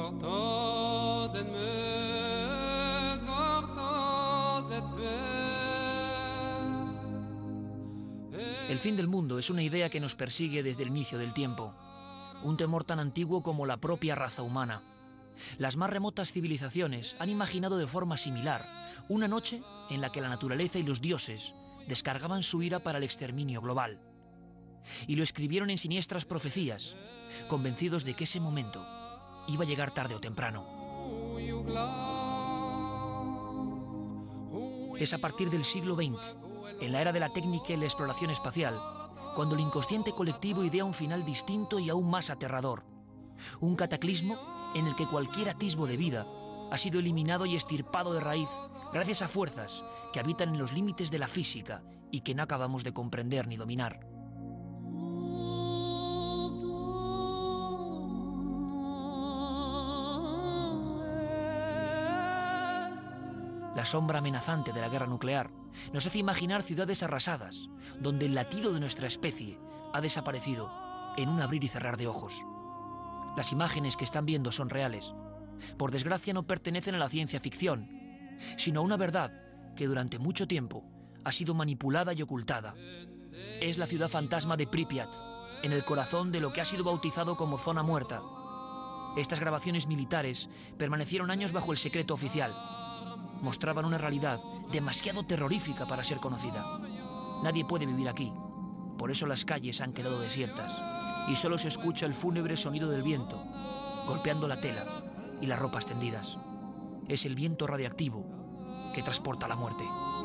El fin del mundo es una idea que nos persigue desde el inicio del tiempo, un temor tan antiguo como la propia raza humana. Las más remotas civilizaciones han imaginado de forma similar una noche en la que la naturaleza y los dioses descargaban su ira para el exterminio global. Y lo escribieron en siniestras profecías, convencidos de que ese momento iba a llegar tarde o temprano. Es a partir del siglo XX, en la era de la técnica y la exploración espacial, cuando el inconsciente colectivo idea un final distinto y aún más aterrador. Un cataclismo en el que cualquier atisbo de vida ha sido eliminado y extirpado de raíz gracias a fuerzas que habitan en los límites de la física y que no acabamos de comprender ni dominar. La sombra amenazante de la guerra nuclear nos hace imaginar ciudades arrasadas, donde el latido de nuestra especie ha desaparecido en un abrir y cerrar de ojos. Las imágenes que están viendo son reales. Por desgracia no pertenecen a la ciencia ficción, sino a una verdad que durante mucho tiempo ha sido manipulada y ocultada. Es la ciudad fantasma de Pripyat, en el corazón de lo que ha sido bautizado como zona muerta. Estas grabaciones militares permanecieron años bajo el secreto oficial. Mostraban una realidad demasiado terrorífica para ser conocida. Nadie puede vivir aquí. Por eso las calles han quedado desiertas y solo se escucha el fúnebre sonido del viento, golpeando la tela y las ropas tendidas. Es el viento radiactivo que transporta la muerte.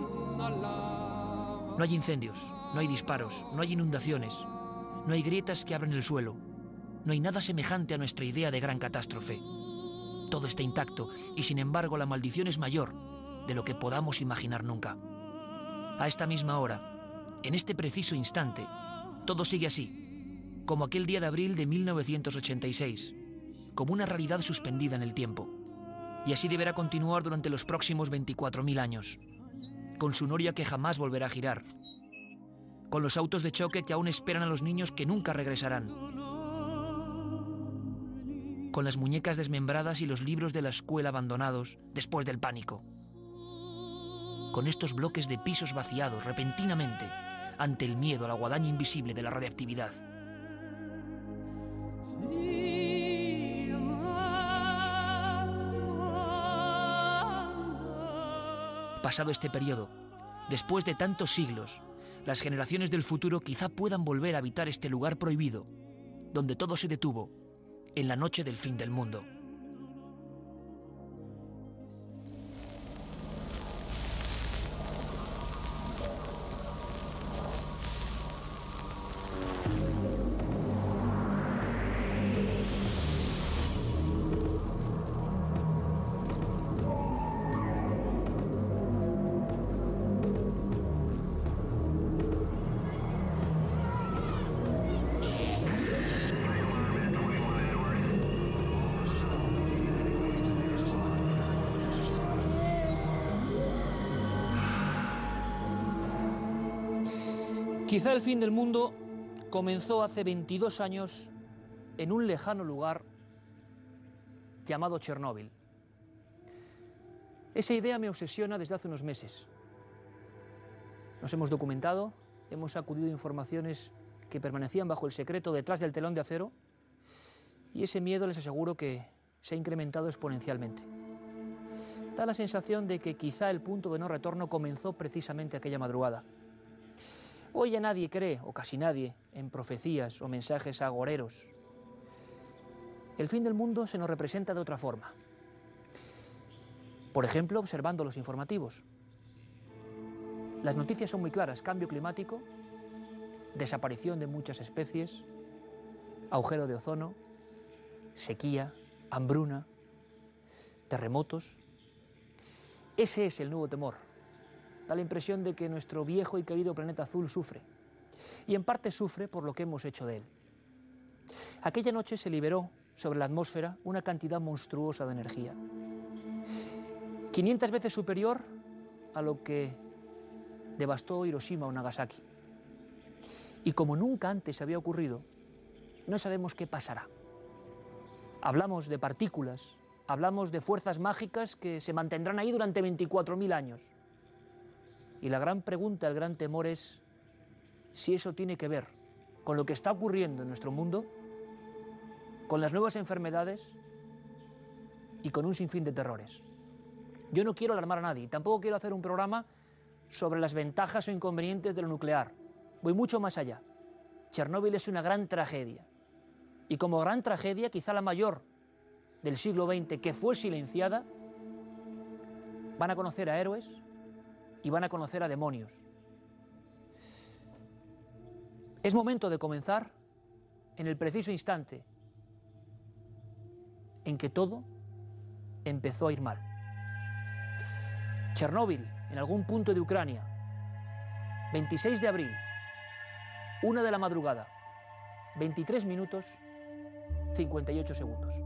No hay incendios, no hay disparos, no hay inundaciones, no hay grietas que abren el suelo. No hay nada semejante a nuestra idea de gran catástrofe. Todo está intacto y sin embargo la maldición es mayor de lo que podamos imaginar nunca. A esta misma hora, en este preciso instante, todo sigue así, como aquel día de abril de 1986, como una realidad suspendida en el tiempo. Y así deberá continuar durante los próximos 24.000 años, con su noria que jamás volverá a girar, con los autos de choque que aún esperan a los niños que nunca regresarán, con las muñecas desmembradas y los libros de la escuela abandonados después del pánico, con estos bloques de pisos vaciados repentinamente ante el miedo a la guadaña invisible de la radiactividad. Pasado este periodo, después de tantos siglos, las generaciones del futuro quizá puedan volver a habitar este lugar prohibido, donde todo se detuvo en la noche del fin del mundo. Quizá el fin del mundo comenzó hace 22 años en un lejano lugar llamado Chernóbil. Esa idea me obsesiona desde hace unos meses. Nos hemos documentado, hemos acudido a informaciones que permanecían bajo el secreto detrás del telón de acero y ese miedo les aseguro que se ha incrementado exponencialmente. Da la sensación de que quizá el punto de no retorno comenzó precisamente aquella madrugada. Hoy ya nadie cree, o casi nadie, en profecías o mensajes agoreros. El fin del mundo se nos representa de otra forma. Por ejemplo, observando los informativos. Las noticias son muy claras: cambio climático, desaparición de muchas especies, agujero de ozono, sequía, hambruna, terremotos. Ese es el nuevo temor. Da la impresión de que nuestro viejo y querido planeta azul sufre, y en parte sufre por lo que hemos hecho de él. Aquella noche se liberó sobre la atmósfera una cantidad monstruosa de energía, 500 veces superior a lo que devastó Hiroshima o Nagasaki. Y como nunca antes había ocurrido, no sabemos qué pasará. Hablamos de partículas, hablamos de fuerzas mágicas que se mantendrán ahí durante 24.000 años. Y la gran pregunta, el gran temor es si eso tiene que ver con lo que está ocurriendo en nuestro mundo, con las nuevas enfermedades y con un sinfín de terrores. Yo no quiero alarmar a nadie, tampoco quiero hacer un programa sobre las ventajas o inconvenientes de lo nuclear. Voy mucho más allá. Chernóbil es una gran tragedia. Y como gran tragedia, quizá la mayor del siglo XX, que fue silenciada, van a conocer a héroes y van a conocer a demonios. Es momento de comenzar en el preciso instante en que todo empezó a ir mal. Chernóbil, en algún punto de Ucrania, 26 de abril, 1 de la madrugada, 23 minutos, 58 segundos.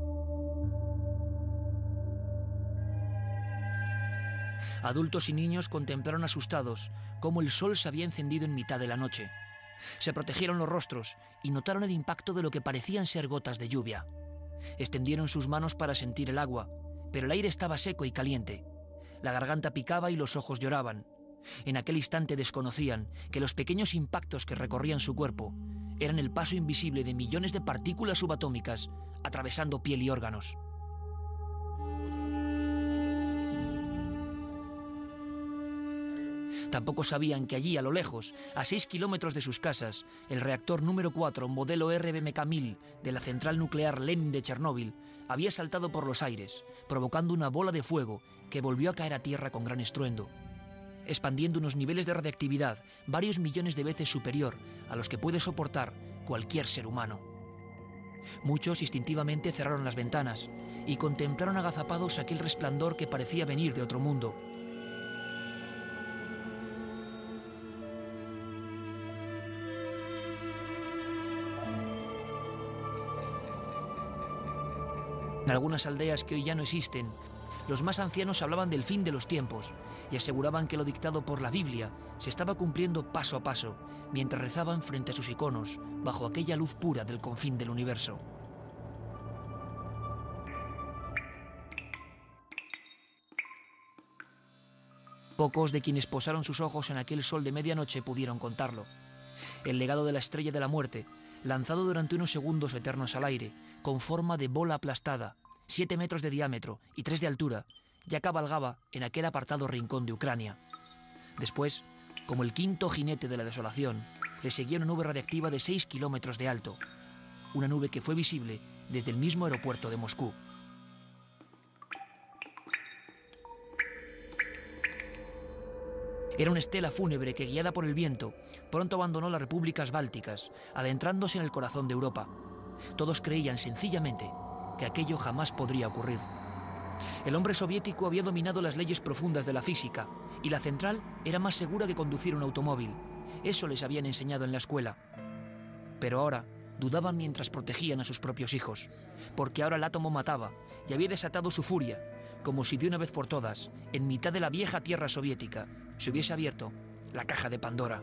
Adultos y niños contemplaron asustados cómo el sol se había encendido en mitad de la noche. Se protegieron los rostros y notaron el impacto de lo que parecían ser gotas de lluvia. Extendieron sus manos para sentir el agua, pero el aire estaba seco y caliente. La garganta picaba y los ojos lloraban. En aquel instante desconocían que los pequeños impactos que recorrían su cuerpo eran el paso invisible de millones de partículas subatómicas atravesando piel y órganos. Tampoco sabían que allí, a lo lejos, a 6 kilómetros de sus casas, el reactor número 4, modelo RBMK-1000 de la central nuclear Lenin de Chernóbil, había saltado por los aires, provocando una bola de fuego que volvió a caer a tierra con gran estruendo, expandiendo unos niveles de radiactividad varios millones de veces superior a los que puede soportar cualquier ser humano. Muchos instintivamente cerraron las ventanas y contemplaron agazapados aquel resplandor que parecía venir de otro mundo. En algunas aldeas que hoy ya no existen, los más ancianos hablaban del fin de los tiempos y aseguraban que lo dictado por la Biblia se estaba cumpliendo paso a paso, mientras rezaban frente a sus iconos, bajo aquella luz pura del confín del universo. Pocos de quienes posaron sus ojos en aquel sol de medianoche pudieron contarlo. El legado de la estrella de la muerte, lanzado durante unos segundos eternos al aire, con forma de bola aplastada, 7 metros de diámetro y 3 de altura, ya cabalgaba en aquel apartado rincón de Ucrania. Después, como el quinto jinete de la desolación, le seguía una nube radiactiva de 6 kilómetros de alto, una nube que fue visible desde el mismo aeropuerto de Moscú. Era una estela fúnebre que, guiada por el viento, pronto abandonó las repúblicas bálticas, adentrándose en el corazón de Europa. Todos creían sencillamente que aquello jamás podría ocurrir. El hombre soviético había dominado las leyes profundas de la física y la central era más segura que conducir un automóvil. Eso les habían enseñado en la escuela. Pero ahora dudaban mientras protegían a sus propios hijos, porque ahora el átomo mataba y había desatado su furia, como si de una vez por todas, en mitad de la vieja tierra soviética, se hubiese abierto la caja de Pandora.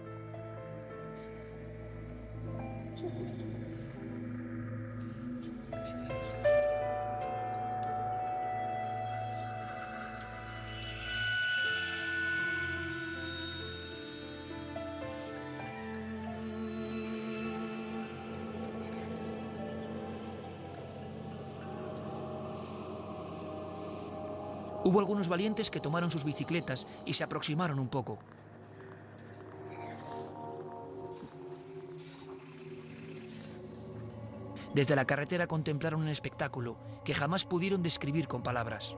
Hubo algunos valientes que tomaron sus bicicletas y se aproximaron un poco. Desde la carretera contemplaron un espectáculo que jamás pudieron describir con palabras.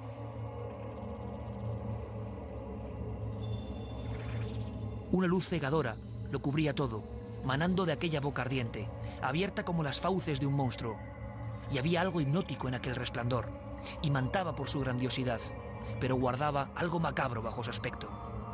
Una luz cegadora lo cubría todo, manando de aquella boca ardiente, abierta como las fauces de un monstruo. Y había algo hipnótico en aquel resplandor. Imantaba por su grandiosidad, pero guardaba algo macabro bajo su aspecto.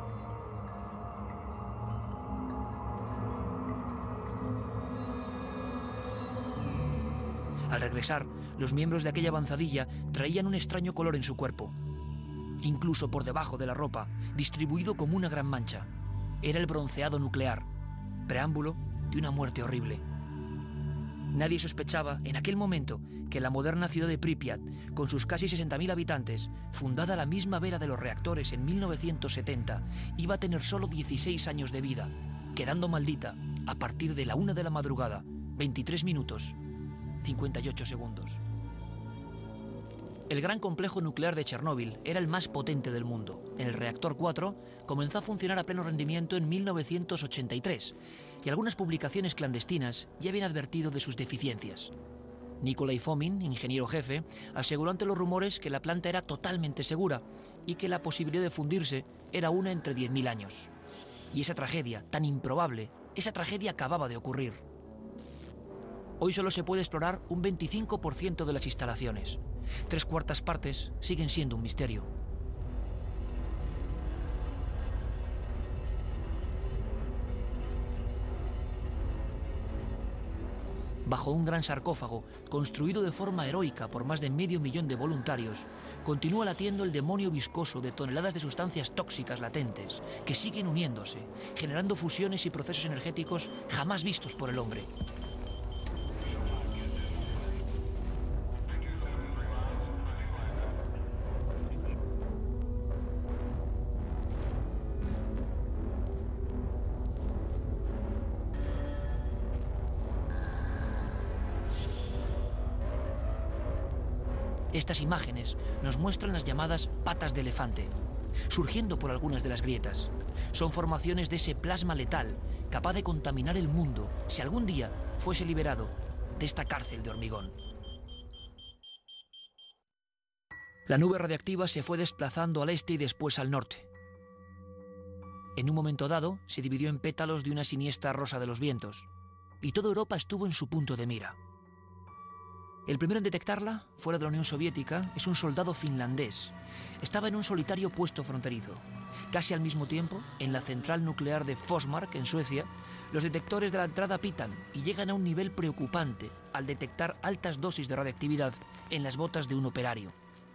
Al regresar, los miembros de aquella avanzadilla traían un extraño color en su cuerpo, incluso por debajo de la ropa, distribuido como una gran mancha. Era el bronceado nuclear, preámbulo de una muerte horrible. Nadie sospechaba en aquel momento que la moderna ciudad de Pripyat, con sus casi 60.000 habitantes, fundada a la misma vera de los reactores en 1970, iba a tener solo 16 años de vida, quedando maldita a partir de la 1 de la madrugada, 23 minutos, 58 segundos. El gran complejo nuclear de Chernóbil era el más potente del mundo. El reactor 4 comenzó a funcionar a pleno rendimiento en 1983 y algunas publicaciones clandestinas ya habían advertido de sus deficiencias. Nikolai Fomin, ingeniero jefe, aseguró ante los rumores que la planta era totalmente segura y que la posibilidad de fundirse era una entre 10.000 años. Y esa tragedia, tan improbable, esa tragedia acababa de ocurrir. Hoy solo se puede explorar un 25% de las instalaciones. 3/4 partes siguen siendo un misterio. Bajo un gran sarcófago, construido de forma heroica por más de 500.000 de voluntarios, continúa latiendo el demonio viscoso de toneladas de sustancias tóxicas latentes, que siguen uniéndose, generando fusiones y procesos energéticos jamás vistos por el hombre. Estas imágenes nos muestran las llamadas patas de elefante, surgiendo por algunas de las grietas. Son formaciones de ese plasma letal capaz de contaminar el mundo si algún día fuese liberado de esta cárcel de hormigón. La nube radiactiva se fue desplazando al este y después al norte. En un momento dado se dividió en pétalos de una siniestra rosa de los vientos, y toda Europa estuvo en su punto de mira. El primero en detectarla, fuera de la Unión Soviética, es un soldado finlandés. Estaba en un solitario puesto fronterizo. Casi al mismo tiempo, en la central nuclear de Forsmark, en Suecia, los detectores de la entrada pitan y llegan a un nivel preocupante al detectar altas dosis de radiactividad en las botas de un operario.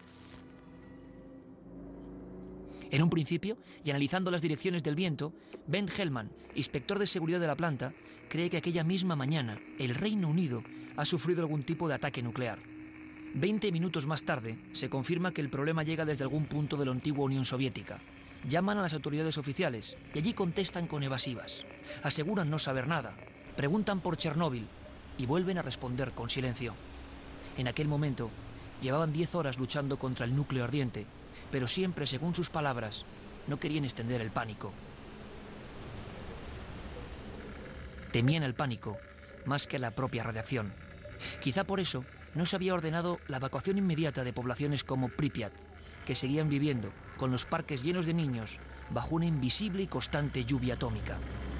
En un principio, y analizando las direcciones del viento, Ben Hellman, inspector de seguridad de la planta, cree que aquella misma mañana el Reino Unido ha sufrido algún tipo de ataque nuclear. 20 minutos más tarde, se confirma que el problema llega desde algún punto de la antigua Unión Soviética. Llaman a las autoridades oficiales y allí contestan con evasivas. Aseguran no saber nada, preguntan por Chernóbil y vuelven a responder con silencio. En aquel momento, llevaban 10 horas luchando contra el núcleo ardiente, pero siempre, según sus palabras, no querían extender el pánico. Temían el pánico más que la propia radiación. Quizá por eso no se había ordenado la evacuación inmediata de poblaciones como Pripyat, que seguían viviendo con los parques llenos de niños bajo una invisible y constante lluvia atómica.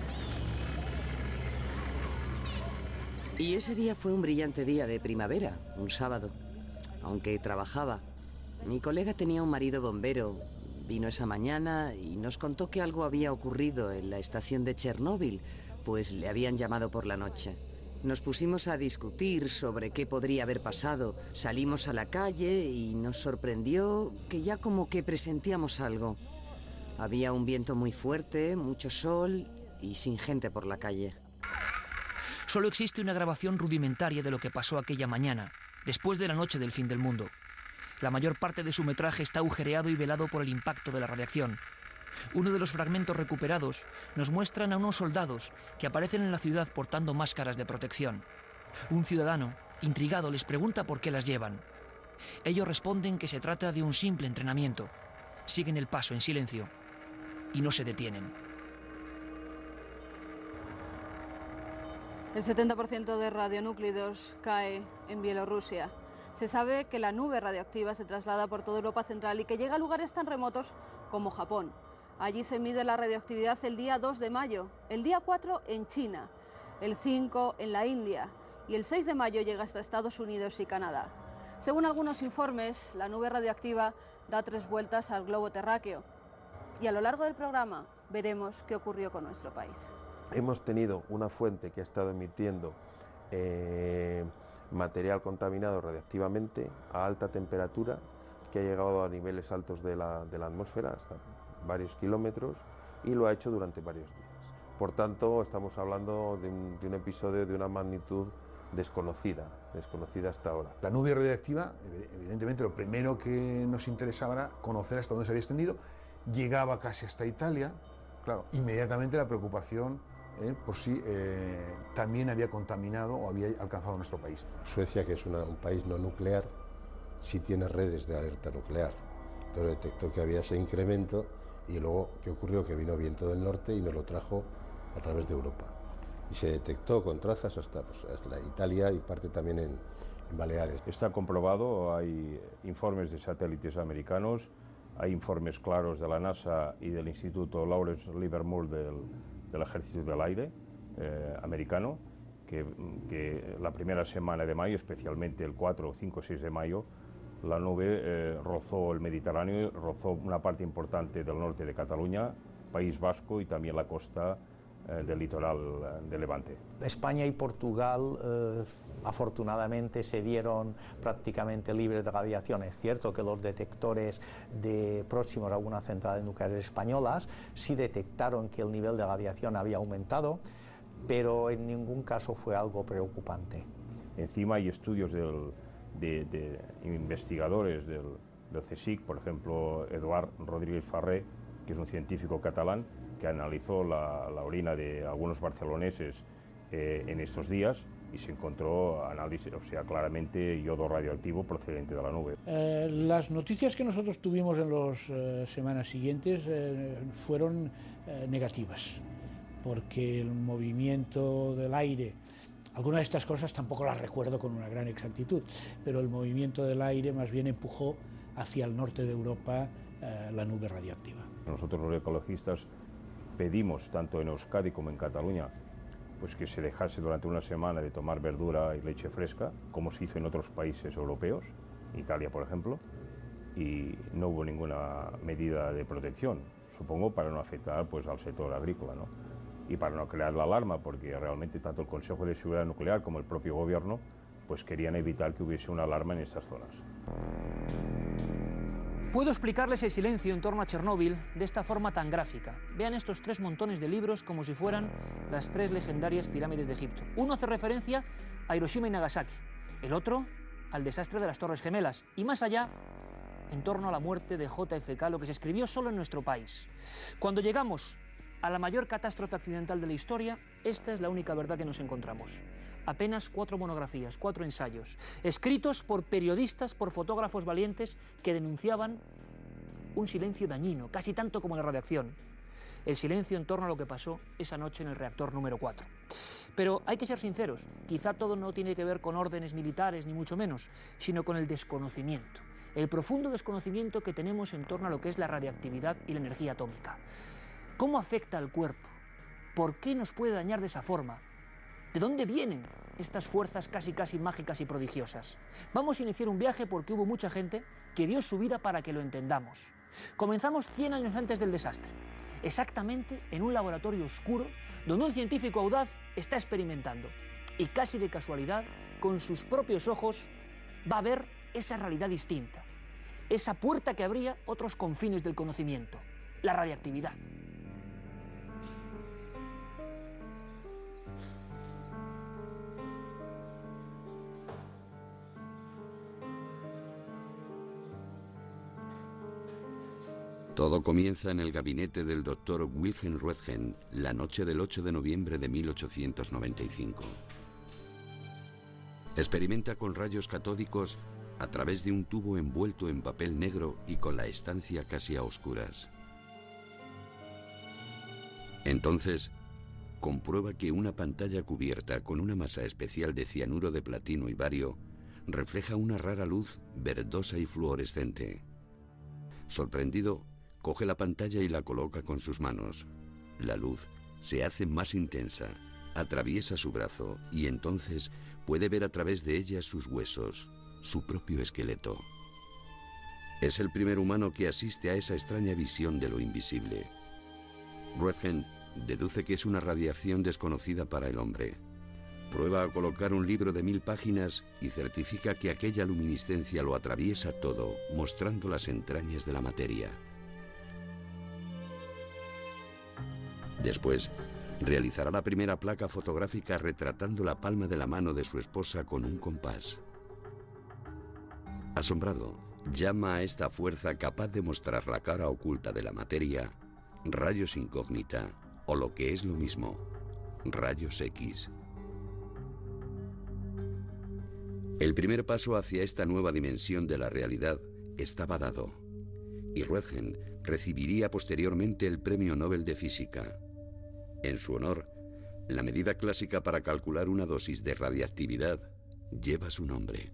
Y ese día fue un brillante día de primavera, un sábado. Aunque trabajaba, mi colega tenía un marido bombero. Vino esa mañana y nos contó que algo había ocurrido en la estación de Chernóbil, pues le habían llamado por la noche. Nos pusimos a discutir sobre qué podría haber pasado. Salimos a la calle y nos sorprendió que ya como que presentíamos algo. Había un viento muy fuerte, mucho sol y sin gente por la calle. Solo existe una grabación rudimentaria de lo que pasó aquella mañana, después de la noche del fin del mundo. La mayor parte de su metraje está agujereado y velado por el impacto de la radiación. Uno de los fragmentos recuperados nos muestran a unos soldados que aparecen en la ciudad portando máscaras de protección. Un ciudadano, intrigado, les pregunta por qué las llevan. Ellos responden que se trata de un simple entrenamiento. Siguen el paso en silencio y no se detienen. El 70% de radionúclidos cae en Bielorrusia. Se sabe que la nube radioactiva se traslada por toda Europa central y que llega a lugares tan remotos como Japón. Allí se mide la radioactividad el día 2 de mayo, el día 4 en China, el 5 en la India y el 6 de mayo llega hasta Estados Unidos y Canadá. Según algunos informes, la nube radioactiva da 3 vueltas al globo terráqueo. Y a lo largo del programa veremos qué ocurrió con nuestro país. Hemos tenido una fuente que ha estado emitiendo material contaminado radiactivamente a alta temperatura, que ha llegado a niveles altos de la atmósfera, hasta varios kilómetros, y lo ha hecho durante varios días. Por tanto, estamos hablando de un episodio de una magnitud desconocida hasta ahora. La nube radiactiva, evidentemente, lo primero que nos interesaba era conocer hasta dónde se había extendido. Llegaba casi hasta Italia, claro, inmediatamente la preocupación por si también había contaminado o había alcanzado nuestro país. Suecia, que es un país no nuclear, sí tiene redes de alerta nuclear. Entonces detectó que había ese incremento y luego, ¿qué ocurrió? Que vino viento del norte y nos lo trajo a través de Europa. Y se detectó con trazas hasta Italia y parte también en Baleares. Está comprobado, hay informes de satélites americanos, hay informes claros de la NASA y del Instituto Lawrence Livermore del Ejército del Aire americano, que la primera semana de mayo, especialmente el 4, 5, 6 de mayo, la nube rozó el Mediterráneo, rozó una parte importante del norte de Cataluña, País Vasco y también la costa del litoral de Levante. España y Portugal afortunadamente se vieron prácticamente libres de radiación. Es cierto que los detectores próximos a algunas centrales nucleares españolas sí detectaron que el nivel de radiación había aumentado, pero en ningún caso fue algo preocupante. Encima hay estudios de investigadores del CSIC, por ejemplo, Eduard Rodríguez Farré, que es un científico catalán, que analizó la orina de algunos barceloneses en estos días y se encontró análisis, o sea, claramente yodo radioactivo procedente de la nube. Las noticias que nosotros tuvimos en las semanas siguientes fueron negativas, porque el movimiento del aire, algunas de estas cosas tampoco las recuerdo con una gran exactitud, pero el movimiento del aire más bien empujó hacia el norte de Europa la nube radioactiva. Nosotros los ecologistas pedimos, tanto en Euskadi como en Cataluña, pues que se dejase durante una semana de tomar verdura y leche fresca, como se hizo en otros países europeos, Italia por ejemplo, y no hubo ninguna medida de protección, supongo para no afectar pues, al sector agrícola, ¿no? Y para no crear la alarma, porque realmente tanto el Consejo de Seguridad Nuclear como el propio gobierno pues querían evitar que hubiese una alarma en estas zonas. Puedo explicarles el silencio en torno a Chernóbil de esta forma tan gráfica. Vean estos 3 montones de libros como si fueran las 3 legendarias pirámides de Egipto. Uno hace referencia a Hiroshima y Nagasaki, el otro al desastre de las Torres Gemelas y más allá, en torno a la muerte de JFK, lo que se escribió solo en nuestro país. Cuando llegamos a la mayor catástrofe accidental de la historia, esta es la única verdad que nos encontramos. Apenas 4 monografías, 4 ensayos, escritos por periodistas, por fotógrafos valientes que denunciaban un silencio dañino, casi tanto como la radiación. El silencio en torno a lo que pasó esa noche en el reactor número 4. Pero hay que ser sinceros, quizá todo no tiene que ver con órdenes militares, ni mucho menos, sino con el desconocimiento, el profundo desconocimiento que tenemos en torno a lo que es la radiactividad y la energía atómica. ¿Cómo afecta al cuerpo? ¿Por qué nos puede dañar de esa forma? ¿De dónde vienen estas fuerzas casi mágicas y prodigiosas? Vamos a iniciar un viaje porque hubo mucha gente que dio su vida para que lo entendamos. Comenzamos 100 años antes del desastre, exactamente en un laboratorio oscuro donde un científico audaz está experimentando y casi de casualidad, con sus propios ojos, va a ver esa realidad distinta, esa puerta que abría otros confines del conocimiento, la radiactividad. Todo comienza en el gabinete del doctor Wilhelm Röntgen la noche del 8 de noviembre de 1895. Experimenta con rayos catódicos a través de un tubo envuelto en papel negro y con la estancia casi a oscuras. Entonces, comprueba que una pantalla cubierta con una masa especial de cianuro de platino y bario refleja una rara luz verdosa y fluorescente. Sorprendido, coge la pantalla y la coloca con sus manos. La luz se hace más intensa, atraviesa su brazo y entonces puede ver a través de ella sus huesos, su propio esqueleto. Es el primer humano que asiste a esa extraña visión de lo invisible. Röntgen deduce que es una radiación desconocida para el hombre. Prueba a colocar un libro de 1000 páginas y certifica que aquella luminiscencia lo atraviesa todo, mostrando las entrañas de la materia. Después, Realizará la primera placa fotográfica retratando la palma de la mano de su esposa con un compás. Asombrado, llama a esta fuerza capaz de mostrar la cara oculta de la materia, rayos incógnita, o lo que es lo mismo, rayos X. El primer paso hacia esta nueva dimensión de la realidad estaba dado, y Roentgen recibiría posteriormente el Premio Nobel de Física. En su honor, la medida clásica para calcular una dosis de radiactividad lleva su nombre.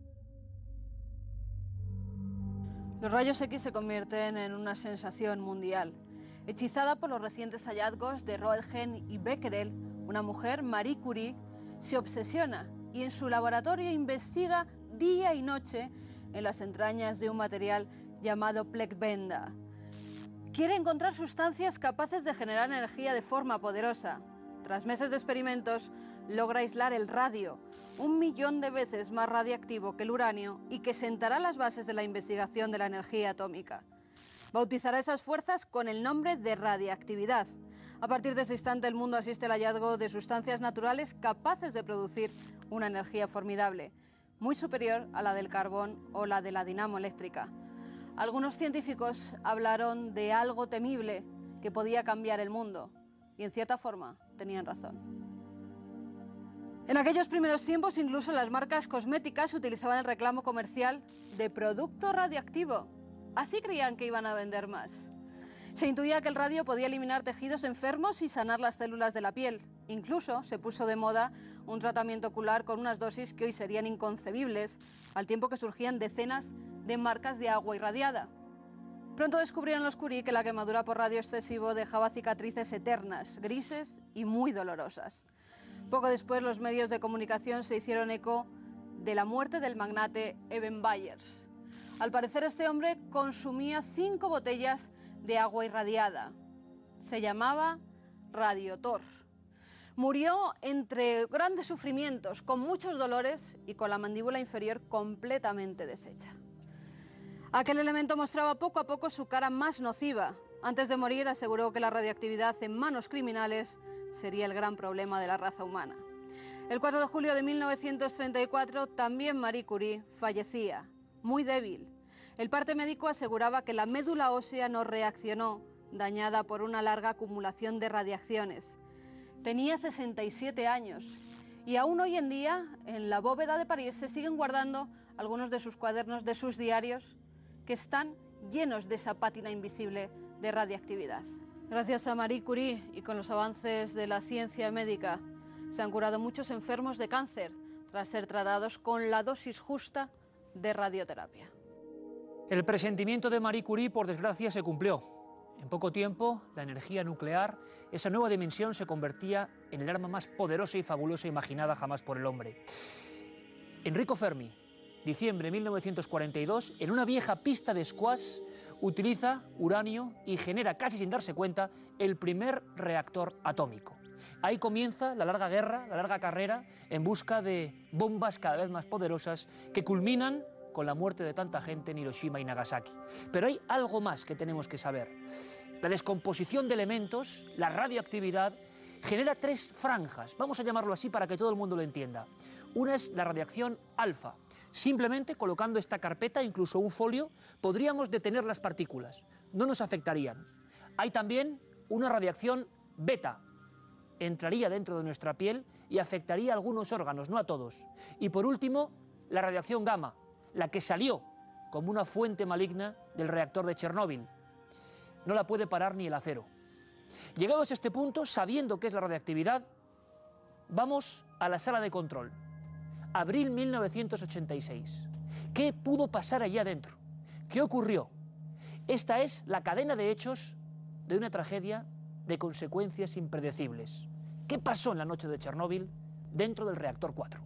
Los rayos X se convierten en una sensación mundial. Hechizada por los recientes hallazgos de Roentgen y Becquerel, una mujer, Marie Curie, se obsesiona y en su laboratorio investiga día y noche en las entrañas de un material llamado Pleckbenda. Quiere encontrar sustancias capaces de generar energía de forma poderosa. Tras meses de experimentos, logra aislar el radio, 1 millón de veces más radiactivo que el uranio y que sentará las bases de la investigación de la energía atómica. Bautizará esas fuerzas con el nombre de radiactividad. A partir de ese instante, el mundo asiste al hallazgo de sustancias naturales capaces de producir una energía formidable, muy superior a la del carbón o la de la dinamo eléctrica. Algunos científicos hablaron de algo temible que podía cambiar el mundo, y en cierta forma tenían razón. En aquellos primeros tiempos, incluso las marcas cosméticas utilizaban el reclamo comercial de producto radioactivo. Así creían que iban a vender más. Se intuía que el radio podía eliminar tejidos enfermos y sanar las células de la piel. Incluso se puso de moda un tratamiento ocular con unas dosis que hoy serían inconcebibles, al tiempo que surgían decenas de marcas de agua irradiada. Pronto descubrieron los Curie que la quemadura por radio excesivo dejaba cicatrices eternas, grises y muy dolorosas. Poco después, los medios de comunicación se hicieron eco de la muerte del magnate Eben Byers. Al parecer, este hombre consumía 5 botellas de agua irradiada. Se llamaba Radiotor. Murió entre grandes sufrimientos, con muchos dolores y con la mandíbula inferior completamente deshecha. Aquel elemento mostraba poco a poco su cara más nociva. Antes de morir, aseguró que la radioactividad en manos criminales sería el gran problema de la raza humana. El 4 de julio de 1934, también Marie Curie fallecía, muy débil. El parte médico aseguraba que la médula ósea no reaccionó, dañada por una larga acumulación de radiaciones. Tenía 67 años y aún hoy en día, en la bóveda de París, se siguen guardando algunos de sus cuadernos, de sus diarios, que están llenos de esa pátina invisible de radiactividad. Gracias a Marie Curie y con los avances de la ciencia médica, se han curado muchos enfermos de cáncer tras ser tratados con la dosis justa de radioterapia. El presentimiento de Marie Curie, por desgracia, se cumplió. En poco tiempo, la energía nuclear, esa nueva dimensión, se convertía en el arma más poderosa y fabulosa imaginada jamás por el hombre. Enrico Fermi, diciembre de 1942, en una vieja pista de squash, utiliza uranio y genera, casi sin darse cuenta, el primer reactor atómico. Ahí comienza la larga guerra, la larga carrera, en busca de bombas cada vez más poderosas que culminan con la muerte de tanta gente en Hiroshima y Nagasaki. Pero hay algo más que tenemos que saber. La descomposición de elementos, la radioactividad, genera 3 franjas, vamos a llamarlo así para que todo el mundo lo entienda. Una es la radiación alfa. Simplemente colocando esta carpeta, incluso un folio, podríamos detener las partículas, no nos afectarían. Hay también una radiación beta, entraría dentro de nuestra piel y afectaría a algunos órganos, no a todos. Y por último, la radiación gamma, la que salió como una fuente maligna del reactor de Chernóbil. No la puede parar ni el acero. Llegados a este punto, sabiendo qué es la radiactividad, vamos a la sala de control. Abril 1986. ¿Qué pudo pasar allí adentro? ¿Qué ocurrió? Esta es la cadena de hechos de una tragedia de consecuencias impredecibles. ¿Qué pasó en la noche de Chernóbil dentro del reactor 4?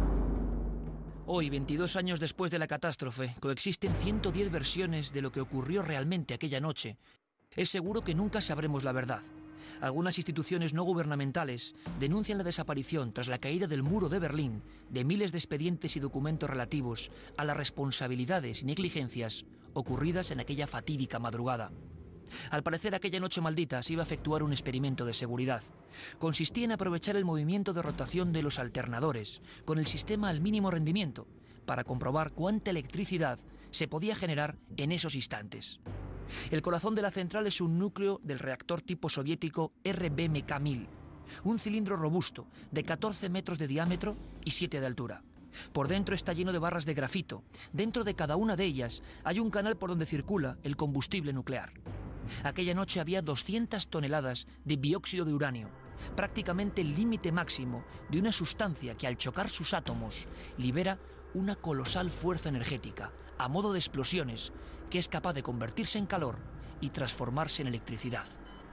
Hoy, 22 años después de la catástrofe, coexisten 110 versiones de lo que ocurrió realmente aquella noche. Es seguro que nunca sabremos la verdad. Algunas instituciones no gubernamentales denuncian la desaparición tras la caída del muro de Berlín de miles de expedientes y documentos relativos a las responsabilidades y negligencias ocurridas en aquella fatídica madrugada. Al parecer, aquella noche maldita se iba a efectuar un experimento de seguridad. Consistía en aprovechar el movimiento de rotación de los alternadores con el sistema al mínimo rendimiento para comprobar cuánta electricidad se podía generar en esos instantes. El corazón de la central es un núcleo del reactor tipo soviético RBMK-1000, un cilindro robusto de 14 metros de diámetro y 7 de altura. Por dentro está lleno de barras de grafito. Dentro de cada una de ellas hay un canal por donde circula el combustible nuclear. Aquella noche había 200 toneladas de dióxido de uranio, prácticamente el límite máximo de una sustancia que al chocar sus átomos libera una colosal fuerza energética, a modo de explosiones, que es capaz de convertirse en calor y transformarse en electricidad.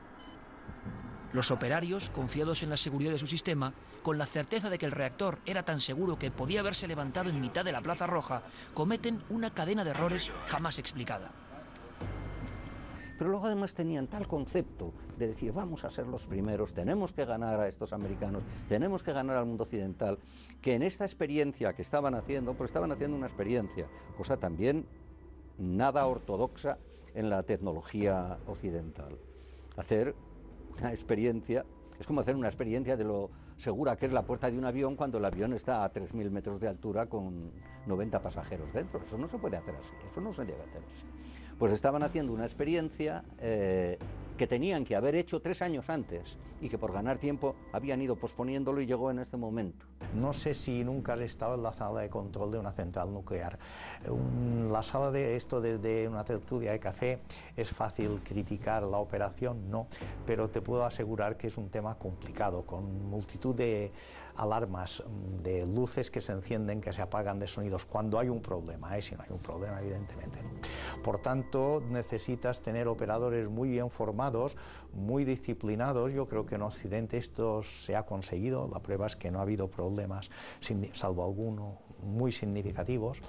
Los operarios, confiados en la seguridad de su sistema, con la certeza de que el reactor era tan seguro que podía haberse levantado en mitad de la Plaza Roja, cometen una cadena de errores jamás explicada. Pero luego además tenían tal concepto de decir, vamos a ser los primeros, tenemos que ganar a estos americanos, tenemos que ganar al mundo occidental, que en esta experiencia que estaban haciendo, pues estaban haciendo una experiencia, cosa también nada ortodoxa en la tecnología occidental. Hacer una experiencia, es como hacer una experiencia de lo segura que es la puerta de un avión cuando el avión está a 3.000 metros de altura con 90 pasajeros dentro. Eso no se puede hacer así, eso no se debe hacer así. Pues estaban haciendo una experiencia que tenían que haber hecho 3 años antes y que por ganar tiempo habían ido posponiéndolo y llegó en este momento. No sé si nunca has estado en la sala de control de una central nuclear. La sala de esto desde una tertulia de café es fácil criticar la operación, no, pero te puedo asegurar que es un tema complicado, con multitud de alarmas, de luces que se encienden, que se apagan, de sonidos, cuando hay un problema, si no hay un problema, evidentemente no. Por tanto, necesitas tener operadores muy bien formados, muy disciplinados. Yo creo que en Occidente esto se ha conseguido, la prueba es que no ha habido problemas, salvo algunos muy significativos.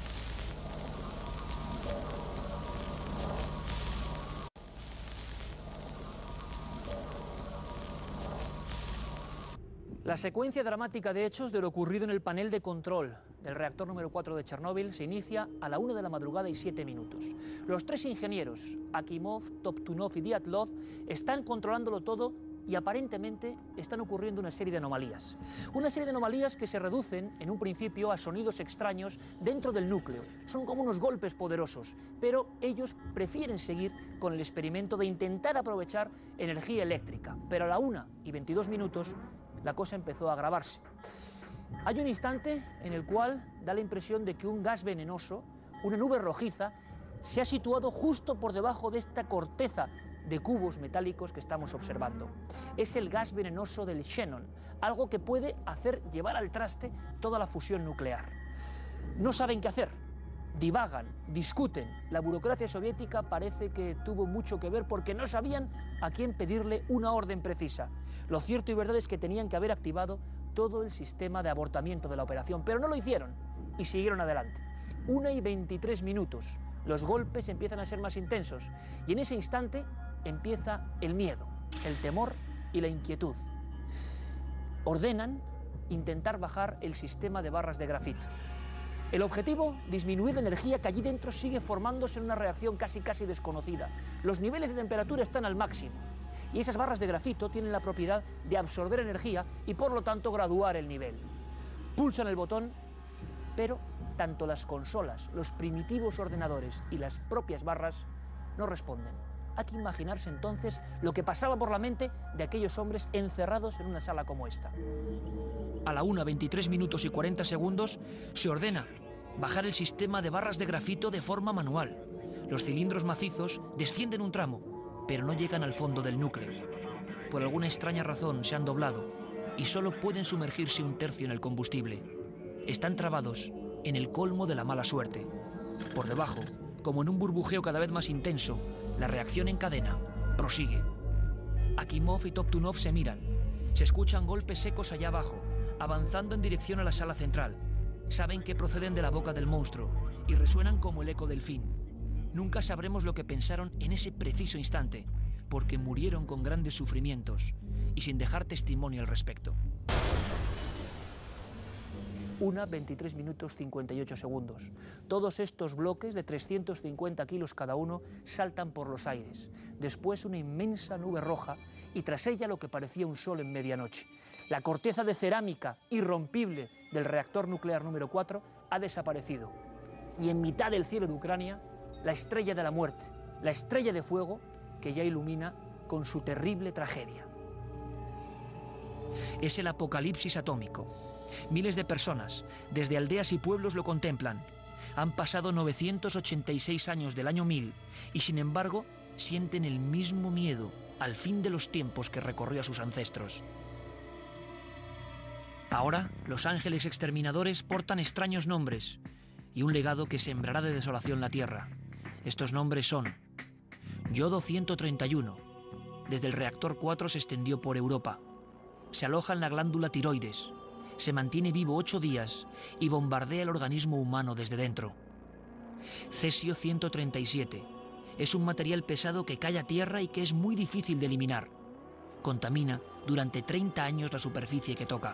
La secuencia dramática de hechos de lo ocurrido en el panel de control del reactor número 4 de Chernóbil se inicia a la 1 de la madrugada y 7 minutos. Los 3 ingenieros, Akimov, Toptunov y Dyatlov, están controlándolo todo y aparentemente están ocurriendo una serie de anomalías. Una serie de anomalías que se reducen en un principio a sonidos extraños dentro del núcleo. Son como unos golpes poderosos, pero ellos prefieren seguir con el experimento de intentar aprovechar energía eléctrica. Pero a la 1 y 22 minutos la cosa empezó a agravarse. Hay un instante en el cual da la impresión de que un gas venenoso, una nube rojiza, se ha situado justo por debajo de esta corteza de cubos metálicos que estamos observando. Es el gas venenoso del xenón, algo que puede hacer llevar al traste toda la fusión nuclear. No saben qué hacer, divagan, discuten. La burocracia soviética parece que tuvo mucho que ver porque no sabían a quién pedirle una orden precisa. Lo cierto y verdad es que tenían que haber activado todo el sistema de abortamiento de la operación, pero no lo hicieron y siguieron adelante. 1 y 23 minutos. Los golpes empiezan a ser más intensos y en ese instante empieza el miedo, el temor y la inquietud. Ordenan intentar bajar el sistema de barras de grafito. El objetivo, disminuir la energía que allí dentro sigue formándose en una reacción casi desconocida. Los niveles de temperatura están al máximo y esas barras de grafito tienen la propiedad de absorber energía y por lo tanto graduar el nivel. Pulsan el botón, pero tanto las consolas, los primitivos ordenadores y las propias barras no responden. Hay que imaginarse entonces lo que pasaba por la mente de aquellos hombres encerrados en una sala como esta. A la 1, 23 minutos y 40 segundos se ordena bajar el sistema de barras de grafito de forma manual. Los cilindros macizos descienden un tramo, pero no llegan al fondo del núcleo. Por alguna extraña razón se han doblado y solo pueden sumergirse un tercio en el combustible. Están trabados en el colmo de la mala suerte. Por debajo, como en un burbujeo cada vez más intenso, la reacción en cadena prosigue. Akimov y Toptunov se miran. Se escuchan golpes secos allá abajo, avanzando en dirección a la sala central. Saben que proceden de la boca del monstruo y resuenan como el eco del fin. Nunca sabremos lo que pensaron en ese preciso instante, porque murieron con grandes sufrimientos y sin dejar testimonio al respecto. 1:23 minutos 58 segundos. Todos estos bloques de 350 kilos cada uno saltan por los aires. Después una inmensa nube roja y tras ella lo que parecía un sol en medianoche. La corteza de cerámica irrompible del reactor nuclear número 4 ha desaparecido. Y en mitad del cielo de Ucrania, la estrella de la muerte, la estrella de fuego que ya ilumina con su terrible tragedia. Es el apocalipsis atómico. Miles de personas, desde aldeas y pueblos, lo contemplan. Han pasado 986 años del año 1000 y, sin embargo, sienten el mismo miedo al fin de los tiempos que recorrió a sus ancestros. Ahora, los ángeles exterminadores portan extraños nombres y un legado que sembrará de desolación la Tierra. Estos nombres son: Yodo 131. Desde el reactor 4 se extendió por Europa. Se aloja en la glándula tiroides. Se mantiene vivo 8 días y bombardea el organismo humano desde dentro. Cesio 137. Es un material pesado que cae a tierra y que es muy difícil de eliminar. Contamina durante 30 años la superficie que toca.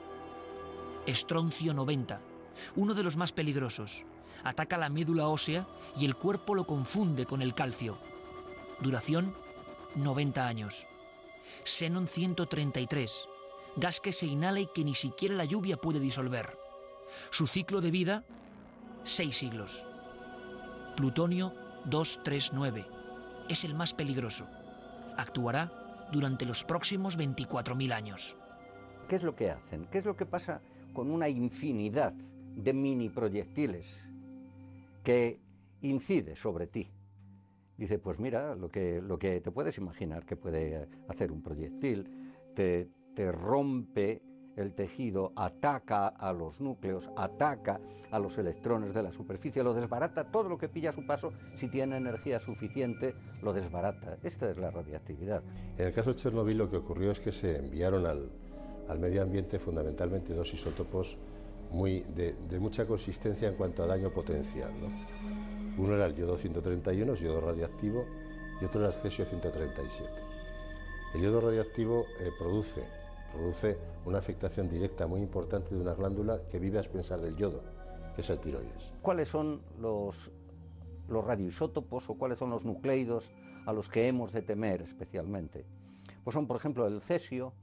Estroncio 90. Uno de los más peligrosos. Ataca la médula ósea y el cuerpo lo confunde con el calcio. Duración: 90 años. Xenón 133. Gas que se inhala y que ni siquiera la lluvia puede disolver. Su ciclo de vida: 6 siglos. Plutonio 239. Es el más peligroso. Actuará durante los próximos 24.000 años. ¿Qué es lo que hacen? ¿Qué es lo que pasa con una infinidad de mini proyectiles que incide sobre ti? Dice, pues mira, lo que te puedes imaginar que puede hacer un proyectil. Te rompe el tejido, ataca a los núcleos, ataca a los electrones de la superficie, lo desbarata, todo lo que pilla a su paso, si tiene energía suficiente, lo desbarata. Esta es la radiactividad. En el caso de Chernobyl lo que ocurrió es que se enviaron al medio ambiente fundamentalmente 2 isótopos de mucha consistencia en cuanto a daño potencial, ¿no? Uno era el yodo 131, es yodo radioactivo, y otro era el cesio 137. El yodo radioactivo produce una afectación directa muy importante de una glándula que vive a expensas del yodo, que es el tiroides. ¿Cuáles son los radioisótopos o cuáles son los nucleidos a los que hemos de temer especialmente? Pues son, por ejemplo, el cesio,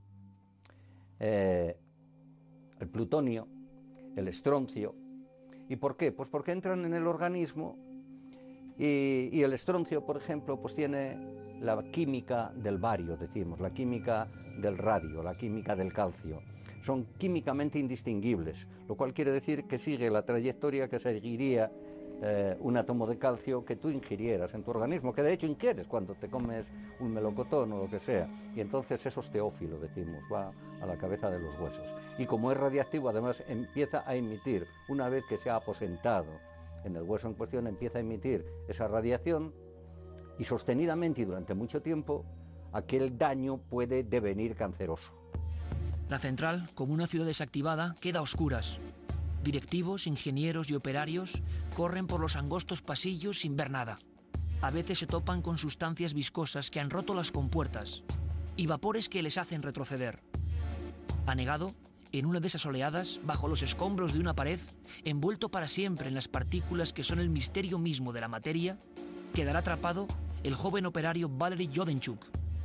el plutonio, el estroncio. ¿Y por qué? Pues porque entran en el organismo y el estroncio, por ejemplo, pues tiene la química del bario, decimos, la química del radio, la química del calcio. Son químicamente indistinguibles, lo cual quiere decir que sigue la trayectoria que seguiría un átomo de calcio que tú ingirieras en tu organismo, que de hecho ingieres cuando te comes un melocotón o lo que sea, y entonces es osteófilo, decimos, va a la cabeza de los huesos. Y como es radiactivo, además empieza a emitir, una vez que se ha aposentado en el hueso en cuestión, empieza a emitir esa radiación, y sostenidamente y durante mucho tiempo, aquel daño puede devenir canceroso. La central, como una ciudad desactivada, queda a oscuras. Directivos, ingenieros y operarios corren por los angostos pasillos sin ver nada. A veces se topan con sustancias viscosas que han roto las compuertas y vapores que les hacen retroceder. Anegado, en una de esas oleadas, bajo los escombros de una pared, envuelto para siempre en las partículas que son el misterio mismo de la materia, quedará atrapado el joven operario Valery Yodenchuk.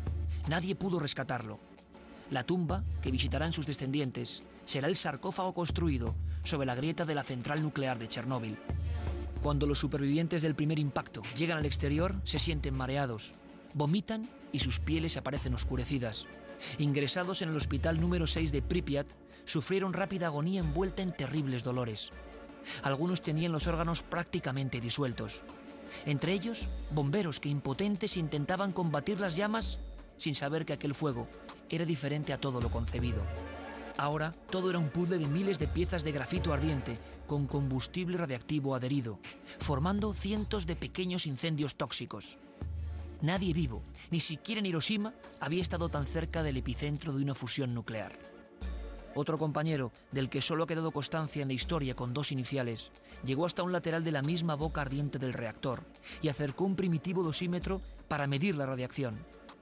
Nadie pudo rescatarlo. La tumba, que visitarán sus descendientes, será el sarcófago construido sobre la grieta de la central nuclear de Chernóbil. Cuando los supervivientes del primer impacto llegan al exterior, se sienten mareados, vomitan y sus pieles aparecen oscurecidas. Ingresados en el hospital número 6 de Pripyat, sufrieron rápida agonía envuelta en terribles dolores. Algunos tenían los órganos prácticamente disueltos. Entre ellos, bomberos que impotentes intentaban combatir las llamas sin saber que aquel fuego era diferente a todo lo concebido. Ahora, todo era un puzzle de miles de piezas de grafito ardiente con combustible radiactivo adherido, formando cientos de pequeños incendios tóxicos. Nadie vivo, ni siquiera en Hiroshima, había estado tan cerca del epicentro de una fusión nuclear. Otro compañero, del que solo ha quedado constancia en la historia con 2 iniciales, llegó hasta un lateral de la misma boca ardiente del reactor y acercó un primitivo dosímetro para medir la radiación.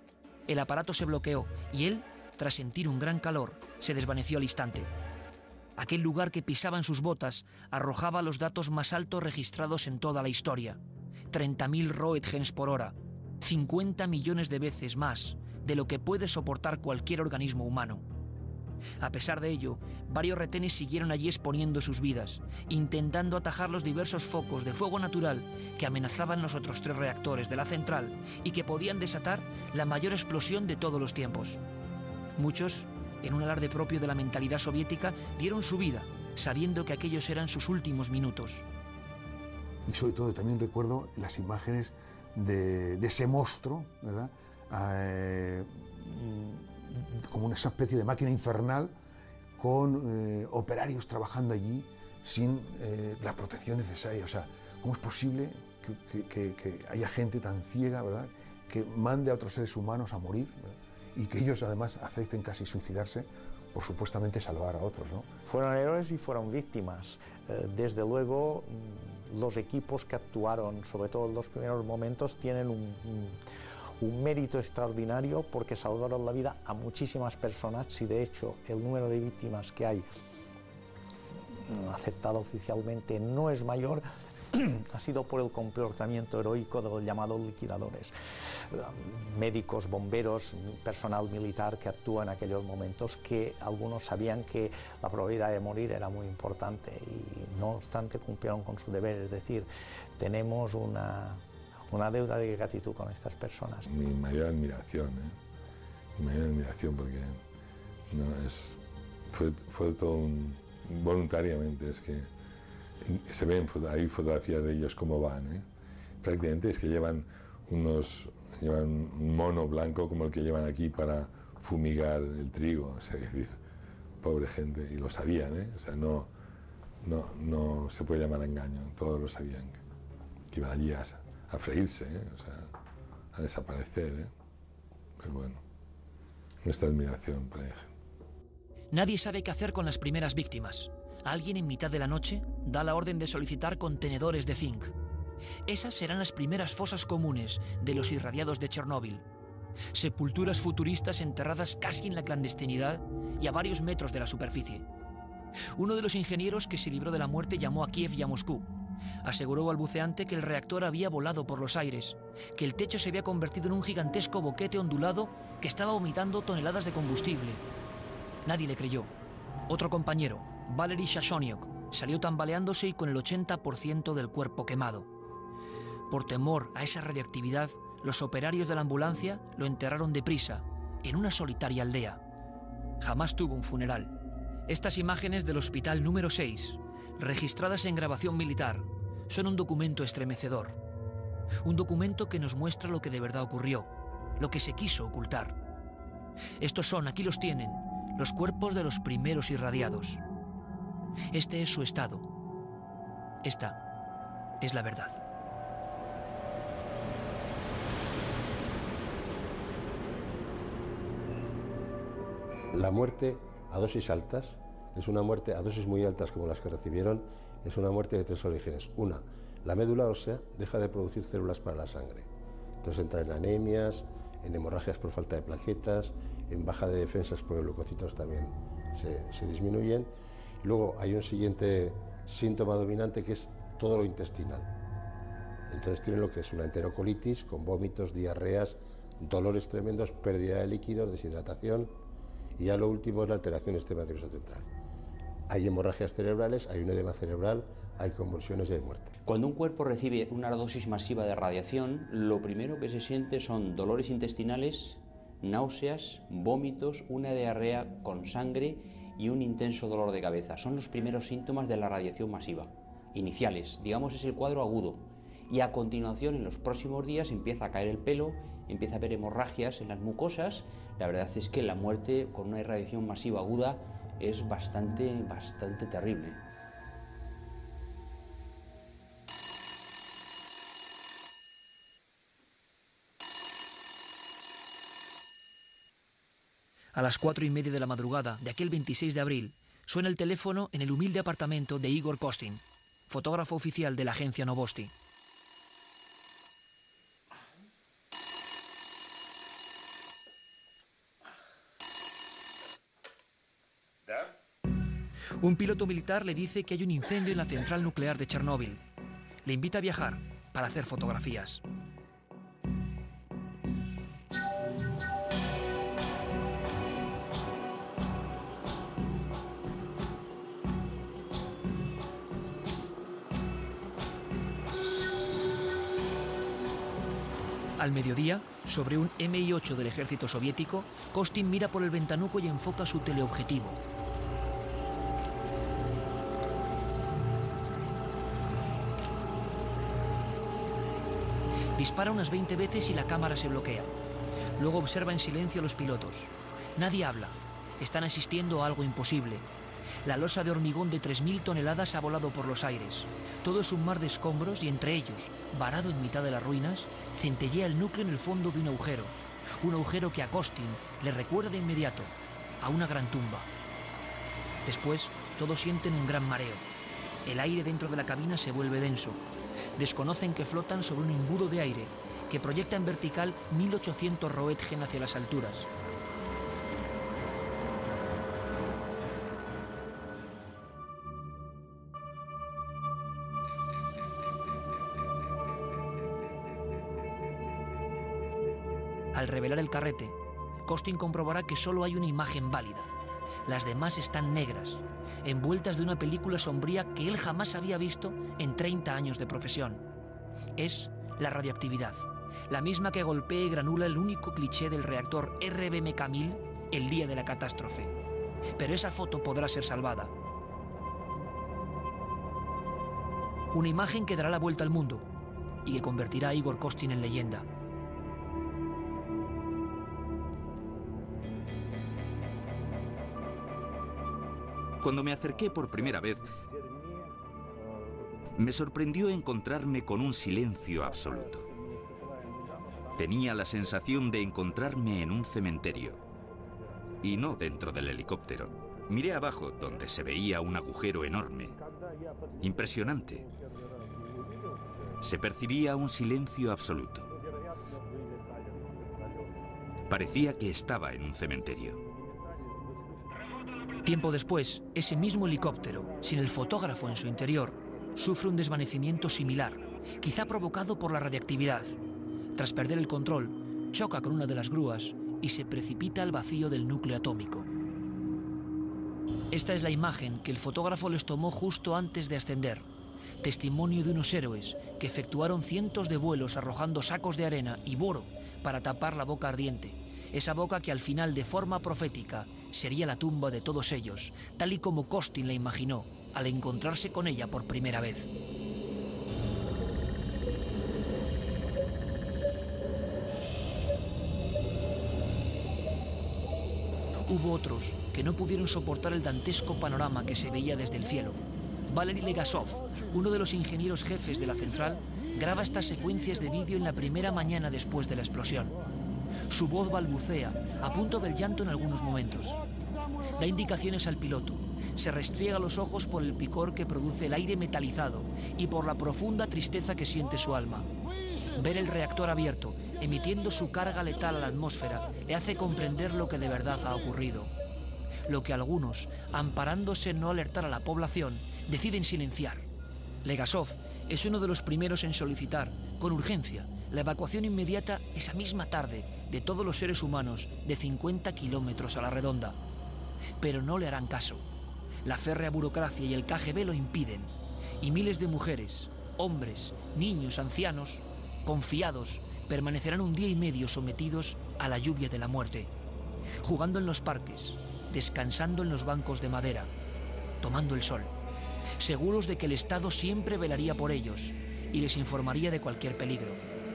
El aparato se bloqueó y él, tras sentir un gran calor, se desvaneció al instante. Aquel lugar que pisaban sus botas arrojaba los datos más altos registrados en toda la historia. 30.000 Roentgens por hora, 50 millones de veces más de lo que puede soportar cualquier organismo humano. A pesar de ello, varios retenes siguieron allí exponiendo sus vidas, intentando atajar los diversos focos de fuego natural que amenazaban los otros 3 reactores de la central y que podían desatar la mayor explosión de todos los tiempos. Muchos, en un alarde propio de la mentalidad soviética, dieron su vida, sabiendo que aquellos eran sus últimos minutos. Y sobre todo también recuerdo las imágenes de ese monstruo, ¿verdad? Como una especie de máquina infernal con operarios trabajando allí sin la protección necesaria. O sea, ¿cómo es posible que haya gente tan ciega, ¿verdad?, que mande a otros seres humanos a morir, ¿verdad?, y que ellos además acepten casi suicidarse por supuestamente salvar a otros, ¿no? Fueron héroes y fueron víctimas. Desde luego, los equipos que actuaron, sobre todo en los primeros momentos, tienen un mérito extraordinario porque salvaron la vida a muchísimas personas y de hecho el número de víctimas que hay aceptado oficialmente no es mayor, ha sido por el comportamiento heroico de los llamados liquidadores, médicos, bomberos, personal militar que actúa en aquellos momentos, que algunos sabían que la probabilidad de morir era muy importante y no obstante cumplieron con su deber. Es decir, tenemos una deuda de gratitud con estas personas. Mi mayor admiración, mi mayor admiración, porque no, fue todo voluntariamente, es que se ven, hay fotografías de ellos cómo van, prácticamente es que llevan un mono blanco como el que llevan aquí para fumigar el trigo, o sea, es decir, pobre gente, y lo sabían, o sea, no se puede llamar engaño, todos lo sabían, que iban allí a freírse, o sea, a desaparecer, pero bueno, nuestra admiración para ella. Nadie sabe qué hacer con las primeras víctimas. Alguien en mitad de la noche da la orden de solicitar contenedores de zinc. Esas serán las primeras fosas comunes de los irradiados de Chernóbil. Sepulturas futuristas enterradas casi en la clandestinidad y a varios metros de la superficie. Uno de los ingenieros que se libró de la muerte llamó a Kiev y a Moscú. Aseguró balbuceante que el reactor había volado por los aires, que el techo se había convertido en un gigantesco boquete ondulado que estaba vomitando toneladas de combustible. Nadie le creyó. Otro compañero, Valery Shashoniok, salió tambaleándose y con el 80% del cuerpo quemado. Por temor a esa radioactividad, los operarios de la ambulancia lo enterraron deprisa, en una solitaria aldea. Jamás tuvo un funeral. Estas imágenes del hospital número 6, registradas en grabación militar, son un documento estremecedor. Un documento que nos muestra lo que de verdad ocurrió, lo que se quiso ocultar. Estos son, aquí los tienen, los cuerpos de los primeros irradiados. Este es su estado. Esta es la verdad. La muerte a dosis altas es una muerte a dosis muy altas como las que recibieron, es una muerte de 3 orígenes. Una, la médula ósea deja de producir células para la sangre. Entonces entra en anemias, en hemorragias por falta de plaquetas, en baja de defensas porque los leucocitos también se disminuyen. Luego hay un siguiente síntoma dominante que es todo lo intestinal. Entonces tienen lo que es una enterocolitis con vómitos, diarreas, dolores tremendos, pérdida de líquidos, deshidratación y ya lo último es la alteración del sistema nervioso central. Hay hemorragias cerebrales, hay un edema cerebral, hay convulsiones y hay muerte. Cuando un cuerpo recibe una dosis masiva de radiación, lo primero que se siente son dolores intestinales, náuseas, vómitos, una diarrea con sangre y un intenso dolor de cabeza. Son los primeros síntomas de la radiación masiva, iniciales, digamos es el cuadro agudo. Y a continuación, en los próximos días, empieza a caer el pelo, empieza a haber hemorragias en las mucosas. La verdad es que la muerte con una irradiación masiva aguda es bastante terrible. A las 4:30 de la madrugada de aquel 26 de abril, suena el teléfono en el humilde apartamento de Igor Kostin, fotógrafo oficial de la agencia Novosti. Un piloto militar le dice que hay un incendio en la central nuclear de Chernóbil. Le invita a viajar para hacer fotografías. Al mediodía, sobre un Mi-8 del ejército soviético, Kostin mira por el ventanuco y enfoca su teleobjetivo. Dispara unas 20 veces y la cámara se bloquea. Luego observa en silencio a los pilotos. Nadie habla. Están asistiendo a algo imposible. La losa de hormigón de 3.000 toneladas ha volado por los aires. Todo es un mar de escombros y entre ellos, varado en mitad de las ruinas, centellea el núcleo en el fondo de un agujero. Un agujero que a Kostin le recuerda de inmediato a una gran tumba. Después, todos sienten un gran mareo. El aire dentro de la cabina se vuelve denso. Desconocen que flotan sobre un embudo de aire que proyecta en vertical 1800 Roentgen hacia las alturas. Al revelar el carrete, Kostin comprobará que solo hay una imagen válida. Las demás están negras, envueltas de una película sombría que él jamás había visto en 30 años de profesión. Es la radioactividad, la misma que golpea y granula el único cliché del reactor RBMK-1000 el día de la catástrofe. Pero esa foto podrá ser salvada. Una imagen que dará la vuelta al mundo y que convertirá a Igor Kostin en leyenda. Cuando me acerqué por primera vez, me sorprendió encontrarme con un silencio absoluto. Tenía la sensación de encontrarme en un cementerio, y no dentro del helicóptero. Miré abajo, donde se veía un agujero enorme, impresionante. Se percibía un silencio absoluto. Parecía que estaba en un cementerio. Tiempo después, ese mismo helicóptero, sin el fotógrafo en su interior, sufre un desvanecimiento similar, quizá provocado por la radiactividad. Tras perder el control, choca con una de las grúas y se precipita al vacío del núcleo atómico. Esta es la imagen que el fotógrafo les tomó justo antes de ascender. Testimonio de unos héroes que efectuaron cientos de vuelos arrojando sacos de arena y boro para tapar la boca ardiente. Esa boca que al final, de forma profética, sería la tumba de todos ellos, tal y como Kostin la imaginó al encontrarse con ella por primera vez. Hubo otros que no pudieron soportar el dantesco panorama que se veía desde el cielo. Valery Legasov, uno de los ingenieros jefes de la central, graba estas secuencias de vídeo en la primera mañana después de la explosión. Su voz balbucea, a punto del llanto en algunos momentos. Da indicaciones al piloto. Se restriega los ojos por el picor que produce el aire metalizado y por la profunda tristeza que siente su alma. Ver el reactor abierto, emitiendo su carga letal a la atmósfera, le hace comprender lo que de verdad ha ocurrido. Lo que algunos, amparándose en no alertar a la población, deciden silenciar. Legasov es uno de los primeros en solicitar, con urgencia, la evacuación inmediata esa misma tarde de todos los seres humanos de 50 kilómetros a la redonda. Pero no le harán caso. La férrea burocracia y el KGB lo impiden. Y miles de mujeres, hombres, niños, ancianos, confiados, permanecerán un día y medio sometidos a la lluvia de la muerte, jugando en los parques, descansando en los bancos de madera, tomando el sol, seguros de que el Estado siempre velaría por ellos y les informaría de cualquier peligro.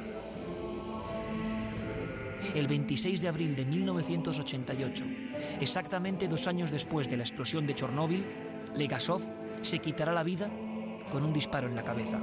El 26 de abril de 1988, exactamente 2 años después de la explosión de Chernóbil, Legasov se quitará la vida con un disparo en la cabeza.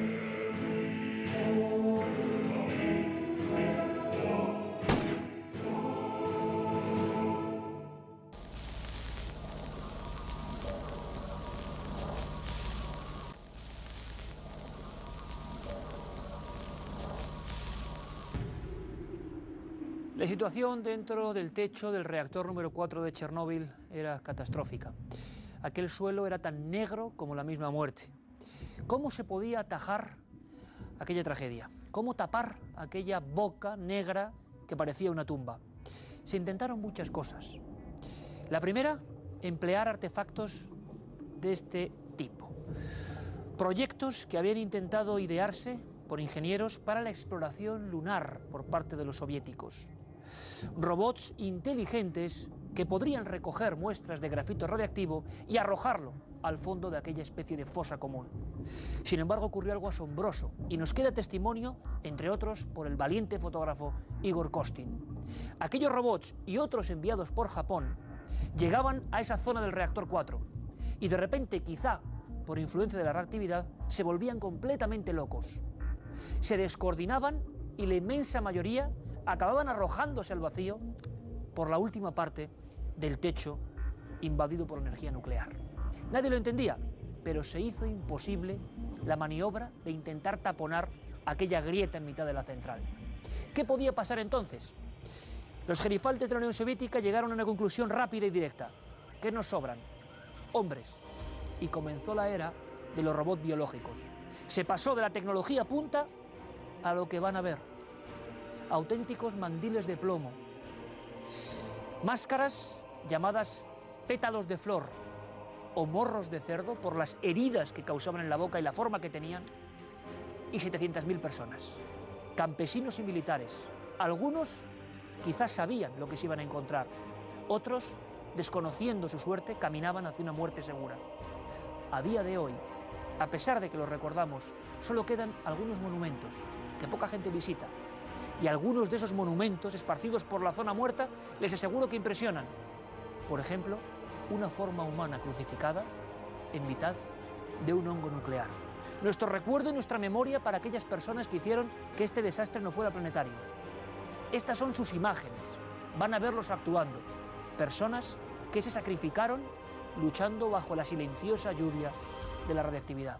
La situación dentro del techo del reactor número 4 de Chernóbil era catastrófica. aquel suelo era tan negro como la misma muerte. ¿Cómo se podía atajar aquella tragedia? ¿Cómo tapar aquella boca negra que parecía una tumba? Se intentaron muchas cosas. La primera, emplear artefactos de este tipo. Proyectos que habían intentado idearse por ingenieros para la exploración lunar por parte de los soviéticos. Robots inteligentes que podrían recoger muestras de grafito radiactivo y arrojarlo al fondo de aquella especie de fosa común. Sin embargo, ocurrió algo asombroso y nos queda testimonio, entre otros, por el valiente fotógrafo Igor Kostin. Aquellos robots y otros enviados por Japón llegaban a esa zona del reactor 4 y de repente, quizá por influencia de la reactividad, se volvían completamente locos. Se descoordinaban y la inmensa mayoría acababan arrojándose al vacío por la última parte del techo invadido por energía nuclear. Nadie lo entendía, pero se hizo imposible la maniobra de intentar taponar aquella grieta en mitad de la central. ¿Qué podía pasar entonces? Los gerifaltes de la Unión Soviética llegaron a una conclusión rápida y directa. ¿Qué nos sobran? Hombres. Y comenzó la era de los robots biológicos. Se pasó de la tecnología punta a lo que van a ver. Auténticos mandiles de plomo. Máscaras llamadas pétalos de flor o morros de cerdo por las heridas que causaban en la boca y la forma que tenían. Y 700.000 personas. Campesinos y militares. Algunos quizás sabían lo que se iban a encontrar. Otros, desconociendo su suerte, caminaban hacia una muerte segura. A día de hoy, a pesar de que los recordamos, solo quedan algunos monumentos que poca gente visita. Y algunos de esos monumentos esparcidos por la zona muerta les aseguro que impresionan. Por ejemplo, una forma humana crucificada en mitad de un hongo nuclear. Nuestro recuerdo y nuestra memoria para aquellas personas que hicieron que este desastre no fuera planetario. Estas son sus imágenes. Van a verlos actuando. Personas que se sacrificaron luchando bajo la silenciosa lluvia de la radiactividad.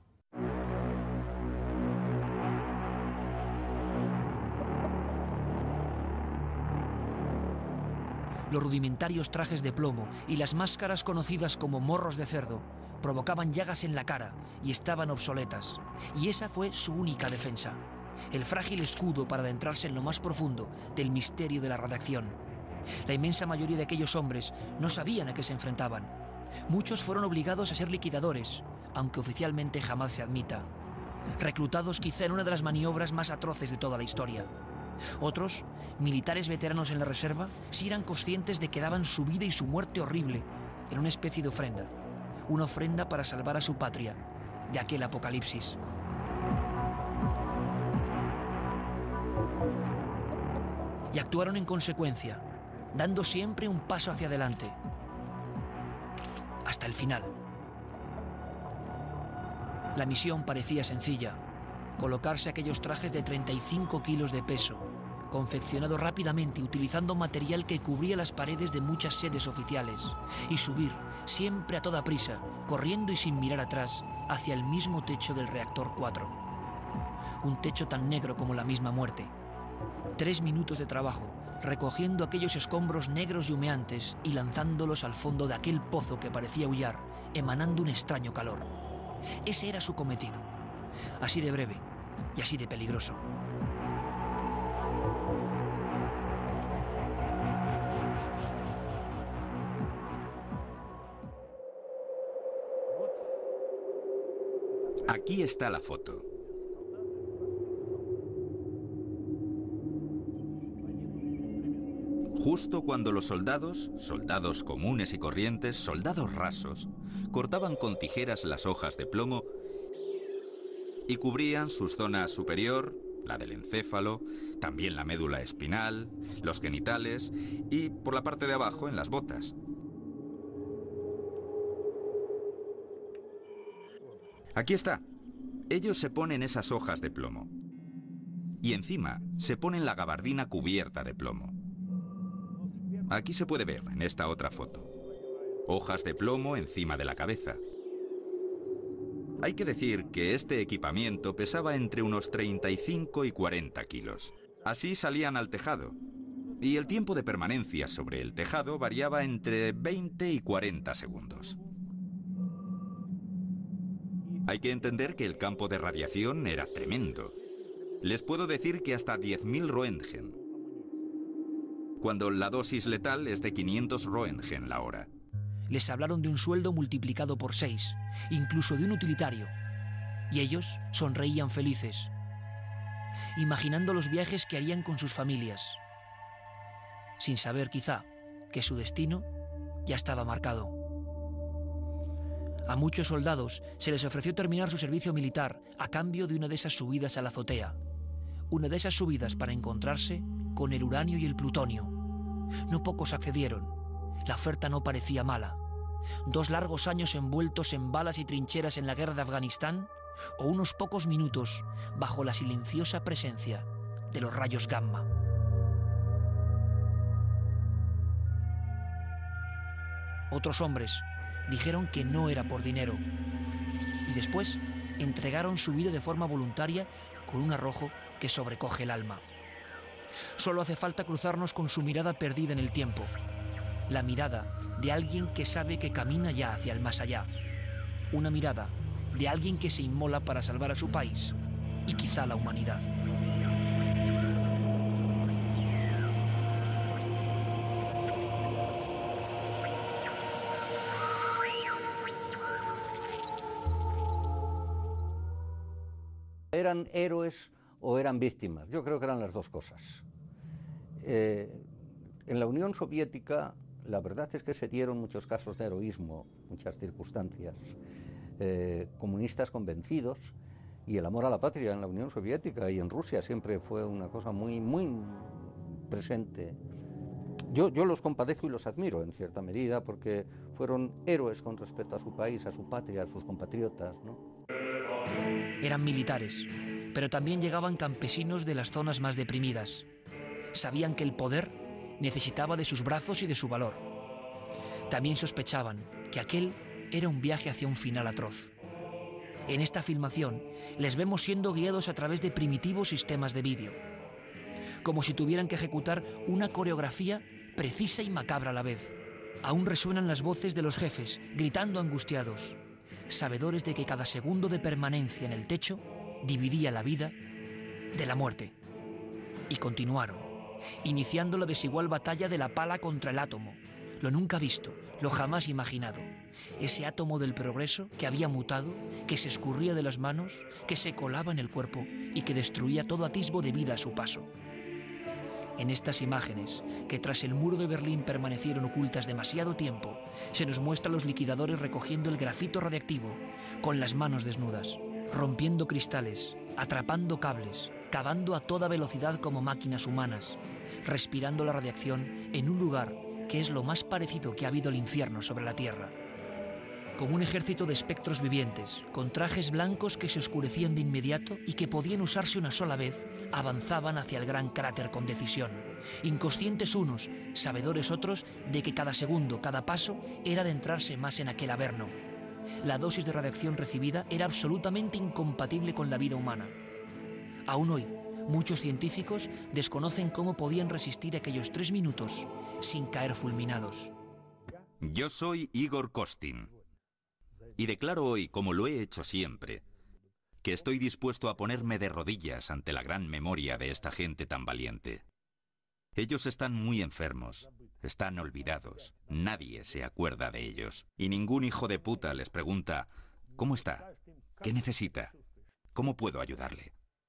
Los rudimentarios trajes de plomo y las máscaras conocidas como morros de cerdo provocaban llagas en la cara y estaban obsoletas. Y esa fue su única defensa, el frágil escudo para adentrarse en lo más profundo del misterio de la radiación. La inmensa mayoría de aquellos hombres no sabían a qué se enfrentaban. Muchos fueron obligados a ser liquidadores, aunque oficialmente jamás se admita. Reclutados quizá en una de las maniobras más atroces de toda la historia. Otros, militares veteranos en la reserva, sí eran conscientes de que daban su vida y su muerte horrible en una especie de ofrenda. Una ofrenda para salvar a su patria de aquel apocalipsis. Y actuaron en consecuencia, dando siempre un paso hacia adelante, hasta el final. La misión parecía sencilla: colocarse aquellos trajes de 35 kilos de peso, confeccionados rápidamente utilizando material que cubría las paredes de muchas sedes oficiales, y subir, siempre a toda prisa, corriendo y sin mirar atrás, hacia el mismo techo del reactor 4. Un techo tan negro como la misma muerte. 3 minutos de trabajo, recogiendo aquellos escombros negros y humeantes y lanzándolos al fondo de aquel pozo que parecía aullar, emanando un extraño calor. Ese era su cometido. Así de breve y así de peligroso. Aquí está la foto. Justo cuando los soldados comunes y corrientes, soldados rasos, cortaban con tijeras las hojas de plomo y cubrían sus zonas superior, la del encéfalo, también la médula espinal, los genitales y por la parte de abajo en las botas. Aquí está. Ellos se ponen esas hojas de plomo. Y encima se ponen la gabardina cubierta de plomo. Aquí se puede ver en esta otra foto. Hojas de plomo encima de la cabeza. Hay que decir que este equipamiento pesaba entre unos 35 y 40 kilos. Así salían al tejado. Y el tiempo de permanencia sobre el tejado variaba entre 20 y 40 segundos. Hay que entender que el campo de radiación era tremendo. Les puedo decir que hasta 10.000 Roentgen, cuando la dosis letal es de 500 Roentgen la hora. Les hablaron de un sueldo multiplicado por 6, incluso de un utilitario. Y ellos sonreían felices, imaginando los viajes que harían con sus familias, sin saber quizá que su destino ya estaba marcado. A muchos soldados se les ofreció terminar su servicio militar a cambio de una de esas subidas a la azotea, una de esas subidas para encontrarse con el uranio y el plutonio. No pocos accedieron. La oferta no parecía mala. 2 largos años envueltos en balas y trincheras en la guerra de Afganistán, o unos pocos minutos bajo la silenciosa presencia de los rayos gamma. Otros hombres dijeron que no era por dinero y después entregaron su vida de forma voluntaria con un arrojo que sobrecoge el alma. Solo hace falta cruzarnos con su mirada perdida en el tiempo, la mirada de alguien que sabe que camina ya hacia el más allá, una mirada de alguien que se inmola para salvar a su país y quizá la humanidad. ¿Eran héroes o eran víctimas? Yo creo que eran las dos cosas. En la Unión Soviética, la verdad es que se dieron muchos casos de heroísmo, muchas circunstancias. Comunistas convencidos, y el amor a la patria en la Unión Soviética y en Rusia siempre fue una cosa muy, muy presente. Yo los compadezco y los admiro en cierta medida porque fueron héroes con respecto a su país, a su patria, a sus compatriotas, ¿no? Eran militares, pero también llegaban campesinos de las zonas más deprimidas. Sabían que el poder necesitaba de sus brazos y de su valor. También sospechaban que aquel era un viaje hacia un final atroz. En esta filmación les vemos siendo guiados a través de primitivos sistemas de vídeo, como si tuvieran que ejecutar una coreografía precisa y macabra a la vez. Aún resuenan las voces de los jefes, gritando angustiados, sabedores de que cada segundo de permanencia en el techo dividía la vida de la muerte. Y continuaron, iniciando la desigual batalla de la pala contra el átomo, lo nunca visto, lo jamás imaginado. Ese átomo del progreso que había mutado, que se escurría de las manos, que se colaba en el cuerpo y que destruía todo atisbo de vida a su paso. En estas imágenes, que tras el muro de Berlín permanecieron ocultas demasiado tiempo, se nos muestra a los liquidadores recogiendo el grafito radiactivo con las manos desnudas, rompiendo cristales, atrapando cables, cavando a toda velocidad como máquinas humanas, respirando la radiación en un lugar que es lo más parecido que ha habido al infierno sobre la Tierra. Como un ejército de espectros vivientes, con trajes blancos que se oscurecían de inmediato y que podían usarse una sola vez, avanzaban hacia el gran cráter con decisión. Inconscientes unos, sabedores otros de que cada segundo, cada paso, era adentrarse más en aquel averno. La dosis de radiación recibida era absolutamente incompatible con la vida humana. Aún hoy, muchos científicos desconocen cómo podían resistir aquellos 3 minutos sin caer fulminados. Yo soy Igor Kostin y declaro hoy, como lo he hecho siempre, que estoy dispuesto a ponerme de rodillas ante la gran memoria de esta gente tan valiente. Ellos están muy enfermos, están olvidados, nadie se acuerda de ellos y ningún hijo de puta les pregunta ¿cómo está? ¿Qué necesita? ¿Cómo puedo ayudarle?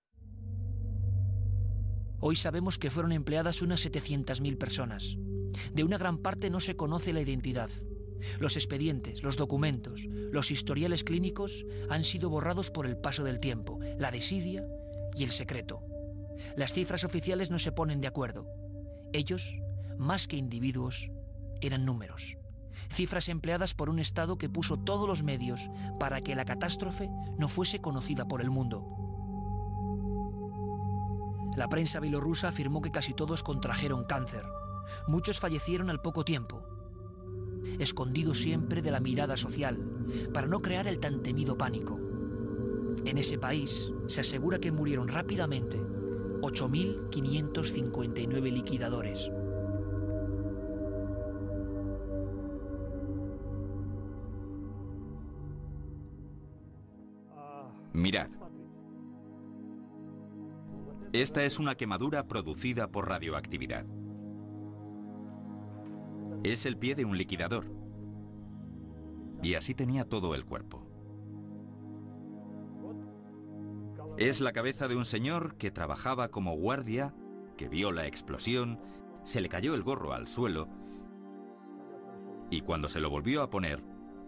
Hoy sabemos que fueron empleadas unas 700.000 personas. De una gran parte no se conoce la identidad. Los expedientes, los documentos, los historiales clínicos han sido borrados por el paso del tiempo, la desidia y el secreto. Las cifras oficiales no se ponen de acuerdo. Ellos, más que individuos, eran números. Cifras empleadas por un Estado que puso todos los medios para que la catástrofe no fuese conocida por el mundo. La prensa bielorrusa afirmó que casi todos contrajeron cáncer. Muchos fallecieron al poco tiempo, escondidos siempre de la mirada social, para no crear el tan temido pánico. En ese país se asegura que murieron rápidamente 8.559 liquidadores. Mirad. Esta es una quemadura producida por radioactividad. Es el pie de un liquidador. Y así tenía todo el cuerpo. Es la cabeza de un señor que trabajaba como guardia, que vio la explosión, se le cayó el gorro al suelo y cuando se lo volvió a poner,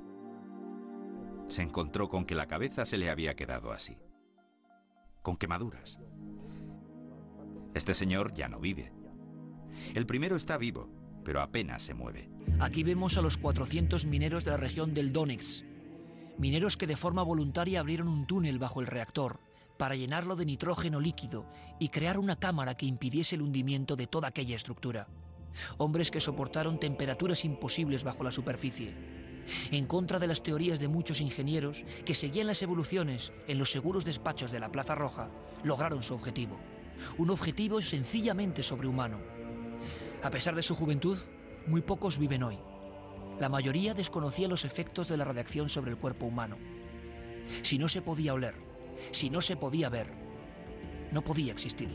se encontró con que la cabeza se le había quedado así, con quemaduras. Este señor ya no vive. El primero está vivo, pero apenas se mueve. Aquí vemos a los 400 mineros de la región del Donetsk. Mineros que de forma voluntaria abrieron un túnel bajo el reactor para llenarlo de nitrógeno líquido y crear una cámara que impidiese el hundimiento de toda aquella estructura. Hombres que soportaron temperaturas imposibles bajo la superficie. En contra de las teorías de muchos ingenieros que seguían las evoluciones en los seguros despachos de la Plaza Roja, lograron su objetivo. Un objetivo sencillamente sobrehumano. A pesar de su juventud, muy pocos viven hoy. La mayoría desconocía los efectos de la radiación sobre el cuerpo humano. Si no se podía oler, si no se podía ver, no podía existir.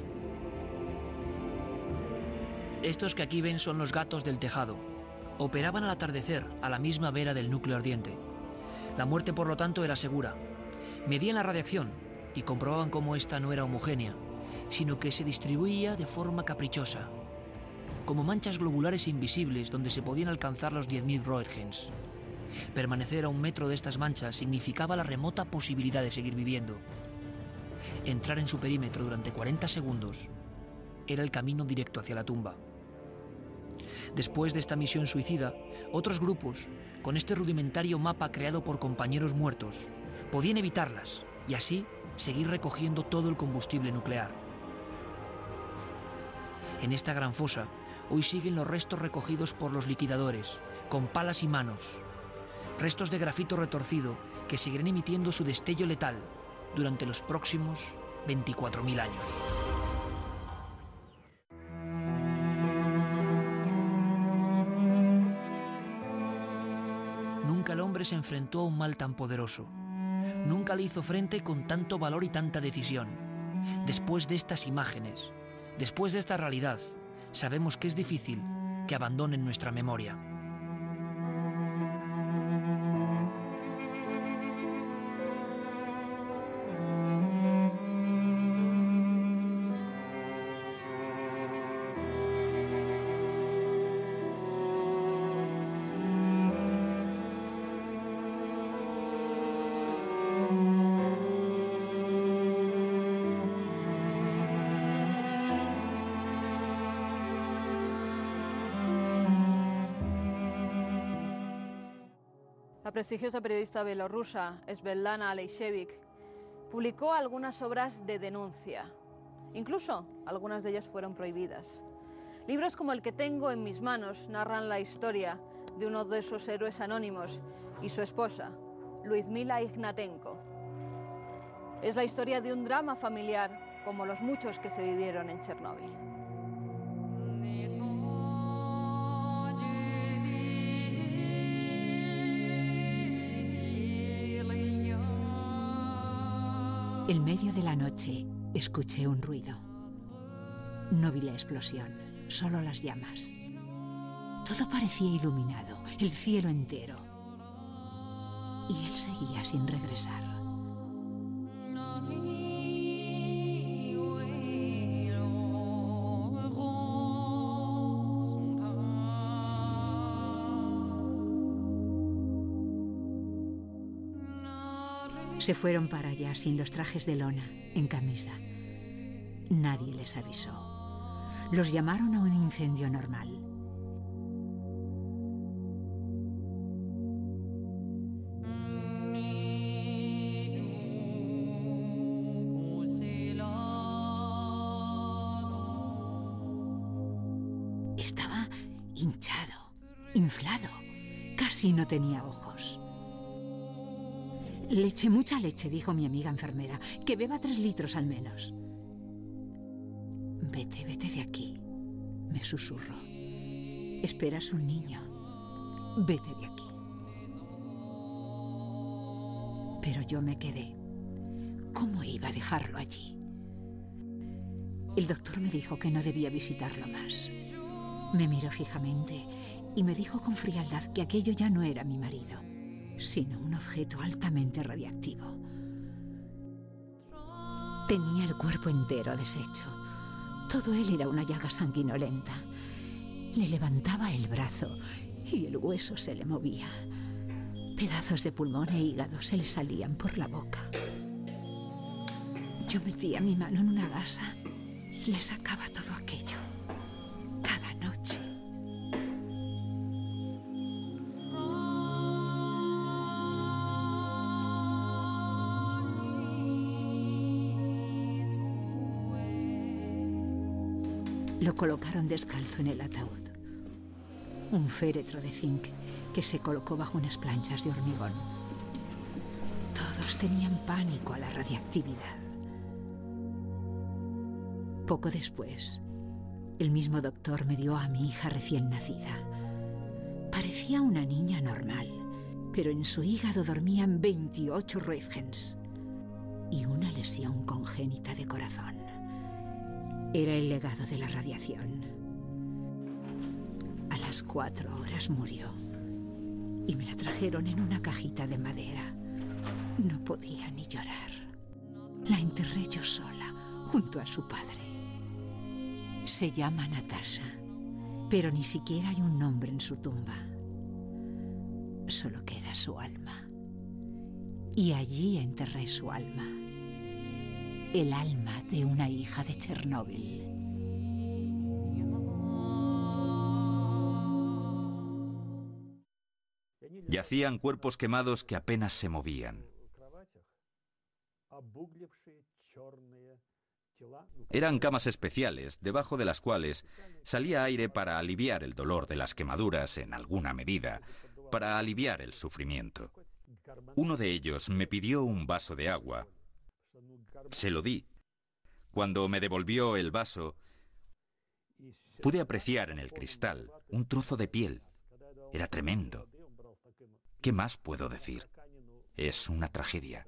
Estos que aquí ven son los gatos del tejado. Operaban al atardecer a la misma vera del núcleo ardiente. La muerte, por lo tanto, era segura. Medían la radiación y comprobaban cómo esta no era homogénea, sino que se distribuía de forma caprichosa, como manchas globulares invisibles donde se podían alcanzar los 10.000 Roentgens. Permanecer a 1 metro de estas manchas significaba la remota posibilidad de seguir viviendo. Entrar en su perímetro durante 40 segundos era el camino directo hacia la tumba. Después de esta misión suicida, otros grupos, con este rudimentario mapa creado por compañeros muertos, podían evitarlas y así seguir recogiendo todo el combustible nuclear. En esta gran fosa, hoy siguen los restos recogidos por los liquidadores, con palas y manos. Restos de grafito retorcido que seguirán emitiendo su destello letal durante los próximos 24.000 años. Nunca el hombre se enfrentó a un mal tan poderoso. Nunca le hizo frente con tanto valor y tanta decisión. Después de estas imágenes, después de esta realidad, sabemos que es difícil que abandonen nuestra memoria. La prestigiosa periodista bielorrusa Svetlana Alexievich publicó algunas obras de denuncia. Incluso algunas de ellas fueron prohibidas. Libros como el que tengo en mis manos narran la historia de uno de esos héroes anónimos y su esposa, Lyudmila Ignatenko. Es la historia de un drama familiar como los muchos que se vivieron en Chernóbil. En medio de la noche escuché un ruido. No vi la explosión, solo las llamas. Todo parecía iluminado, el cielo entero. Y él seguía sin regresar. Se fueron para allá sin los trajes de lona, en camisa. Nadie les avisó. Los llamaron a un incendio normal. Estaba hinchado, inflado. Casi no tenía ojos. Leche, mucha leche, dijo mi amiga enfermera. Que beba 3 litros al menos. Vete, vete de aquí, me susurró. Esperas un niño. Vete de aquí. Pero yo me quedé. ¿Cómo iba a dejarlo allí? El doctor me dijo que no debía visitarlo más. Me miró fijamente y me dijo con frialdad que aquello ya no era mi marido, sino un objeto altamente radiactivo. Tenía el cuerpo entero deshecho. Todo él era una llaga sanguinolenta. Le levantaba el brazo y el hueso se le movía. Pedazos de pulmón e hígado se le salían por la boca. Yo metía mi mano en una gasa y le sacaba todo aquello. Cada noche. Lo colocaron descalzo en el ataúd. Un féretro de zinc que se colocó bajo unas planchas de hormigón. Todos tenían pánico a la radiactividad. Poco después, el mismo doctor me dio a mi hija recién nacida. Parecía una niña normal, pero en su hígado dormían 28 Roentgens y una lesión congénita de corazón. Era el legado de la radiación. A las 4 horas murió y me la trajeron en una cajita de madera. No podía ni llorar. La enterré yo sola, junto a su padre. Se llama Natasha, pero ni siquiera hay un nombre en su tumba. Solo queda su alma. Y allí enterré su alma. El alma de una hija de Chernóbil. Yacían cuerpos quemados que apenas se movían. Eran camas especiales, debajo de las cuales salía aire para aliviar el dolor de las quemaduras en alguna medida, para aliviar el sufrimiento. Uno de ellos me pidió un vaso de agua. Se lo di. Cuando me devolvió el vaso, pude apreciar en el cristal un trozo de piel. Era tremendo. ¿Qué más puedo decir? Es una tragedia.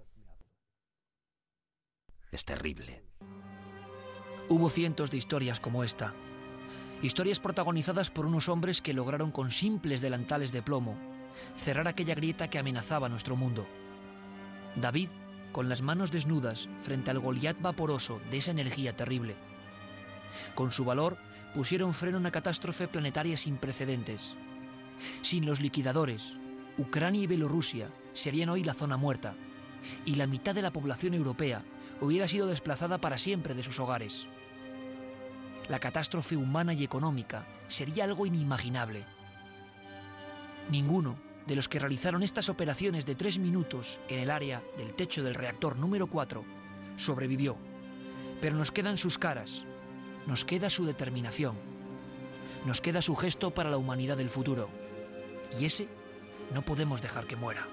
Es terrible. Hubo cientos de historias como esta. Historias protagonizadas por unos hombres que lograron con simples delantales de plomo cerrar aquella grieta que amenazaba nuestro mundo. David, con las manos desnudas frente al Goliat vaporoso de esa energía terrible. Con su valor pusieron freno a una catástrofe planetaria sin precedentes. Sin los liquidadores, Ucrania y Bielorrusia serían hoy la zona muerta, y la mitad de la población europea hubiera sido desplazada para siempre de sus hogares. La catástrofe humana y económica sería algo inimaginable. Ninguno de los que realizaron estas operaciones de 3 minutos en el área del techo del reactor número 4 sobrevivió, pero nos quedan sus caras, nos queda su determinación, nos queda su gesto para la humanidad del futuro, y ese no podemos dejar que muera.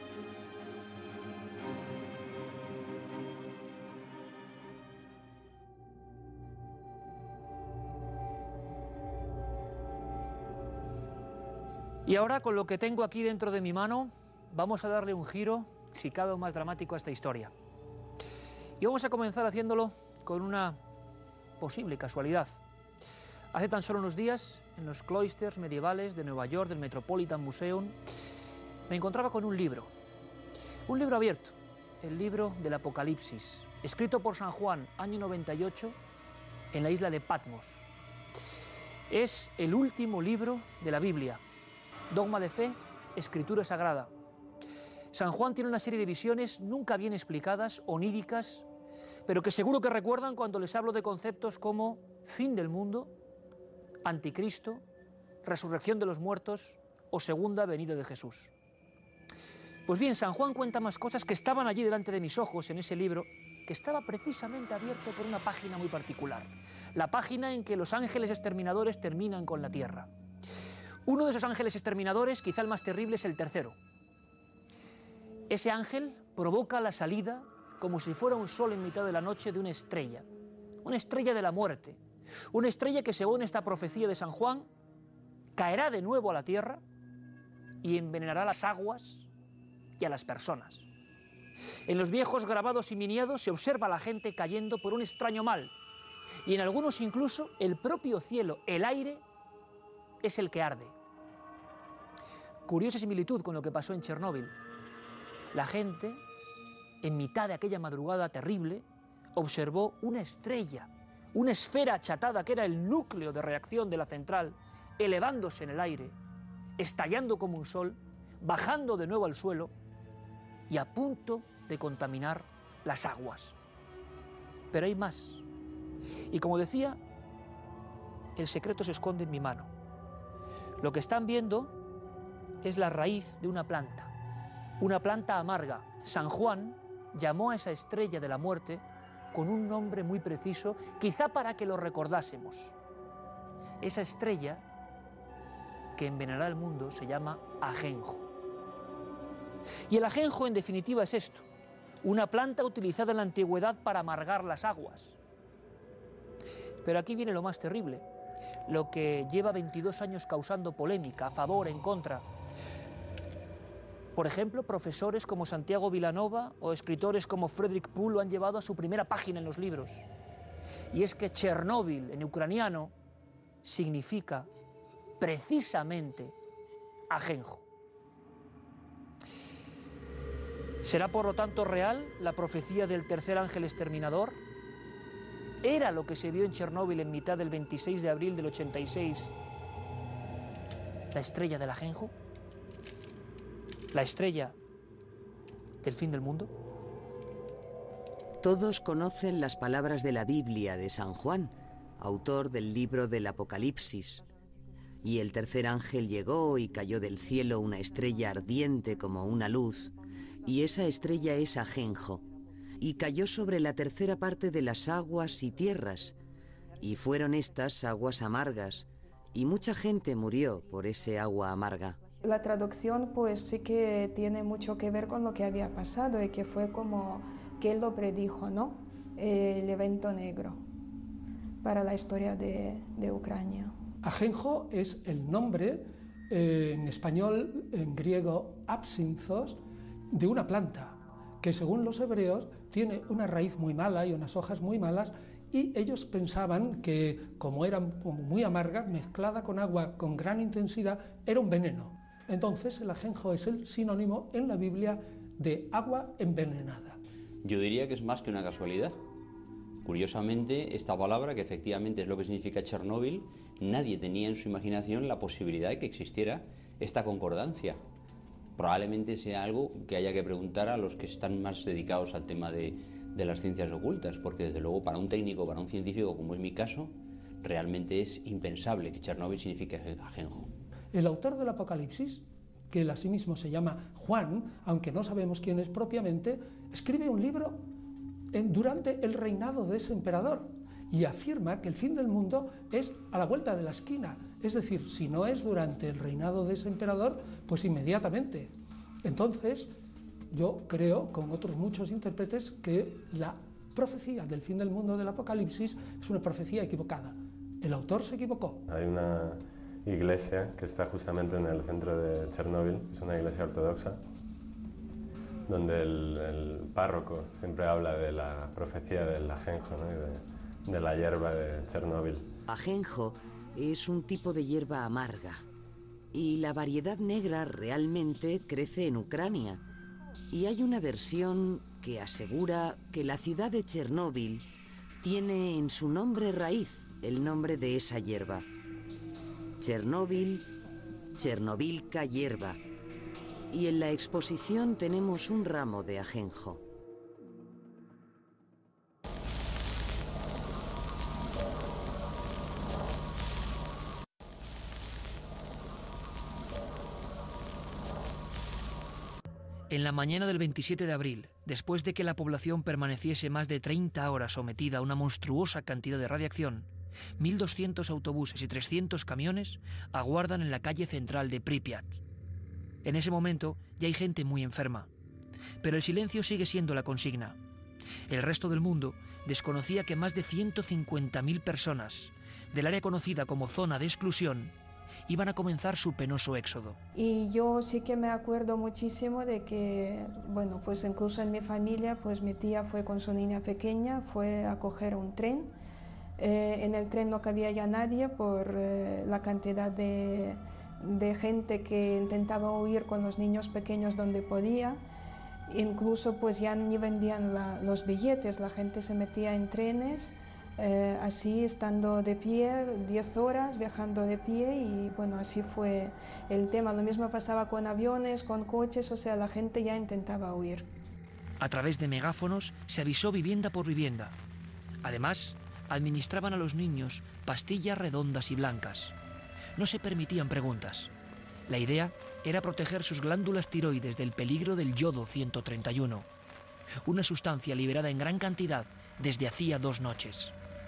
Y ahora, con lo que tengo aquí dentro de mi mano, vamos a darle un giro, si cabe, más dramático a esta historia. Y vamos a comenzar haciéndolo con una posible casualidad. Hace tan solo unos días, en los cloisters medievales de Nueva York, del Metropolitan Museum, me encontraba con un libro abierto, el libro del Apocalipsis, escrito por San Juan, año 98, en la isla de Patmos. Es el último libro de la Biblia. Dogma de fe, escritura sagrada. San Juan tiene una serie de visiones nunca bien explicadas, oníricas, pero que seguro que recuerdan cuando les hablo de conceptos como fin del mundo, anticristo, resurrección de los muertos o segunda venida de Jesús. Pues bien, San Juan cuenta más cosas que estaban allí delante de mis ojos en ese libro, que estaba precisamente abierto por una página muy particular, la página en que los ángeles exterminadores terminan con la tierra. Uno de esos ángeles exterminadores, quizá el más terrible, es el tercero. Ese ángel provoca la salida, como si fuera un sol en mitad de la noche, de una estrella de la muerte, una estrella que, según esta profecía de San Juan, caerá de nuevo a la tierra y envenenará las aguas y a las personas. En los viejos grabados y miniados se observa a la gente cayendo por un extraño mal. Y en algunos incluso el propio cielo, el aire, es el que arde. Curiosa similitud con lo que pasó en Chernóbil. La gente, en mitad de aquella madrugada terrible, observó una estrella, una esfera achatada que era el núcleo de reacción de la central, elevándose en el aire, estallando como un sol, bajando de nuevo al suelo y a punto de contaminar las aguas. Pero hay más. Y como decía, el secreto se esconde en mi mano. Lo que están viendo es la raíz de una planta amarga. San Juan llamó a esa estrella de la muerte con un nombre muy preciso, quizá para que lo recordásemos. Esa estrella que envenenará el mundo se llama ajenjo. Y el ajenjo, en definitiva, es esto: una planta utilizada en la antigüedad para amargar las aguas. Pero aquí viene lo más terrible, lo que lleva 22 años causando polémica, a favor, en contra. Por ejemplo, profesores como Santiago Vilanova o escritores como Frederick Poole lo han llevado a su primera página en los libros. Y es que Chernóbil, en ucraniano, significa precisamente ajenjo. ¿Será por lo tanto real la profecía del tercer ángel exterminador? ¿Era lo que se vio en Chernóbil en mitad del 26 de abril del 86 la estrella del ajenjo? ¿La estrella del fin del mundo? Todos conocen las palabras de la Biblia de San Juan, autor del libro del Apocalipsis. Y el tercer ángel llegó y cayó del cielo una estrella ardiente como una luz, y esa estrella es ajenjo, y cayó sobre la tercera parte de las aguas y tierras, y fueron estas aguas amargas, y mucha gente murió por ese agua amarga. La traducción pues sí que tiene mucho que ver con lo que había pasado y que fue como que él lo predijo, ¿no? El evento negro para la historia de Ucrania. Ajenjo es el nombre, en español, en griego, absinthos, de una planta que según los hebreos tiene una raíz muy mala y unas hojas muy malas, y ellos pensaban que como era como muy amarga, mezclada con agua con gran intensidad, era un veneno. Entonces el ajenjo es el sinónimo en la Biblia de agua envenenada. Yo diría que es más que una casualidad. Curiosamente, esta palabra, que efectivamente es lo que significa Chernóbil, nadie tenía en su imaginación la posibilidad de que existiera esta concordancia. Probablemente sea algo que haya que preguntar a los que están más dedicados al tema de las ciencias ocultas, porque desde luego para un técnico, para un científico como es mi caso, realmente es impensable que Chernóbil signifique ajenjo. El autor del Apocalipsis, que él a sí mismo se llama Juan, aunque no sabemos quién es propiamente, escribe un libro durante el reinado de ese emperador y afirma que el fin del mundo es a la vuelta de la esquina. Es decir, si no es durante el reinado de ese emperador, pues inmediatamente. Entonces, yo creo, con otros muchos intérpretes, que la profecía del fin del mundo del Apocalipsis es una profecía equivocada. El autor se equivocó. Hay una iglesia que está justamente en el centro de Chernóbil, es una iglesia ortodoxa, donde el párroco siempre habla de la profecía del ajenjo, ¿no? y de la hierba de Chernóbil. Ajenjo es un tipo de hierba amarga, y la variedad negra realmente crece en Ucrania. Y hay una versión que asegura que la ciudad de Chernóbil tiene en su nombre raíz el nombre de esa hierba. Chernóbil, Chernobilka hierba. Y en la exposición tenemos un ramo de ajenjo. En la mañana del 27 de abril, después de que la población permaneciese más de 30 horas sometida a una monstruosa cantidad de radiación, 1.200 autobuses y 300 camiones aguardan en la calle central de Pripyat. En ese momento ya hay gente muy enferma, pero el silencio sigue siendo la consigna. El resto del mundo desconocía que más de 150.000 personas del área conocida como zona de exclusión iban a comenzar su penoso éxodo. Y yo sí que me acuerdo muchísimo de que, bueno, pues incluso en mi familia, pues mi tía fue con su niña pequeña, fue a coger un tren. En el tren no cabía ya nadie por la cantidad de gente que intentaba huir con los niños pequeños donde podía. Incluso pues ya ni vendían los billetes, la gente se metía en trenes, así estando de pie 10 horas, viajando de pie, y bueno, así fue el tema. Lo mismo pasaba con aviones, con coches, o sea, la gente ya intentaba huir. A través de megáfonos se avisó vivienda por vivienda. Además, administraban a los niños pastillas redondas y blancas. No se permitían preguntas. La idea era proteger sus glándulas tiroides del peligro del yodo 131, una sustancia liberada en gran cantidad desde hacía 2 noches.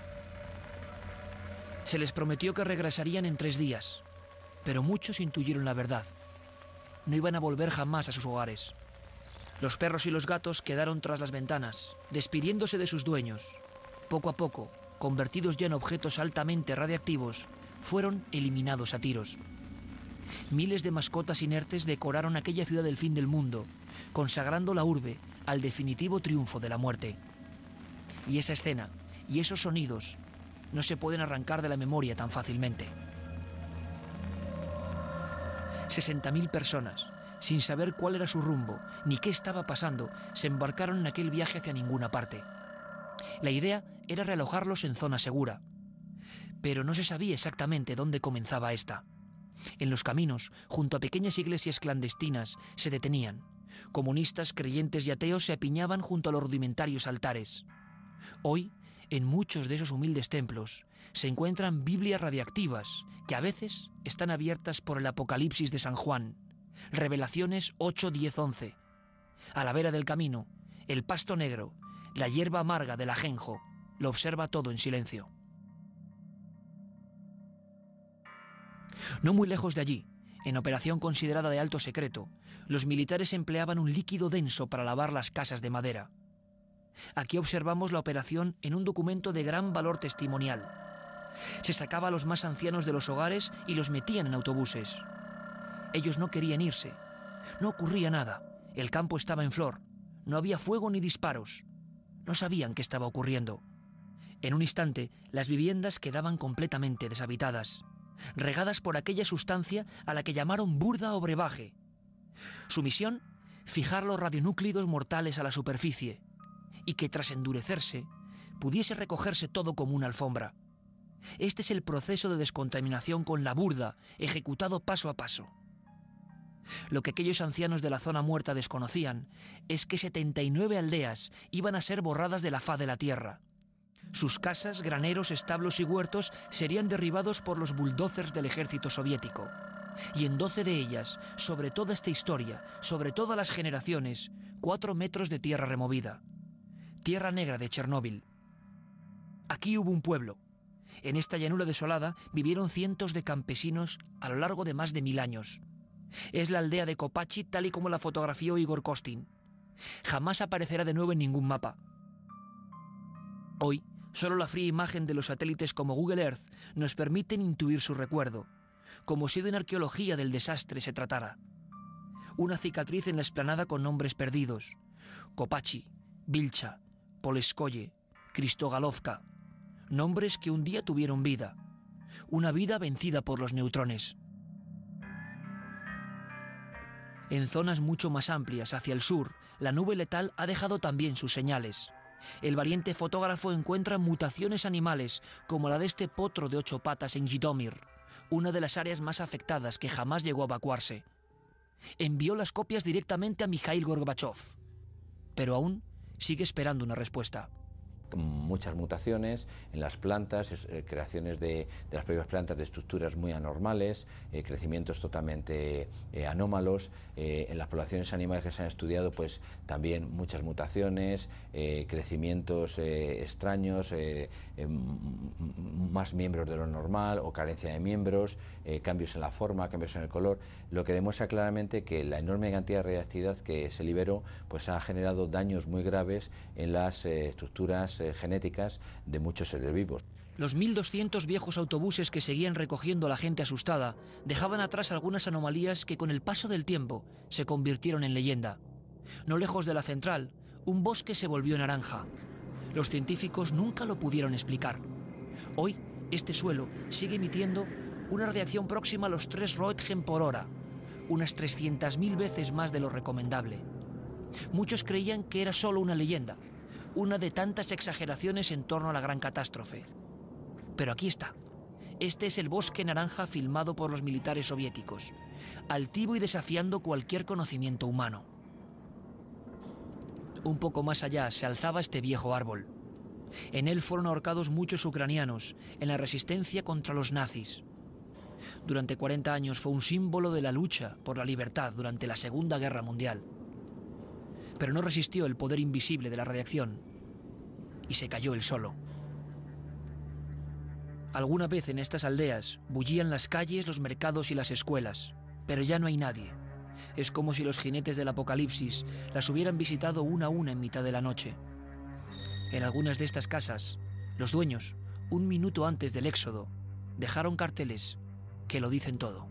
Se les prometió que regresarían en 3 días, pero muchos intuyeron la verdad. No iban a volver jamás a sus hogares. Los perros y los gatos quedaron tras las ventanas, despidiéndose de sus dueños. Poco a poco, convertidos ya en objetos altamente radiactivos, fueron eliminados a tiros. Miles de mascotas inertes decoraron aquella ciudad del fin del mundo, consagrando la urbe al definitivo triunfo de la muerte. Y esa escena y esos sonidos no se pueden arrancar de la memoria tan fácilmente. 60.000 personas, sin saber cuál era su rumbo ni qué estaba pasando, se embarcaron en aquel viaje hacia ninguna parte. La idea era realojarlos en zona segura, pero no se sabía exactamente dónde comenzaba esta. En los caminos, junto a pequeñas iglesias clandestinas, se detenían. Comunistas, creyentes y ateos se apiñaban junto a los rudimentarios altares. Hoy, en muchos de esos humildes templos, se encuentran Biblias radiactivas que a veces están abiertas por el Apocalipsis de San Juan, Revelaciones 8, 10, 11. A la vera del camino, el pasto negro, la hierba amarga del ajenjo, lo observa todo en silencio. No muy lejos de allí, en operación considerada de alto secreto, los militares empleaban un líquido denso para lavar las casas de madera. Aquí observamos la operación en un documento de gran valor testimonial. Se sacaba a los más ancianos de los hogares y los metían en autobuses. Ellos no querían irse. No ocurría nada. El campo estaba en flor. No había fuego ni disparos. No sabían qué estaba ocurriendo. En un instante, las viviendas quedaban completamente deshabitadas, regadas por aquella sustancia a la que llamaron burda o brebaje. Su misión, fijar los radionúclidos mortales a la superficie y que tras endurecerse pudiese recogerse todo como una alfombra. Este es el proceso de descontaminación con la burda, ejecutado paso a paso. Lo que aquellos ancianos de la zona muerta desconocían es que 79 aldeas iban a ser borradas de la faz de la tierra. Sus casas, graneros, establos y huertos serían derribados por los bulldozers del ejército soviético. Y en 12 de ellas, sobre toda esta historia, sobre todas las generaciones, 4 metros de tierra removida. Tierra negra de Chernóbil. Aquí hubo un pueblo. En esta llanura desolada vivieron cientos de campesinos a lo largo de más de 1000 años. Es la aldea de Kopachi tal y como la fotografió Igor Kostin. Jamás aparecerá de nuevo en ningún mapa. Hoy, solo la fría imagen de los satélites como Google Earth nos permiten intuir su recuerdo, como si de una arqueología del desastre se tratara. Una cicatriz en la explanada con nombres perdidos: Kopachi, Vilcha, Poleskoye, Kristogalovka. Nombres que un día tuvieron vida. Una vida vencida por los neutrones. En zonas mucho más amplias, hacia el sur, la nube letal ha dejado también sus señales. El valiente fotógrafo encuentra mutaciones animales, como la de este potro de 8 patas en Jitomir, una de las áreas más afectadas que jamás llegó a evacuarse. Envió las copias directamente a Mikhail Gorbachev, pero aún sigue esperando una respuesta. Muchas mutaciones en las plantas, creaciones de las propias plantas de estructuras muy anormales, crecimientos totalmente anómalos. En las poblaciones animales que se han estudiado, pues también muchas mutaciones, crecimientos extraños, más miembros de lo normal o carencia de miembros, cambios en la forma, cambios en el color, lo que demuestra claramente que la enorme cantidad de radiactividad que se liberó pues ha generado daños muy graves en las estructuras genéticas genéticas de muchos seres vivos. Los 1.200 viejos autobuses que seguían recogiendo a la gente asustada dejaban atrás algunas anomalías que con el paso del tiempo se convirtieron en leyenda. No lejos de la central, un bosque se volvió naranja. Los científicos nunca lo pudieron explicar. Hoy, este suelo sigue emitiendo una radiación próxima a los 3 Roentgen por hora, unas 300.000 veces más de lo recomendable. Muchos creían que era solo una leyenda, una de tantas exageraciones en torno a la gran catástrofe. Pero aquí está. Este es el bosque naranja filmado por los militares soviéticos, altivo y desafiando cualquier conocimiento humano. Un poco más allá se alzaba este viejo árbol. En él fueron ahorcados muchos ucranianos en la resistencia contra los nazis. Durante 40 años fue un símbolo de la lucha por la libertad durante la Segunda Guerra Mundial. Pero no resistió el poder invisible de la radiación y se cayó él solo. Alguna vez en estas aldeas bullían las calles, los mercados y las escuelas, pero ya no hay nadie. Es como si los jinetes del apocalipsis las hubieran visitado una a una en mitad de la noche. En algunas de estas casas, los dueños, un minuto antes del éxodo, dejaron carteles que lo dicen todo.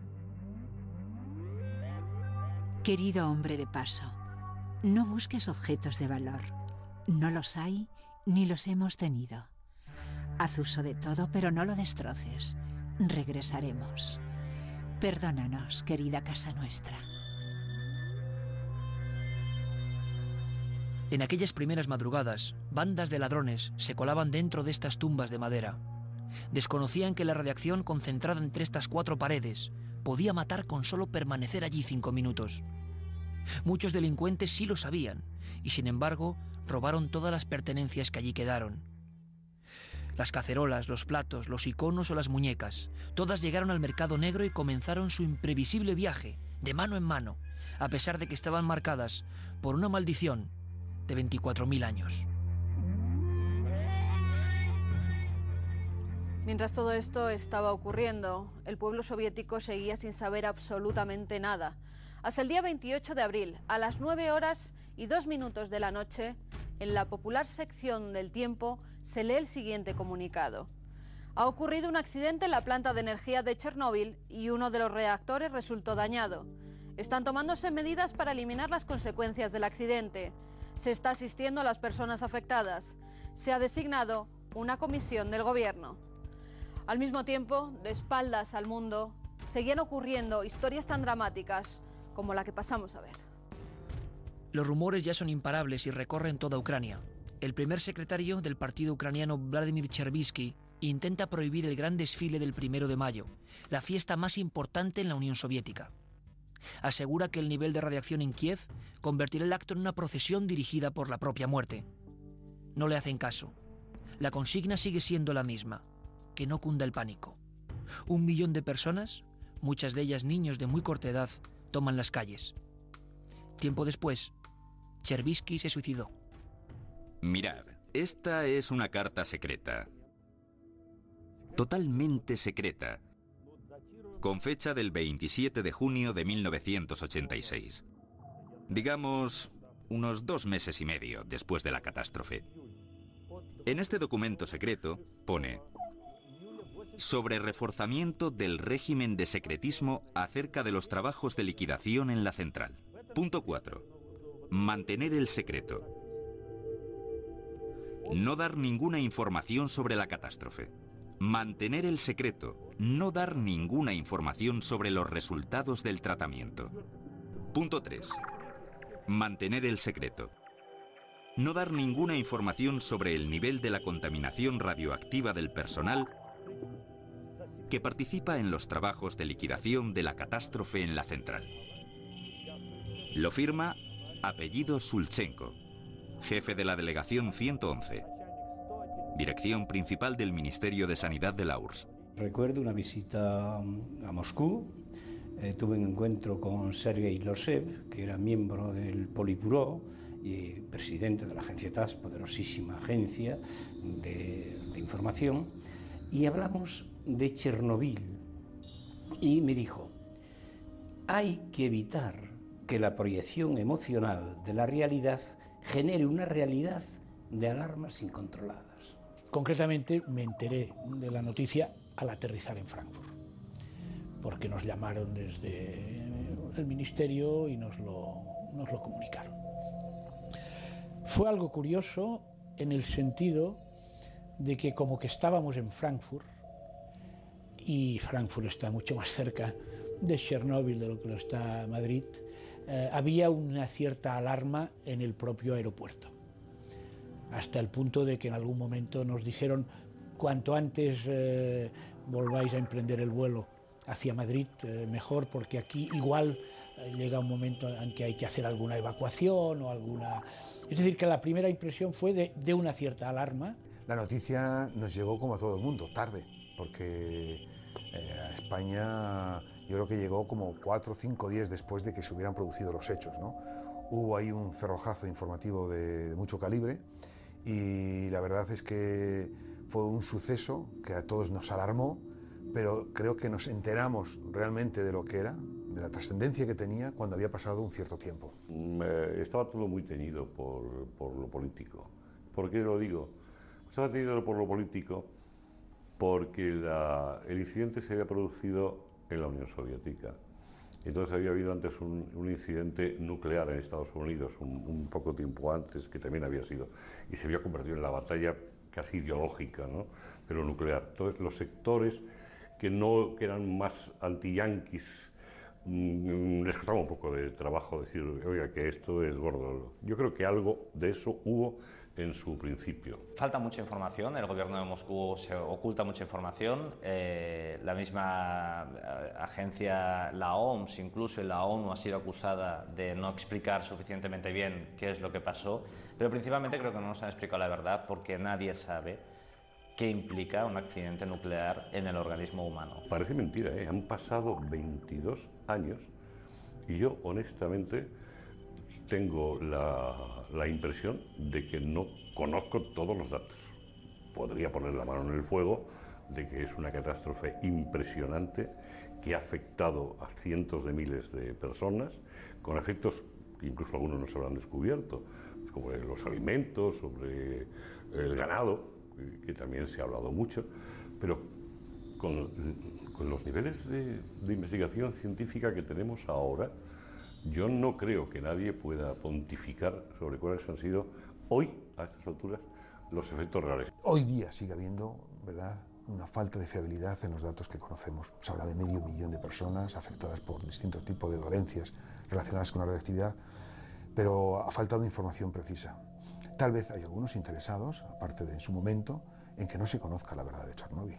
Querido hombre de paso, no busques objetos de valor. No los hay ni los hemos tenido. Haz uso de todo, pero no lo destroces. Regresaremos. Perdónanos, querida casa nuestra. En aquellas primeras madrugadas, bandas de ladrones se colaban dentro de estas tumbas de madera. Desconocían que la radiación concentrada entre estas 4 paredes podía matar con solo permanecer allí 5 minutos. Muchos delincuentes sí lo sabían y, sin embargo, robaron todas las pertenencias que allí quedaron. Las cacerolas, los platos, los iconos o las muñecas, todas llegaron al mercado negro y comenzaron su imprevisible viaje, de mano en mano, a pesar de que estaban marcadas por una maldición de 24.000 años. Mientras todo esto estaba ocurriendo, el pueblo soviético seguía sin saber absolutamente nada. Hasta el día 28 de abril, a las 9:02 de la noche, en la popular sección del Tiempo, se lee el siguiente comunicado. Ha ocurrido un accidente en la planta de energía de Chernóbil y uno de los reactores resultó dañado. Están tomándose medidas para eliminar las consecuencias del accidente. Se está asistiendo a las personas afectadas. Se ha designado una comisión del gobierno. Al mismo tiempo, de espaldas al mundo, seguían ocurriendo historias tan dramáticas como la que pasamos a ver. Los rumores ya son imparables y recorren toda Ucrania. El primer secretario del partido ucraniano, Vladimir Chervisky, intenta prohibir el gran desfile del 1 de mayo, la fiesta más importante en la Unión Soviética. Asegura que el nivel de radiación en Kiev convertirá el acto en una procesión dirigida por la propia muerte. No le hacen caso. La consigna sigue siendo la misma: que no cunda el pánico. 1 millón de personas, muchas de ellas niños de muy corta edad, toman las calles. Tiempo después, Chervisky se suicidó. Mirad, esta es una carta secreta. Totalmente secreta. Con fecha del 27 de junio de 1986. Digamos, unos 2 meses y medio después de la catástrofe. En este documento secreto pone: sobre reforzamiento del régimen de secretismo acerca de los trabajos de liquidación en la central. Punto 4. Mantener el secreto. No dar ninguna información sobre la catástrofe. Mantener el secreto. No dar ninguna información sobre los resultados del tratamiento. Punto 3. Mantener el secreto. No dar ninguna información sobre el nivel de la contaminación radioactiva del personal que participa en los trabajos de liquidación de la catástrofe en la central. Lo firma apellido Sulchenko, jefe de la delegación 111, dirección principal del Ministerio de Sanidad de la URSS. Recuerdo una visita a Moscú. Tuve un encuentro con Sergei Lorsev, que era miembro del Politburó y presidente de la agencia TASS, poderosísima agencia de información, y hablamos de Chernobyl. Y me dijo: hay que evitar que la proyección emocional de la realidad genere una realidad de alarmas incontroladas. Concretamente me enteré de la noticia al aterrizar en Frankfurt, porque nos llamaron desde el ministerio y nos lo comunicaron. Fue algo curioso en el sentido de que como que estábamos en Frankfurt, y Frankfurt está mucho más cerca de Chernóbil de lo que lo está Madrid, había una cierta alarma en el propio aeropuerto, hasta el punto de que en algún momento nos dijeron: cuanto antes volváis a emprender el vuelo hacia Madrid, mejor, porque aquí igual llega un momento en que hay que hacer alguna evacuación o alguna... Es decir, que la primera impresión fue de una cierta alarma. La noticia nos llegó como a todo el mundo, tarde, porque a España yo creo que llegó como 4 o 5 días después de que se hubieran producido los hechos, ¿no? Hubo ahí un cerrojazo informativo de mucho calibre y la verdad es que fue un suceso que a todos nos alarmó, pero creo que nos enteramos realmente de lo que era, de la trascendencia que tenía cuando había pasado un cierto tiempo. Estaba todo muy teñido por lo político. ¿Por qué lo digo? Estaba teñido por lo político porque el incidente se había producido en la Unión Soviética. Entonces había habido antes un incidente nuclear en Estados Unidos, un poco tiempo antes, que también había sido, y se había convertido en la batalla casi ideológica, ¿no? Pero nuclear. Entonces los sectores que eran más anti-yanquis, les costaba un poco de trabajo decir, oiga, que esto es gordo. Yo creo que algo de eso hubo en su principio. Falta mucha información, el gobierno de Moscú se oculta mucha información, la misma agencia, la OMS, incluso la ONU ha sido acusada de no explicar suficientemente bien qué es lo que pasó, pero principalmente creo que no nos han explicado la verdad porque nadie sabe qué implica un accidente nuclear en el organismo humano. Parece mentira, ¿eh? Han pasado 22 años y yo honestamente tengo la impresión de que no conozco todos los datos. Podría poner la mano en el fuego de que es una catástrofe impresionante que ha afectado a cientos de miles de personas, con efectos que incluso algunos no se habrán descubierto, sobre los alimentos, sobre el ganado, que también se ha hablado mucho, pero con los niveles de investigación científica que tenemos ahora, yo no creo que nadie pueda pontificar sobre cuáles han sido hoy, a estas alturas, los efectos reales. Hoy día sigue habiendo, ¿verdad?, una falta de fiabilidad en los datos que conocemos. Se habla de 500.000 de personas afectadas por distintos tipos de dolencias relacionadas con la radioactividad, pero ha faltado información precisa. Tal vez hay algunos interesados, aparte de en su momento, en que no se conozca la verdad de Chernóbil.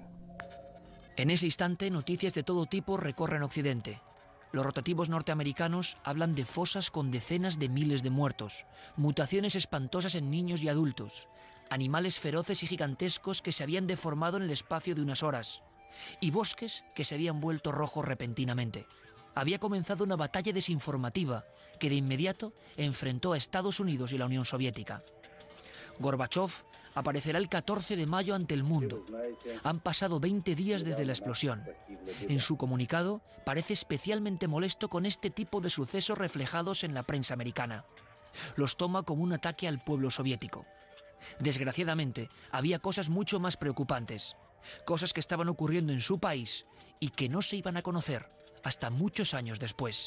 En ese instante, noticias de todo tipo recorren Occidente. Los rotativos norteamericanos hablan de fosas con decenas de miles de muertos, mutaciones espantosas en niños y adultos, animales feroces y gigantescos que se habían deformado en el espacio de unas horas, y bosques que se habían vuelto rojos repentinamente. Había comenzado una batalla desinformativa que de inmediato enfrentó a Estados Unidos y la Unión Soviética. Gorbachov aparecerá el 14 de mayo ante el mundo. Han pasado 20 días desde la explosión. En su comunicado parece especialmente molesto con este tipo de sucesos reflejados en la prensa americana. Los toma como un ataque al pueblo soviético. Desgraciadamente, había cosas mucho más preocupantes, cosas que estaban ocurriendo en su país y que no se iban a conocer hasta muchos años después.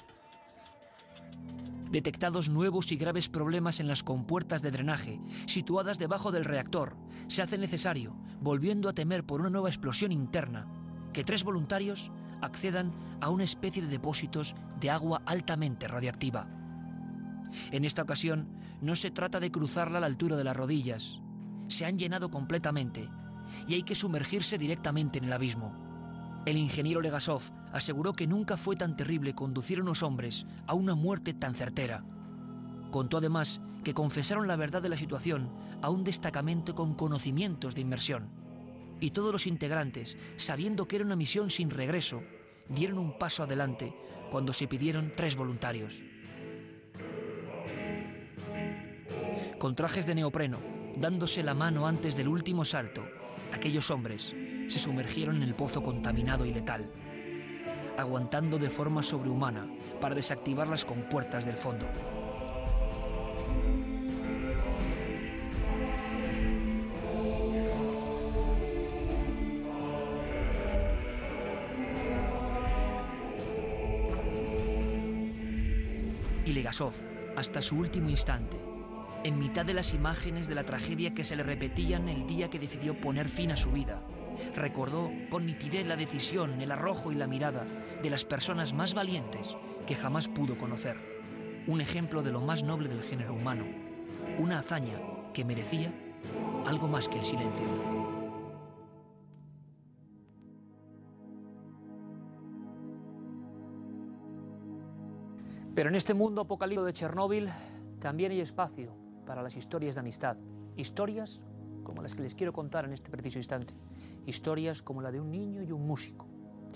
Detectados nuevos y graves problemas en las compuertas de drenaje situadas debajo del reactor, se hace necesario, volviendo a temer por una nueva explosión interna, que 3 voluntarios accedan a una especie de depósitos de agua altamente radioactiva. En esta ocasión, no se trata de cruzarla a la altura de las rodillas. Se han llenado completamente y hay que sumergirse directamente en el abismo. El ingeniero Legasov aseguró que nunca fue tan terrible conducir a unos hombres a una muerte tan certera. Contó además que confesaron la verdad de la situación a un destacamento con conocimientos de inmersión. Y todos los integrantes, sabiendo que era una misión sin regreso, dieron un paso adelante cuando se pidieron 3 voluntarios. Con trajes de neopreno, dándose la mano antes del último salto, aquellos hombres se sumergieron en el pozo contaminado y letal, aguantando de forma sobrehumana para desactivar las compuertas del fondo. Legasov hasta su último instante, en mitad de las imágenes de la tragedia que se le repetían el día que decidió poner fin a su vida. Recordó con nitidez la decisión, el arrojo y la mirada de las personas más valientes que jamás pudo conocer. Un ejemplo de lo más noble del género humano. Una hazaña que merecía algo más que el silencio. Pero en este mundo apocalíptico de Chernóbil también hay espacio para las historias de amistad. Historias como las que les quiero contar en este preciso instante. Historias como la de un niño y un músico.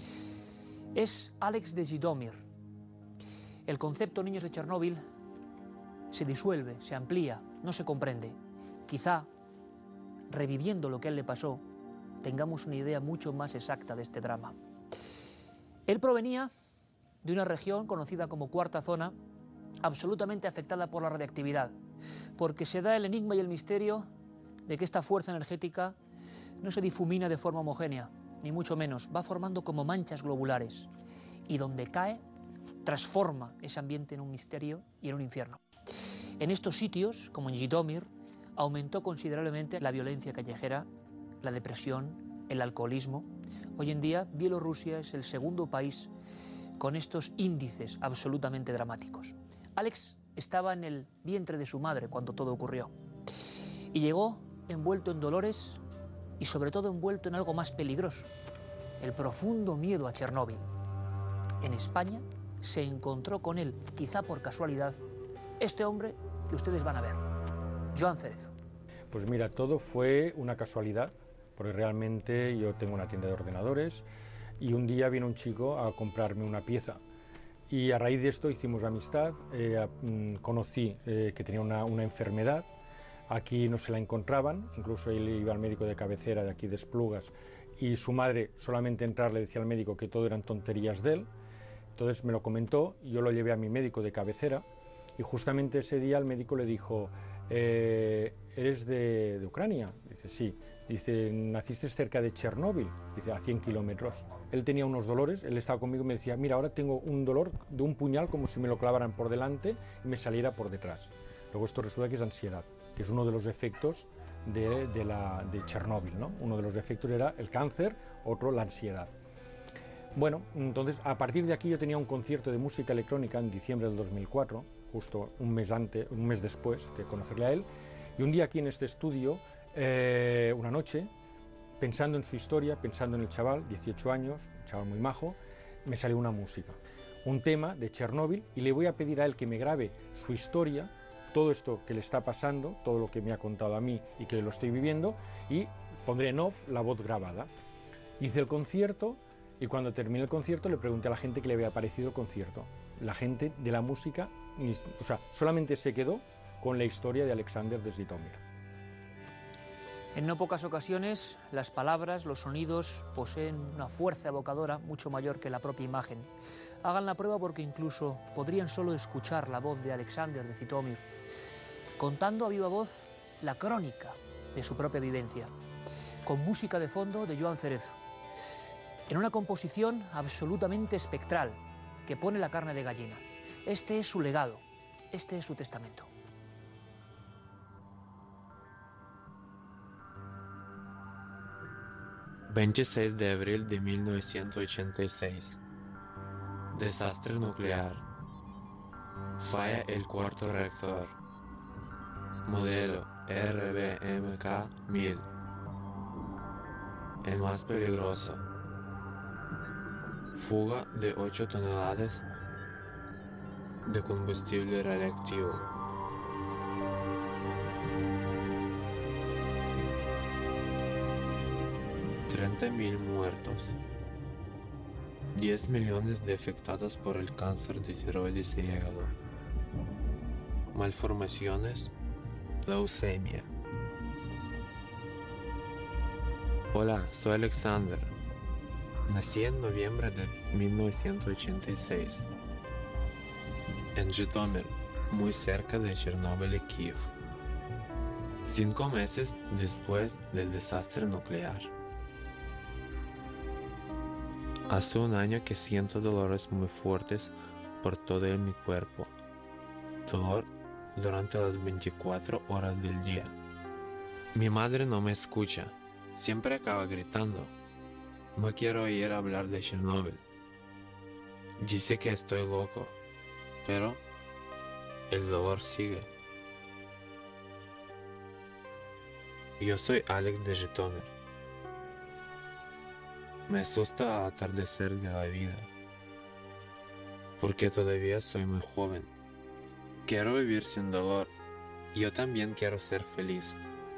Es Alex de Zhytomyr. El concepto Niños de Chernóbil se disuelve, se amplía, no se comprende. Quizá, reviviendo lo que a él le pasó, tengamos una idea mucho más exacta de este drama. Él provenía de una región conocida como Cuarta Zona, absolutamente afectada por la radiactividad, porque se da el enigma y el misterio de que esta fuerza energética no se difumina de forma homogénea, ni mucho menos, va formando como manchas globulares, y donde cae, transforma ese ambiente en un misterio y en un infierno. En estos sitios, como en Zhytomyr, aumentó considerablemente la violencia callejera, la depresión, el alcoholismo. Hoy en día, Bielorrusia es el segundo país con estos índices absolutamente dramáticos. Alex estaba en el vientre de su madre cuando todo ocurrió, y llegó envuelto en dolores y sobre todo envuelto en algo más peligroso, el profundo miedo a Chernóbil. En España se encontró con él, quizá por casualidad, este hombre que ustedes van a ver, Joan Cerezo. Pues mira, todo fue una casualidad, porque realmente yo tengo una tienda de ordenadores y un día vino un chico a comprarme una pieza. Y a raíz de esto hicimos amistad, conocí que tenía una enfermedad. Aquí no se la encontraban, incluso él iba al médico de cabecera de aquí de Esplugas y su madre solamente entrar le decía al médico que todo eran tonterías de él. Entonces me lo comentó, yo lo llevé a mi médico de cabecera y justamente ese día el médico le dijo, ¿eres de Ucrania? Dice, sí. Dice, ¿naciste cerca de Chernóbil? Dice, a 100 kilómetros. Él tenía unos dolores, él estaba conmigo y me decía, mira, ahora tengo un dolor de un puñal como si me lo clavaran por delante y me saliera por detrás. Luego esto resulta que es ansiedad, que es uno de los efectos de Chernóbil, ¿no? Uno de los efectos era el cáncer, otro la ansiedad. Bueno, entonces a partir de aquí yo tenía un concierto de música electrónica en diciembre del 2004, justo un mes después de conocerle a él, y un día aquí en este estudio, una noche, pensando en su historia, pensando en el chaval, 18 años, un chaval muy majo, me salió una música, un tema de Chernóbil, y le voy a pedir a él que me grabe su historia, todo esto que le está pasando, todo lo que me ha contado a mí y que lo estoy viviendo, y pondré en off la voz grabada. Hice el concierto y cuando terminé el concierto le pregunté a la gente qué le había parecido el concierto. La gente de la música, o sea, solamente se quedó con la historia de Alexander de Zhytomyr. En no pocas ocasiones, las palabras, los sonidos poseen una fuerza evocadora mucho mayor que la propia imagen. Hagan la prueba porque incluso podrían solo escuchar la voz de Alexander de Zhytomyr, contando a viva voz la crónica de su propia vivencia, con música de fondo de Joan Cerezo, en una composición absolutamente espectral que pone la carne de gallina. Este es su legado, este es su testamento. ...26 de abril de 1986... Desastre nuclear. Falla el cuarto reactor. Modelo RBMK-1000. El más peligroso. Fuga de 8 toneladas de combustible radiactivo. $30.000 muertos. 10 millones de afectados por el cáncer de tiroides y hígado. Malformaciones. Leucemia. Hola, soy Alexander. Nací en noviembre de 1986. En Zhytomyr, muy cerca de Chernóbil y Kiev. 5 meses después del desastre nuclear. Hace un año que siento dolores muy fuertes por todo mi cuerpo. dolor durante las 24 horas del día. Mi madre no me escucha, siempre acaba gritando. No quiero oír hablar de Chernóbil. Dice que estoy loco, pero el dolor sigue. Yo soy Alex de Žytomyr. Me asusta el atardecer de la vida, porque todavía soy muy joven. Quiero vivir sin dolor. Yo también quiero ser feliz.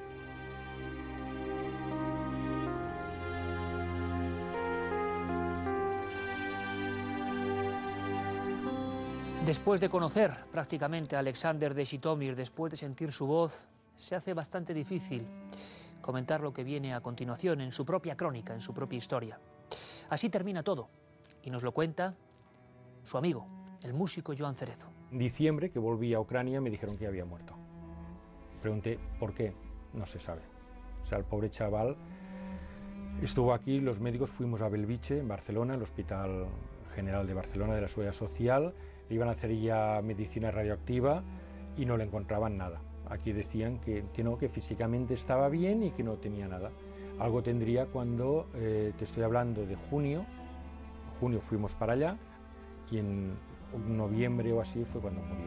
Después de conocer prácticamente a Alexander de Žytomyr, después de sentir su voz, se hace bastante difícil comentar lo que viene a continuación en su propia crónica, en su propia historia. Así termina todo, y nos lo cuenta su amigo, el músico Joan Cerezo. En diciembre, que volví a Ucrania, me dijeron que había muerto. Pregunté por qué, no se sabe. O sea, el pobre chaval estuvo aquí, los médicos fuimos a Belviche, en Barcelona, el Hospital General de Barcelona de la Seguridad Social, le iban a hacer ya medicina radioactiva y no le encontraban nada. Aquí decían que no, que físicamente estaba bien y que no tenía nada. Algo tendría cuando, te estoy hablando de junio fuimos para allá y en noviembre o así fue cuando murió.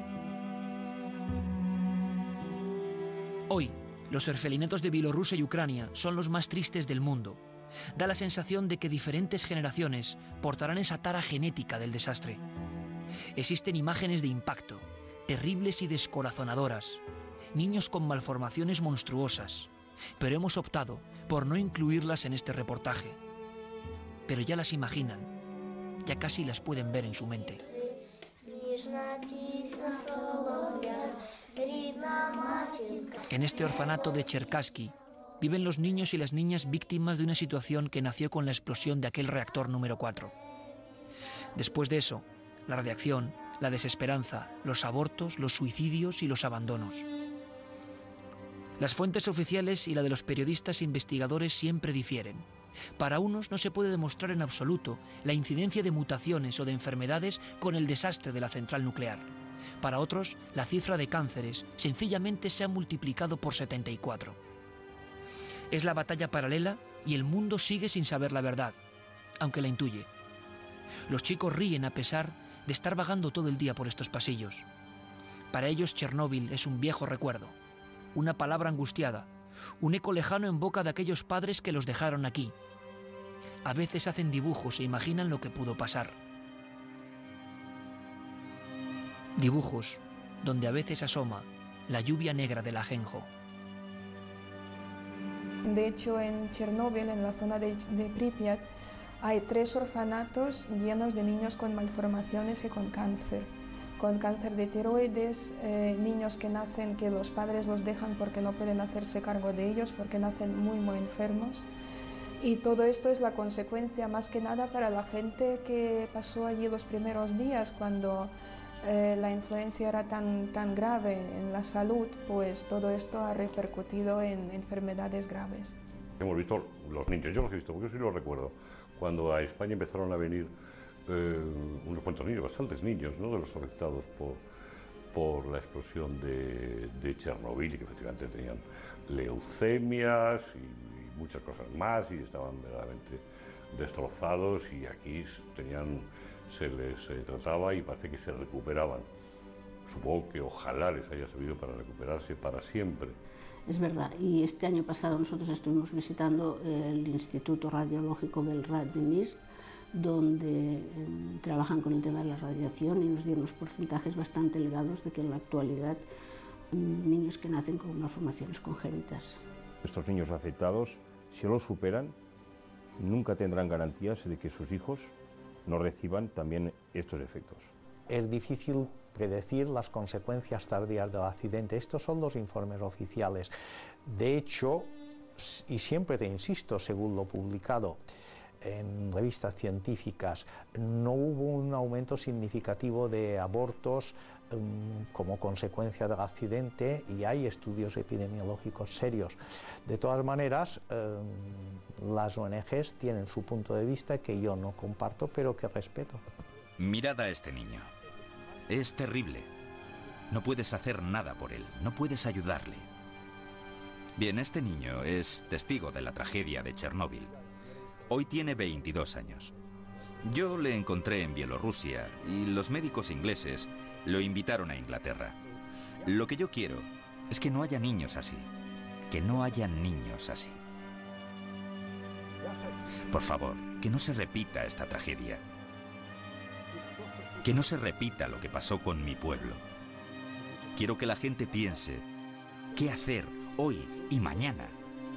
Hoy, los orfelinetos de Bielorrusia y Ucrania son los más tristes del mundo. Da la sensación de que diferentes generaciones portarán esa tara genética del desastre. Existen imágenes de impacto, terribles y descorazonadoras, niños con malformaciones monstruosas, pero hemos optado por no incluirlas en este reportaje. Pero ya las imaginan, ya casi las pueden ver en su mente. En este orfanato de Cherkasky viven los niños y las niñas víctimas de una situación que nació con la explosión de aquel reactor número 4. Después de eso, la radiación, la desesperanza, los abortos, los suicidios y los abandonos. Las fuentes oficiales y la de los periodistas investigadores siempre difieren. Para unos no se puede demostrar en absoluto la incidencia de mutaciones o de enfermedades con el desastre de la central nuclear. Para otros, la cifra de cánceres sencillamente se ha multiplicado por 74. Es la batalla paralela y el mundo sigue sin saber la verdad, aunque la intuye. Los chicos ríen a pesar de estar vagando todo el día por estos pasillos. Para ellos Chernóbil es un viejo recuerdo, una palabra angustiada, un eco lejano en boca de aquellos padres que los dejaron aquí. A veces hacen dibujos e imaginan lo que pudo pasar. Dibujos donde a veces asoma la lluvia negra del ajenjo. De hecho, en Chernóbil, en la zona de Pripyat, hay 3 orfanatos llenos de niños con malformaciones y con cáncer de tiroides, niños que nacen, que los padres los dejan porque no pueden hacerse cargo de ellos, porque nacen muy enfermos. Y todo esto es la consecuencia más que nada para la gente que pasó allí los primeros días, cuando la influencia era tan grave en la salud, pues todo esto ha repercutido en enfermedades graves. Hemos visto los niños, yo los he visto porque sí los recuerdo, cuando a España empezaron a venir unos cuantos niños, bastantes niños, ¿no?, de los afectados por la explosión de Chernóbil, y que efectivamente tenían leucemias y muchas cosas más, y estaban verdaderamente destrozados, y aquí se les trataba y parece que se recuperaban. Supongo que ojalá les haya servido para recuperarse para siempre. Es verdad, y este año pasado nosotros estuvimos visitando el Instituto Radiológico Belgrad de Minsk, donde trabajan con el tema de la radiación, y nos dieron unos porcentajes bastante elevados de que en la actualidad niños que nacen con malformaciones congénitas. Estos niños afectados, si lo superan, nunca tendrán garantías de que sus hijos no reciban también estos efectos. Es difícil predecir las consecuencias tardías del accidente. Estos son los informes oficiales. De hecho, y siempre te insisto, según lo publicado en revistas científicas, no hubo un aumento significativo de abortos como consecuencia del accidente, y hay estudios epidemiológicos serios. De todas maneras, las ONGs tienen su punto de vista que yo no comparto, pero que respeto. Mirad a este niño. Es terrible. No puedes hacer nada por él, no puedes ayudarle. Bien, este niño es testigo de la tragedia de Chernóbil. Hoy tiene 22 años. Yo le encontré en Bielorrusia y los médicos ingleses lo invitaron a Inglaterra. Lo que yo quiero es que no haya niños así. Que no haya niños así. Por favor, que no se repita esta tragedia. Que no se repita lo que pasó con mi pueblo. Quiero que la gente piense qué hacer hoy y mañana.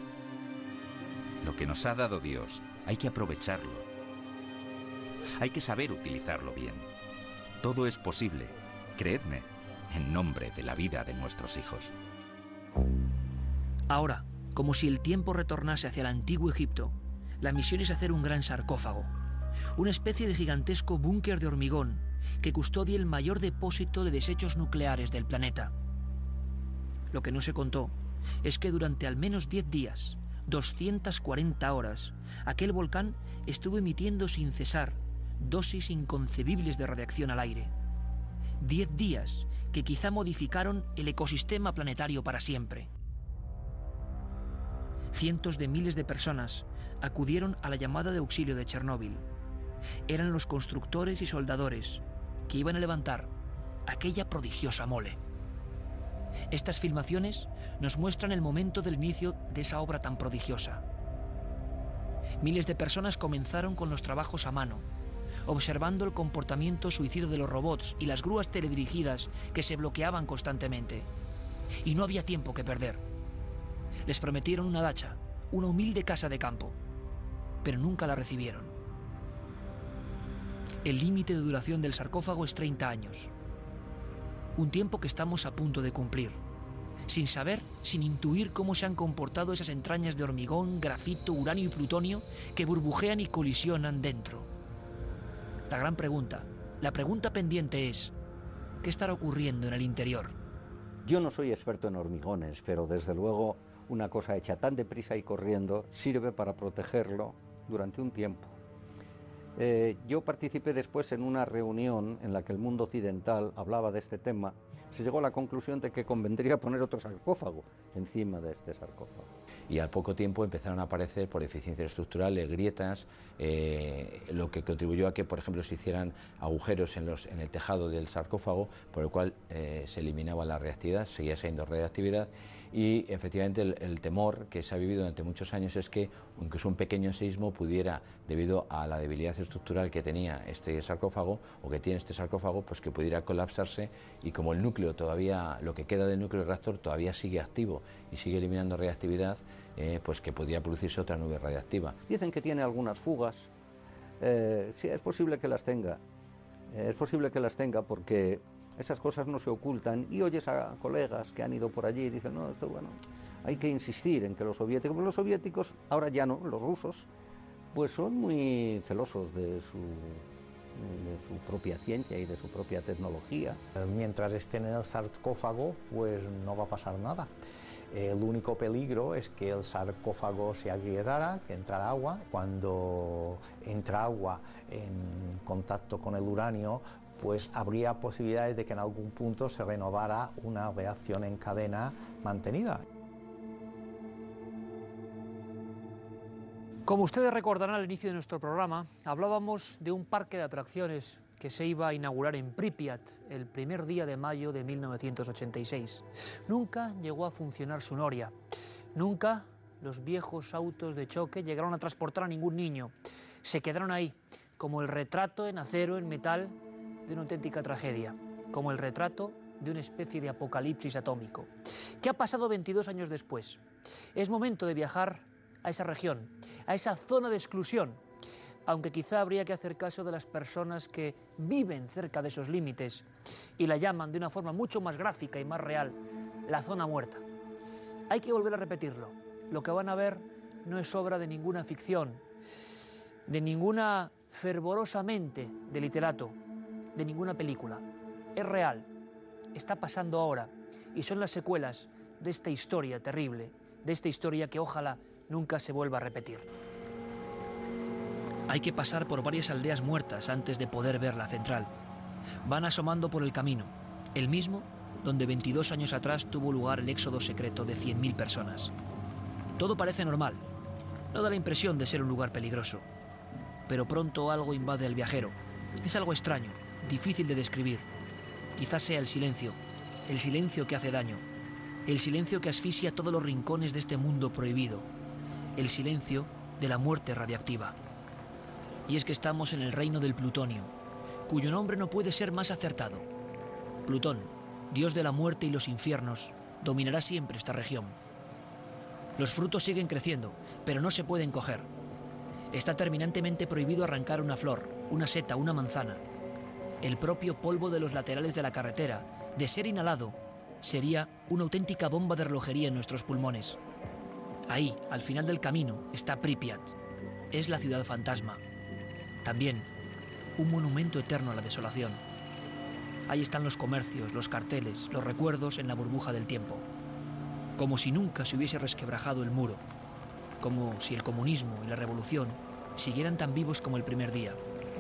Lo que nos ha dado Dios, hay que aprovecharlo. Hay que saber utilizarlo bien. Todo es posible, creedme, en nombre de la vida de nuestros hijos. Ahora, como si el tiempo retornase hacia el antiguo Egipto, la misión es hacer un gran sarcófago, una especie de gigantesco búnker de hormigón que custodia el mayor depósito de desechos nucleares del planeta. Lo que no se contó es que durante al menos 10 días, 240 horas, aquel volcán estuvo emitiendo sin cesar dosis inconcebibles de radiación al aire. 10 días que quizá modificaron el ecosistema planetario para siempre. Cientos de miles de personas acudieron a la llamada de auxilio de Chernóbil. Eran los constructores y soldadores que iban a levantar aquella prodigiosa mole. Estas filmaciones nos muestran el momento del inicio de esa obra tan prodigiosa. Miles de personas comenzaron con los trabajos a mano, observando el comportamiento suicida de los robots y las grúas teledirigidas que se bloqueaban constantemente. Y no había tiempo que perder. Les prometieron una dacha, una humilde casa de campo, pero nunca la recibieron. El límite de duración del sarcófago es 30 años. Un tiempo que estamos a punto de cumplir, sin saber, sin intuir cómo se han comportado esas entrañas de hormigón, grafito, uranio y plutonio que burbujean y colisionan dentro. La gran pregunta, la pregunta pendiente es, ¿qué estará ocurriendo en el interior? Yo no soy experto en hormigones, pero desde luego una cosa hecha tan deprisa y corriendo sirve para protegerlo durante un tiempo. Yo participé después en una reunión en la que el mundo occidental hablaba de este tema. Se llegó a la conclusión de que convendría poner otro sarcófago encima de este sarcófago. Y al poco tiempo empezaron a aparecer, por deficiencias estructurales, grietas, lo que contribuyó a que, por ejemplo, se hicieran agujeros en el tejado del sarcófago, por el cual se eliminaba la radiactividad, seguía siendo radiactividad. Y efectivamente el temor que se ha vivido durante muchos años es que incluso un pequeño seísmo pudiera, debido a la debilidad estructural que tenía este sarcófago o que tiene este sarcófago, pues que pudiera colapsarse, y como el núcleo todavía, lo que queda del núcleo del reactor todavía sigue activo y sigue eliminando radiactividad, pues que podría producirse otra nube radiactiva. Dicen que tiene algunas fugas, sí, es posible que las tenga, porque esas cosas no se ocultan, y oyes a colegas que han ido por allí y dicen, no, esto, bueno, hay que insistir en que los soviéticos, ahora ya no, los rusos, pues son muy celosos de su propia ciencia y de su propia tecnología. Mientras estén en el sarcófago, pues no va a pasar nada. El único peligro es que el sarcófago se agrietara, que entrara agua. Cuando entra agua en contacto con el uranio, pues habría posibilidades de que en algún punto se renovara una reacción en cadena mantenida. Como ustedes recordarán al inicio de nuestro programa, hablábamos de un parque de atracciones que se iba a inaugurar en Pripyat el primer día de mayo de 1986. Nunca llegó a funcionar su noria. Nunca los viejos autos de choque llegaron a transportar a ningún niño. Se quedaron ahí, como el retrato en acero, en metal, de una auténtica tragedia, como el retrato de una especie de apocalipsis atómico. ¿Qué ha pasado 22 años después? Es momento de viajar a esa región, a esa zona de exclusión, aunque quizá habría que hacer caso de las personas que viven cerca de esos límites y la llaman de una forma mucho más gráfica y más real, la zona muerta. Hay que volver a repetirlo. Lo que van a ver no es obra de ninguna ficción, de ninguna fervorosamente de literato, de ninguna película. Es real, está pasando ahora, y son las secuelas de esta historia terrible, de esta historia que ojalá nunca se vuelva a repetir. Hay que pasar por varias aldeas muertas antes de poder ver la central. Van asomando por el camino, el mismo donde 22 años atrás tuvo lugar el éxodo secreto de 100.000 personas. Todo parece normal, no da la impresión de ser un lugar peligroso, pero pronto algo invade al viajero. Es algo extraño, difícil de describir. Quizás sea el silencio que hace daño, el silencio que asfixia todos los rincones de este mundo prohibido, el silencio de la muerte radiactiva. Y es que estamos en el reino del plutonio, cuyo nombre no puede ser más acertado. Plutón, dios de la muerte y los infiernos, dominará siempre esta región. Los frutos siguen creciendo, pero no se pueden coger. Está terminantemente prohibido arrancar una flor, una seta, una manzana. El propio polvo de los laterales de la carretera, de ser inhalado, sería una auténtica bomba de relojería en nuestros pulmones. Ahí, al final del camino, está Pripyat. Es la ciudad fantasma. También, un monumento eterno a la desolación. Ahí están los comercios, los carteles, los recuerdos en la burbuja del tiempo. Como si nunca se hubiese resquebrajado el muro. Como si el comunismo y la revolución siguieran tan vivos como el primer día.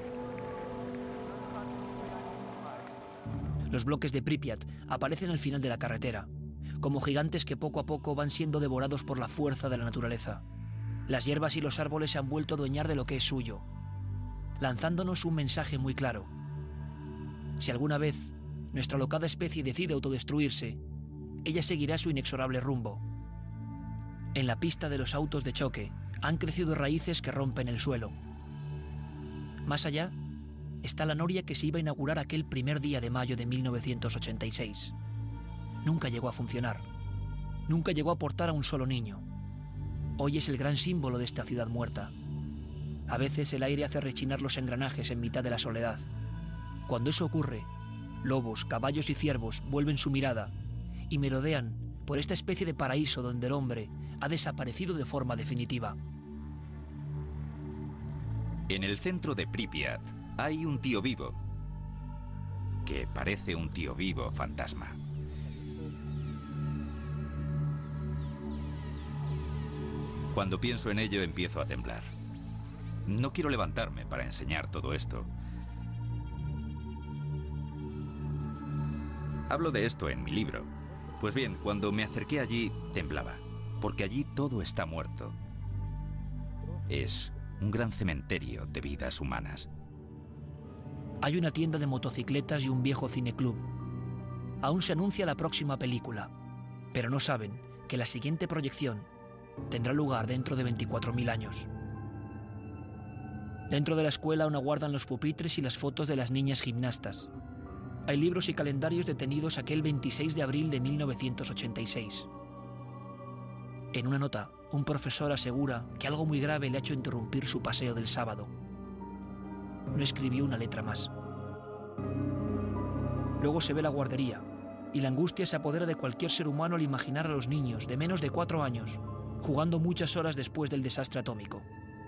Los bloques de Pripyat aparecen al final de la carretera, como gigantes que poco a poco van siendo devorados por la fuerza de la naturaleza. Las hierbas y los árboles se han vuelto a adueñar de lo que es suyo, lanzándonos un mensaje muy claro. Si alguna vez nuestra alocada especie decide autodestruirse, ella seguirá su inexorable rumbo. En la pista de los autos de choque han crecido raíces que rompen el suelo. Más allá está la noria que se iba a inaugurar aquel primer día de mayo de 1986. Nunca llegó a funcionar. Nunca llegó a aportar a un solo niño. Hoy es el gran símbolo de esta ciudad muerta. A veces el aire hace rechinar los engranajes en mitad de la soledad. Cuando eso ocurre, lobos, caballos y ciervos vuelven su mirada y merodean por esta especie de paraíso donde el hombre ha desaparecido de forma definitiva. En el centro de Pripyat hay un tío vivo, que parece un tío vivo fantasma. Cuando pienso en ello empiezo a temblar. No quiero levantarme para enseñar todo esto. Hablo de esto en mi libro. Pues bien, cuando me acerqué allí, temblaba, porque allí todo está muerto. Es un gran cementerio de vidas humanas. Hay una tienda de motocicletas y un viejo cineclub. Aún se anuncia la próxima película, pero no saben que la siguiente proyección tendrá lugar dentro de 24.000 años. Dentro de la escuela aún aguardan los pupitres y las fotos de las niñas gimnastas. Hay libros y calendarios detenidos aquel 26 de abril de 1986. En una nota, un profesor asegura que algo muy grave le ha hecho interrumpir su paseo del sábado. No escribió una letra más. Luego se ve la guardería, y la angustia se apodera de cualquier ser humano al imaginar a los niños de menos de 4 años jugando muchas horas después del desastre atómico.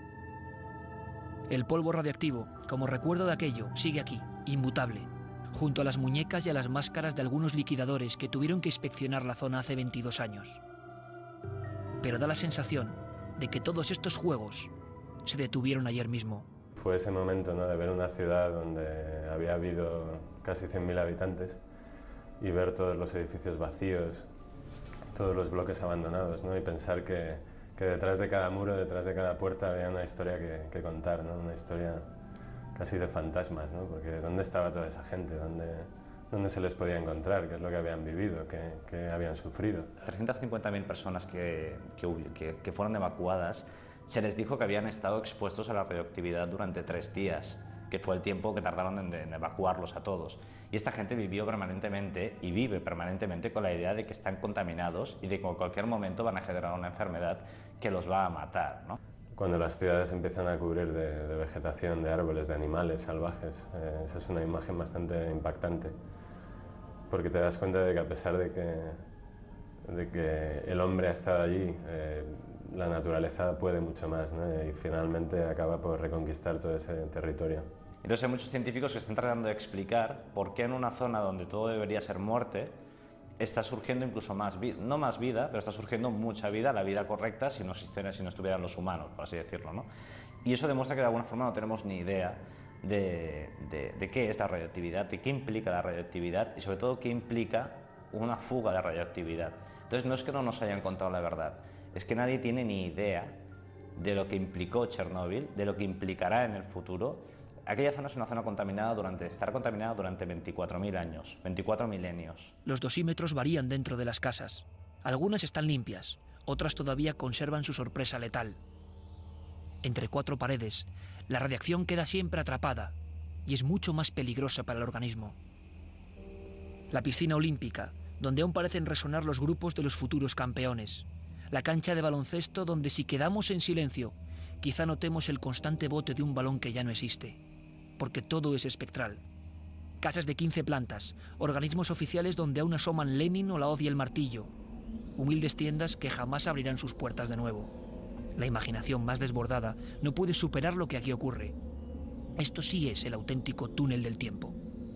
El polvo radiactivo, como recuerdo de aquello, sigue aquí, inmutable, junto a las muñecas y a las máscaras de algunos liquidadores que tuvieron que inspeccionar la zona hace 22 años. Pero da la sensación de que todos estos juegos se detuvieron ayer mismo. Fue ese momento, ¿no?, de ver una ciudad donde había habido casi 100.000 habitantes y ver todos los edificios vacíos, todos los bloques abandonados, ¿no?, y pensar que detrás de cada muro, detrás de cada puerta había una historia que contar, ¿no?, una historia casi de fantasmas, ¿no?, porque ¿dónde estaba toda esa gente? ¿Dónde se les podía encontrar? ¿Qué es lo que habían vivido? ¿Qué habían sufrido? 350.000 personas que fueron evacuadas, se les dijo que habían estado expuestos a la radioactividad durante 3 días, que fue el tiempo que tardaron en evacuarlos a todos. Y esta gente vivió permanentemente y vive permanentemente con la idea de que están contaminados y de que en cualquier momento van a generar una enfermedad que los va a matar, ¿no? Cuando las ciudades empiezan a cubrir de vegetación, de árboles, de animales salvajes, esa es una imagen bastante impactante, porque te das cuenta de que a pesar de que el hombre ha estado allí, la naturaleza puede mucho más, ¿no?, y finalmente acaba por reconquistar todo ese territorio. Entonces hay muchos científicos que están tratando de explicar por qué en una zona donde todo debería ser muerte está surgiendo incluso más vida, no más vida, pero está surgiendo mucha vida, la vida correcta si no estuvieran los humanos, por así decirlo, ¿no? Y eso demuestra que de alguna forma no tenemos ni idea de qué es la radioactividad, de qué implica la radioactividad y sobre todo qué implica una fuga de radioactividad. Entonces no es que no nos hayan contado la verdad, es que nadie tiene ni idea de lo que implicó Chernóbil, de lo que implicará en el futuro. Aquella zona es una zona contaminada estará contaminada durante 24.000 años, 24 milenios. Los dosímetros varían dentro de las casas. Algunas están limpias, otras todavía conservan su sorpresa letal. Entre 4 paredes, la radiación queda siempre atrapada y es mucho más peligrosa para el organismo. La piscina olímpica, donde aún parecen resonar los grupos de los futuros campeones. La cancha de baloncesto donde si quedamos en silencio, quizá notemos el constante bote de un balón que ya no existe, porque todo es espectral. Casas de 15 plantas, organismos oficiales donde aún asoman Lenin o la hoz y el martillo, humildes tiendas que jamás abrirán sus puertas de nuevo. La imaginación más desbordada no puede superar lo que aquí ocurre. Esto sí es el auténtico túnel del tiempo.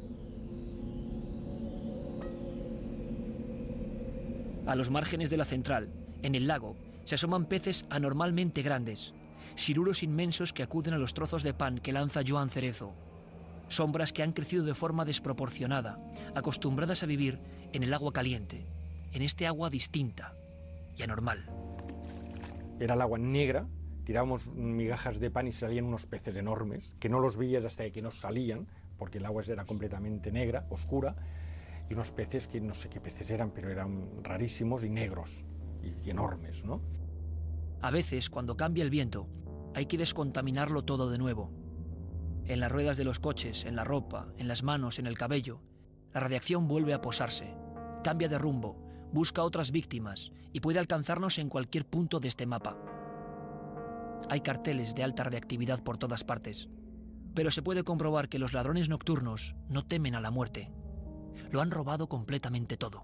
A los márgenes de la central, en el lago, se asoman peces anormalmente grandes, siruros inmensos que acuden a los trozos de pan que lanza Joan Cerezo, sombras que han crecido de forma desproporcionada, acostumbradas a vivir en el agua caliente, en este agua distinta y anormal. Era el agua negra, tirábamos migajas de pan y salían unos peces enormes, que no los veías hasta que no salían, porque el agua era completamente negra, oscura, y unos peces que no sé qué peces eran, pero eran rarísimos y negros, y enormes, ¿no? A veces, cuando cambia el viento, hay que descontaminarlo todo de nuevo. En las ruedas de los coches, en la ropa, en las manos, en el cabello, la radiación vuelve a posarse, cambia de rumbo, busca otras víctimas y puede alcanzarnos en cualquier punto de este mapa. Hay carteles de alta radiactividad por todas partes, pero se puede comprobar que los ladrones nocturnos no temen a la muerte. Lo han robado completamente todo.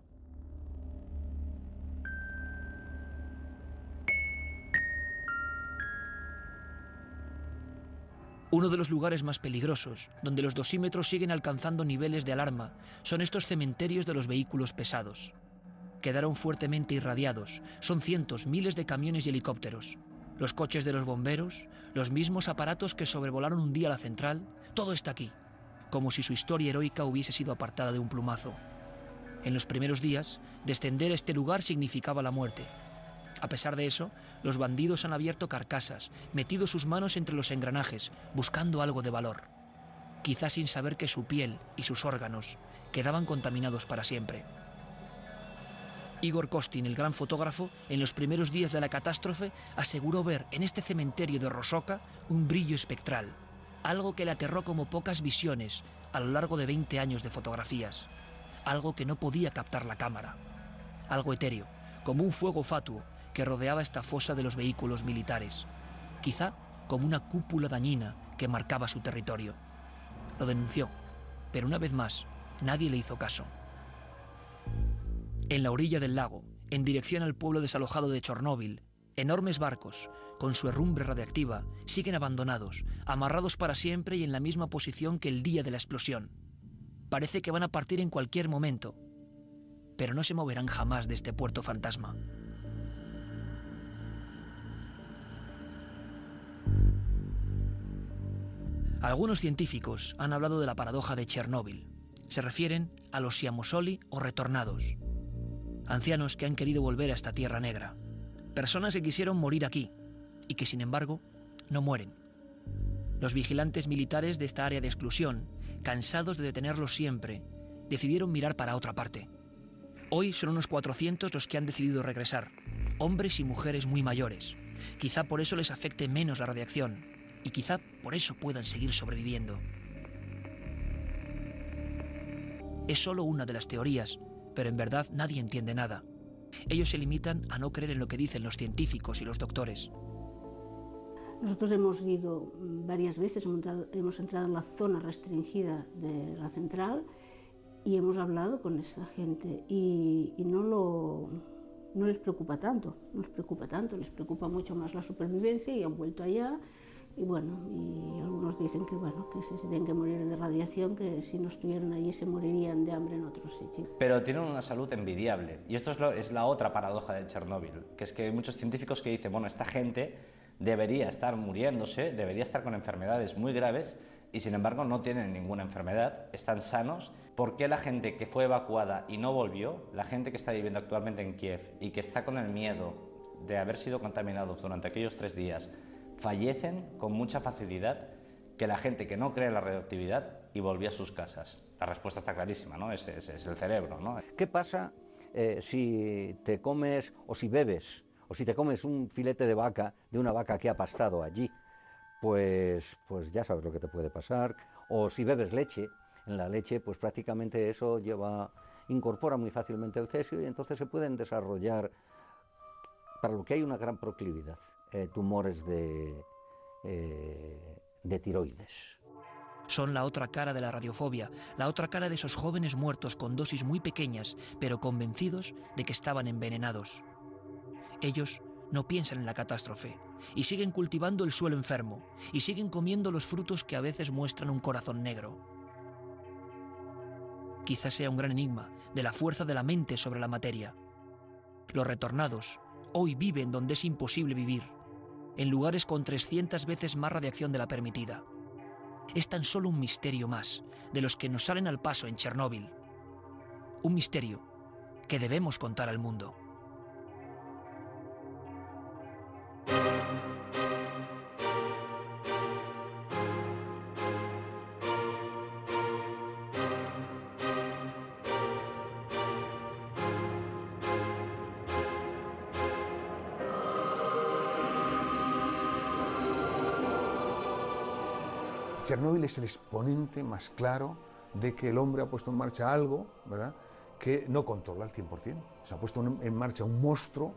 Uno de los lugares más peligrosos, donde los dosímetros siguen alcanzando niveles de alarma, son estos cementerios de los vehículos pesados. Quedaron fuertemente irradiados. Son cientos, miles de camiones y helicópteros. Los coches de los bomberos, los mismos aparatos que sobrevolaron un día la central, todo está aquí, como si su historia heroica hubiese sido apartada de un plumazo. En los primeros días, descender a este lugar significaba la muerte. A pesar de eso, los bandidos han abierto carcasas, metido sus manos entre los engranajes, buscando algo de valor. Quizás sin saber que su piel y sus órganos quedaban contaminados para siempre. Igor Kostin, el gran fotógrafo, en los primeros días de la catástrofe, aseguró ver en este cementerio de Rosoka un brillo espectral, algo que le aterró como pocas visiones a lo largo de 20 años de fotografías, algo que no podía captar la cámara, algo etéreo, como un fuego fatuo que rodeaba esta fosa de los vehículos militares, quizá como una cúpula dañina que marcaba su territorio. Lo denunció, pero una vez más, nadie le hizo caso. En la orilla del lago, en dirección al pueblo desalojado de Chernóbil, enormes barcos, con su herrumbre radiactiva, siguen abandonados, amarrados para siempre y en la misma posición que el día de la explosión. Parece que van a partir en cualquier momento, pero no se moverán jamás de este puerto fantasma. Algunos científicos han hablado de la paradoja de Chernóbil. Se refieren a los siamosoli o retornados. Ancianos que han querido volver a esta tierra negra. Personas que quisieron morir aquí y que, sin embargo, no mueren. Los vigilantes militares de esta área de exclusión, cansados de detenerlos siempre, decidieron mirar para otra parte. Hoy son unos 400 los que han decidido regresar, hombres y mujeres muy mayores. Quizá por eso les afecte menos la radiación y quizá por eso puedan seguir sobreviviendo. Es solo una de las teorías, pero en verdad nadie entiende nada. Ellos se limitan a no creer en lo que dicen los científicos y los doctores. Nosotros hemos ido varias veces, hemos entrado en la zona restringida de la central y hemos hablado con esa gente y no les preocupa tanto, les preocupa mucho más la supervivencia y han vuelto allá. Y bueno, y algunos dicen que bueno, que si se tienen que morir de radiación, que si no estuvieran allí se morirían de hambre en otro sitio. Pero tienen una salud envidiable. Y esto es la otra paradoja de Chernóbil, que es que hay muchos científicos que dicen, bueno, esta gente debería estar muriéndose, debería estar con enfermedades muy graves, y sin embargo no tienen ninguna enfermedad, están sanos. ¿Por qué la gente que fue evacuada y no volvió, la gente que está viviendo actualmente en Kiev y que está con el miedo de haber sido contaminados durante aquellos 3 días, fallecen con mucha facilidad que la gente que no cree en la radioactividad y volvió a sus casas? La respuesta está clarísima, ¿no? Es el cerebro, ¿no? ¿Qué pasa si te comes o si bebes o si te comes un filete de vaca, de una vaca que ha pastado allí? Pues ya sabes lo que te puede pasar. O si bebes leche, en la leche pues prácticamente eso incorpora muy fácilmente el cesio y entonces se pueden desarrollar, para lo que hay una gran proclividad, tumores de tiroides. Son la otra cara de la radiofobia, la otra cara de esos jóvenes muertos con dosis muy pequeñas, pero convencidos de que estaban envenenados. Ellos no piensan en la catástrofe y siguen cultivando el suelo enfermo y siguen comiendo los frutos que a veces muestran un corazón negro. Quizás sea un gran enigma de la fuerza de la mente sobre la materia. Los retornados hoy viven donde es imposible vivir, en lugares con 300 veces más radiación de la permitida. Es tan solo un misterio más de los que nos salen al paso en Chernóbil. Un misterio que debemos contar al mundo. Chernóbil es el exponente más claro de que el hombre ha puesto en marcha algo, ¿verdad?, que no controla al 100%. Se ha puesto en marcha un monstruo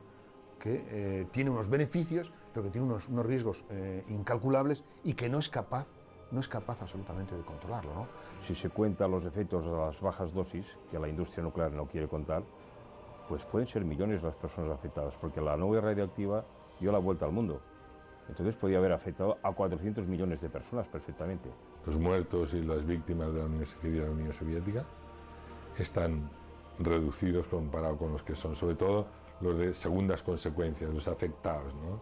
que tiene unos beneficios, pero que tiene unos riesgos incalculables y que no es capaz absolutamente de controlarlo, ¿no? Si se cuentan los efectos de las bajas dosis, que la industria nuclear no quiere contar, pues pueden ser millones las personas afectadas, porque la nube radioactiva dio la vuelta al mundo. Entonces podía haber afectado a 400 millones de personas perfectamente. Los muertos y las víctimas de la Unión Soviética están reducidos comparado con los que son, sobre todo los de segundas consecuencias, los afectados, ¿no?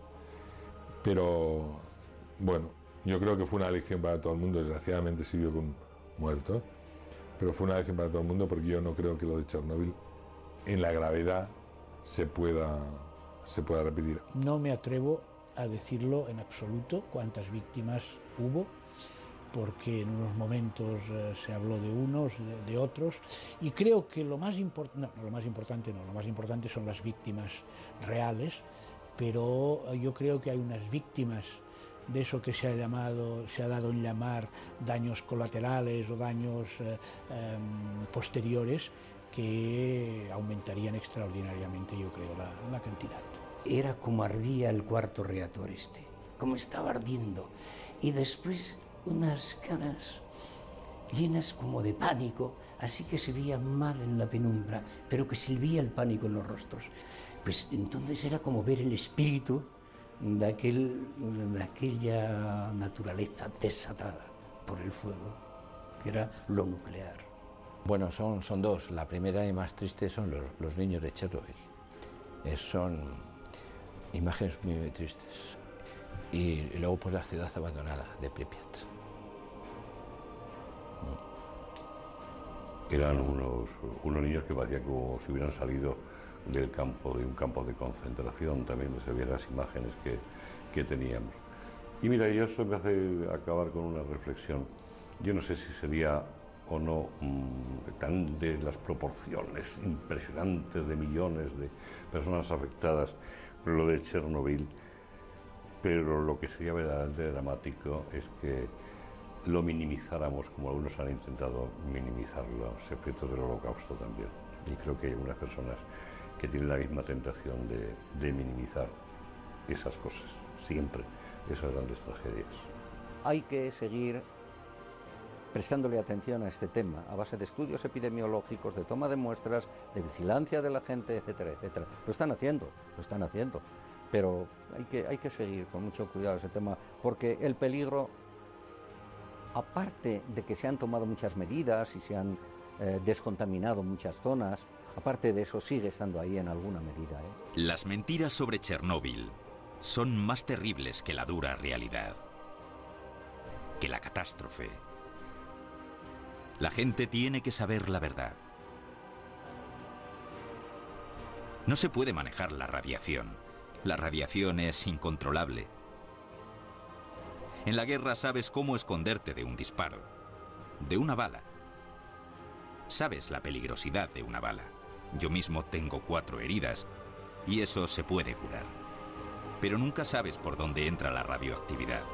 Pero, bueno, yo creo que fue una lección para todo el mundo. Desgraciadamente sí vio con muertos, pero fue una lección para todo el mundo, porque yo no creo que lo de Chernóbil, en la gravedad, se pueda repetir. No me atrevo a decirlo en absoluto cuántas víctimas hubo, porque en unos momentos se habló de unos, de otros, y creo que lo más importante son las víctimas reales, pero yo creo que hay unas víctimas de eso que se ha dado en llamar daños colaterales o daños posteriores, que aumentarían extraordinariamente, yo creo, la cantidad. Era como ardía el cuarto reactor como estaba ardiendo, y después unas caras llenas como de pánico, así que se veía mal en la penumbra, pero que se veía el pánico en los rostros. Pues entonces era como ver el espíritu de aquella naturaleza desatada por el fuego, que era lo nuclear. Bueno, son dos. La primera y más triste son los niños de Chernóbil. Son imágenes muy, muy tristes. Y luego pues la ciudad abandonada de Pripyat. Eran unos niños que parecía como si hubieran salido de un campo de concentración. También se veían las imágenes que teníamos. Y mira, yo eso me hace acabar con una reflexión. Yo no sé si sería o no tan de las proporciones impresionantes de millones de personas afectadas por lo de Chernóbil, pero lo que sería verdaderamente dramático es que lo minimizáramos, como algunos han intentado minimizar los efectos del Holocausto también. Y creo que hay algunas personas que tienen la misma tentación de minimizar esas cosas, siempre, esas grandes tragedias. Hay que seguir prestándole atención a este tema, a base de estudios epidemiológicos, de toma de muestras, de vigilancia de la gente, etcétera, etcétera. Lo están haciendo, pero hay que seguir con mucho cuidado ese tema, porque el peligro, aparte de que se han tomado muchas medidas y se han descontaminado muchas zonas, aparte de eso sigue estando ahí en alguna medida. Las mentiras sobre Chernóbil son más terribles que la dura realidad. que la catástrofe. La gente tiene que saber la verdad. No se puede manejar la radiación. La radiación es incontrolable. En la guerra sabes cómo esconderte de un disparo, de una bala. Sabes la peligrosidad de una bala. Yo mismo tengo 4 heridas y eso se puede curar. Pero nunca sabes por dónde entra la radioactividad.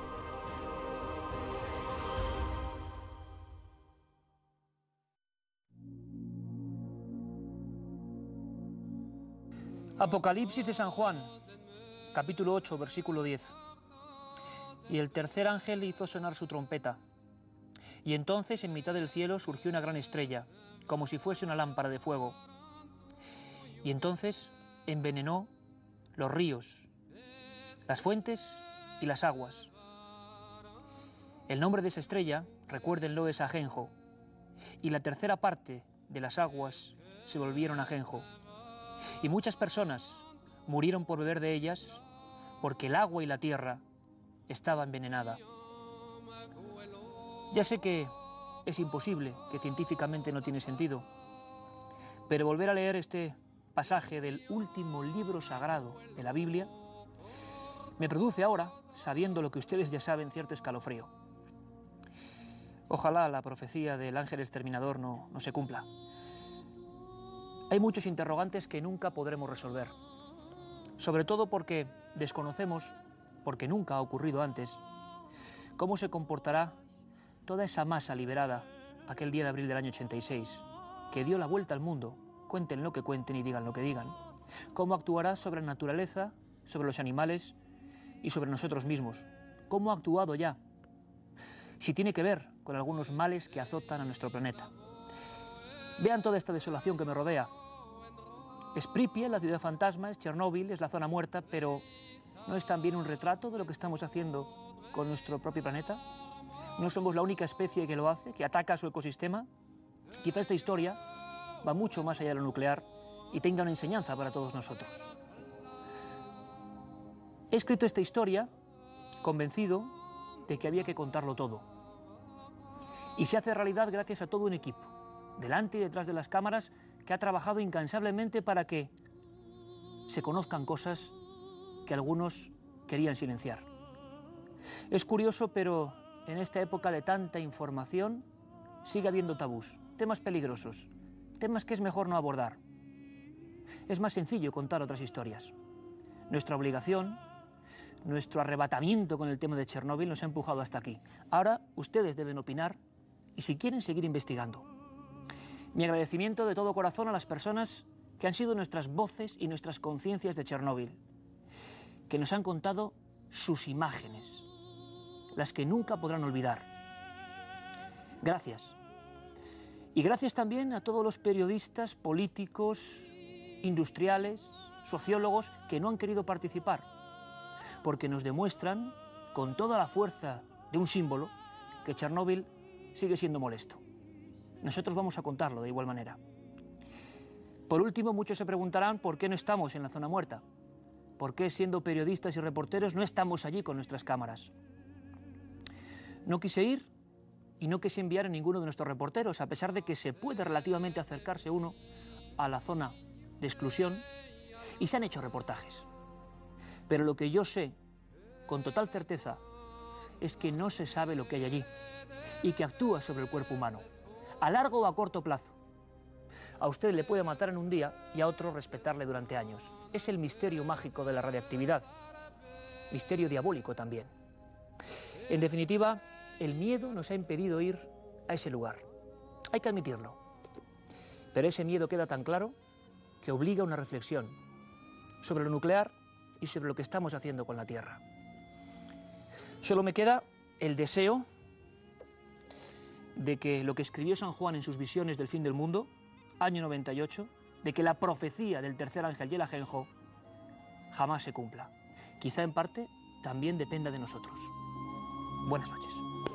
Apocalipsis de San Juan, capítulo 8, versículo 10. Y el tercer ángel hizo sonar su trompeta. Y entonces en mitad del cielo surgió una gran estrella, como si fuese una lámpara de fuego. Y entonces envenenó los ríos, las fuentes y las aguas. El nombre de esa estrella, recuérdenlo, es ajenjo. Y la tercera parte de las aguas se volvieron ajenjo. Y muchas personas murieron por beber de ellas, porque el agua y la tierra estaba envenenada. Ya sé que es imposible, que científicamente no tiene sentido, pero volver a leer este pasaje del último libro sagrado de la Biblia me produce ahora, sabiendo lo que ustedes ya saben, cierto escalofrío. Ojalá la profecía del ángel exterminador no se cumpla. Hay muchos interrogantes que nunca podremos resolver, sobre todo porque desconocemos, porque nunca ha ocurrido antes, cómo se comportará toda esa masa liberada aquel día de abril del año 86, que dio la vuelta al mundo, cuenten lo que cuenten y digan lo que digan, cómo actuará sobre la naturaleza, sobre los animales y sobre nosotros mismos, cómo ha actuado ya, si tiene que ver con algunos males que azotan a nuestro planeta. Vean toda esta desolación que me rodea. Es Pripyat, la ciudad fantasma, es Chernóbil, es la zona muerta, pero ¿no es también un retrato de lo que estamos haciendo con nuestro propio planeta? ¿No somos la única especie que lo hace, que ataca a su ecosistema? Quizá esta historia va mucho más allá de lo nuclear y tenga una enseñanza para todos nosotros. He escrito esta historia convencido de que había que contarlo todo. Y se hace realidad gracias a todo un equipo, delante y detrás de las cámaras, que ha trabajado incansablemente para que se conozcan cosas que algunos querían silenciar. Es curioso, pero en esta época de tanta información sigue habiendo tabús, temas peligrosos, temas que es mejor no abordar. Es más sencillo contar otras historias. Nuestra obligación, nuestro arrebatamiento con el tema de Chernóbil nos ha empujado hasta aquí. Ahora ustedes deben opinar y si quieren seguir investigando. Mi agradecimiento de todo corazón a las personas que han sido nuestras voces y nuestras conciencias de Chernóbil, que nos han contado sus imágenes, las que nunca podrán olvidar. Gracias. Y gracias también a todos los periodistas, políticos, industriales, sociólogos que no han querido participar, porque nos demuestran, con toda la fuerza de un símbolo, que Chernóbil sigue siendo molesto. Nosotros vamos a contarlo de igual manera. Por último, muchos se preguntarán por qué no estamos en la zona muerta, por qué siendo periodistas y reporteros no estamos allí con nuestras cámaras. No quise ir y no quise enviar a ninguno de nuestros reporteros, a pesar de que se puede relativamente acercarse uno a la zona de exclusión y se han hecho reportajes. Pero lo que yo sé, con total certeza, es que no se sabe lo que hay allí y que actúa sobre el cuerpo humano, a largo o a corto plazo. A usted le puede matar en un día y a otro respetarle durante años. Es el misterio mágico de la radiactividad, misterio diabólico también. En definitiva, el miedo nos ha impedido ir a ese lugar. Hay que admitirlo. Pero ese miedo queda tan claro que obliga a una reflexión sobre lo nuclear y sobre lo que estamos haciendo con la Tierra. Solo me queda el deseo de que lo que escribió San Juan en sus visiones del fin del mundo, año 98, de que la profecía del tercer ángel y el ajenjo jamás se cumpla. Quizá en parte también dependa de nosotros. Buenas noches.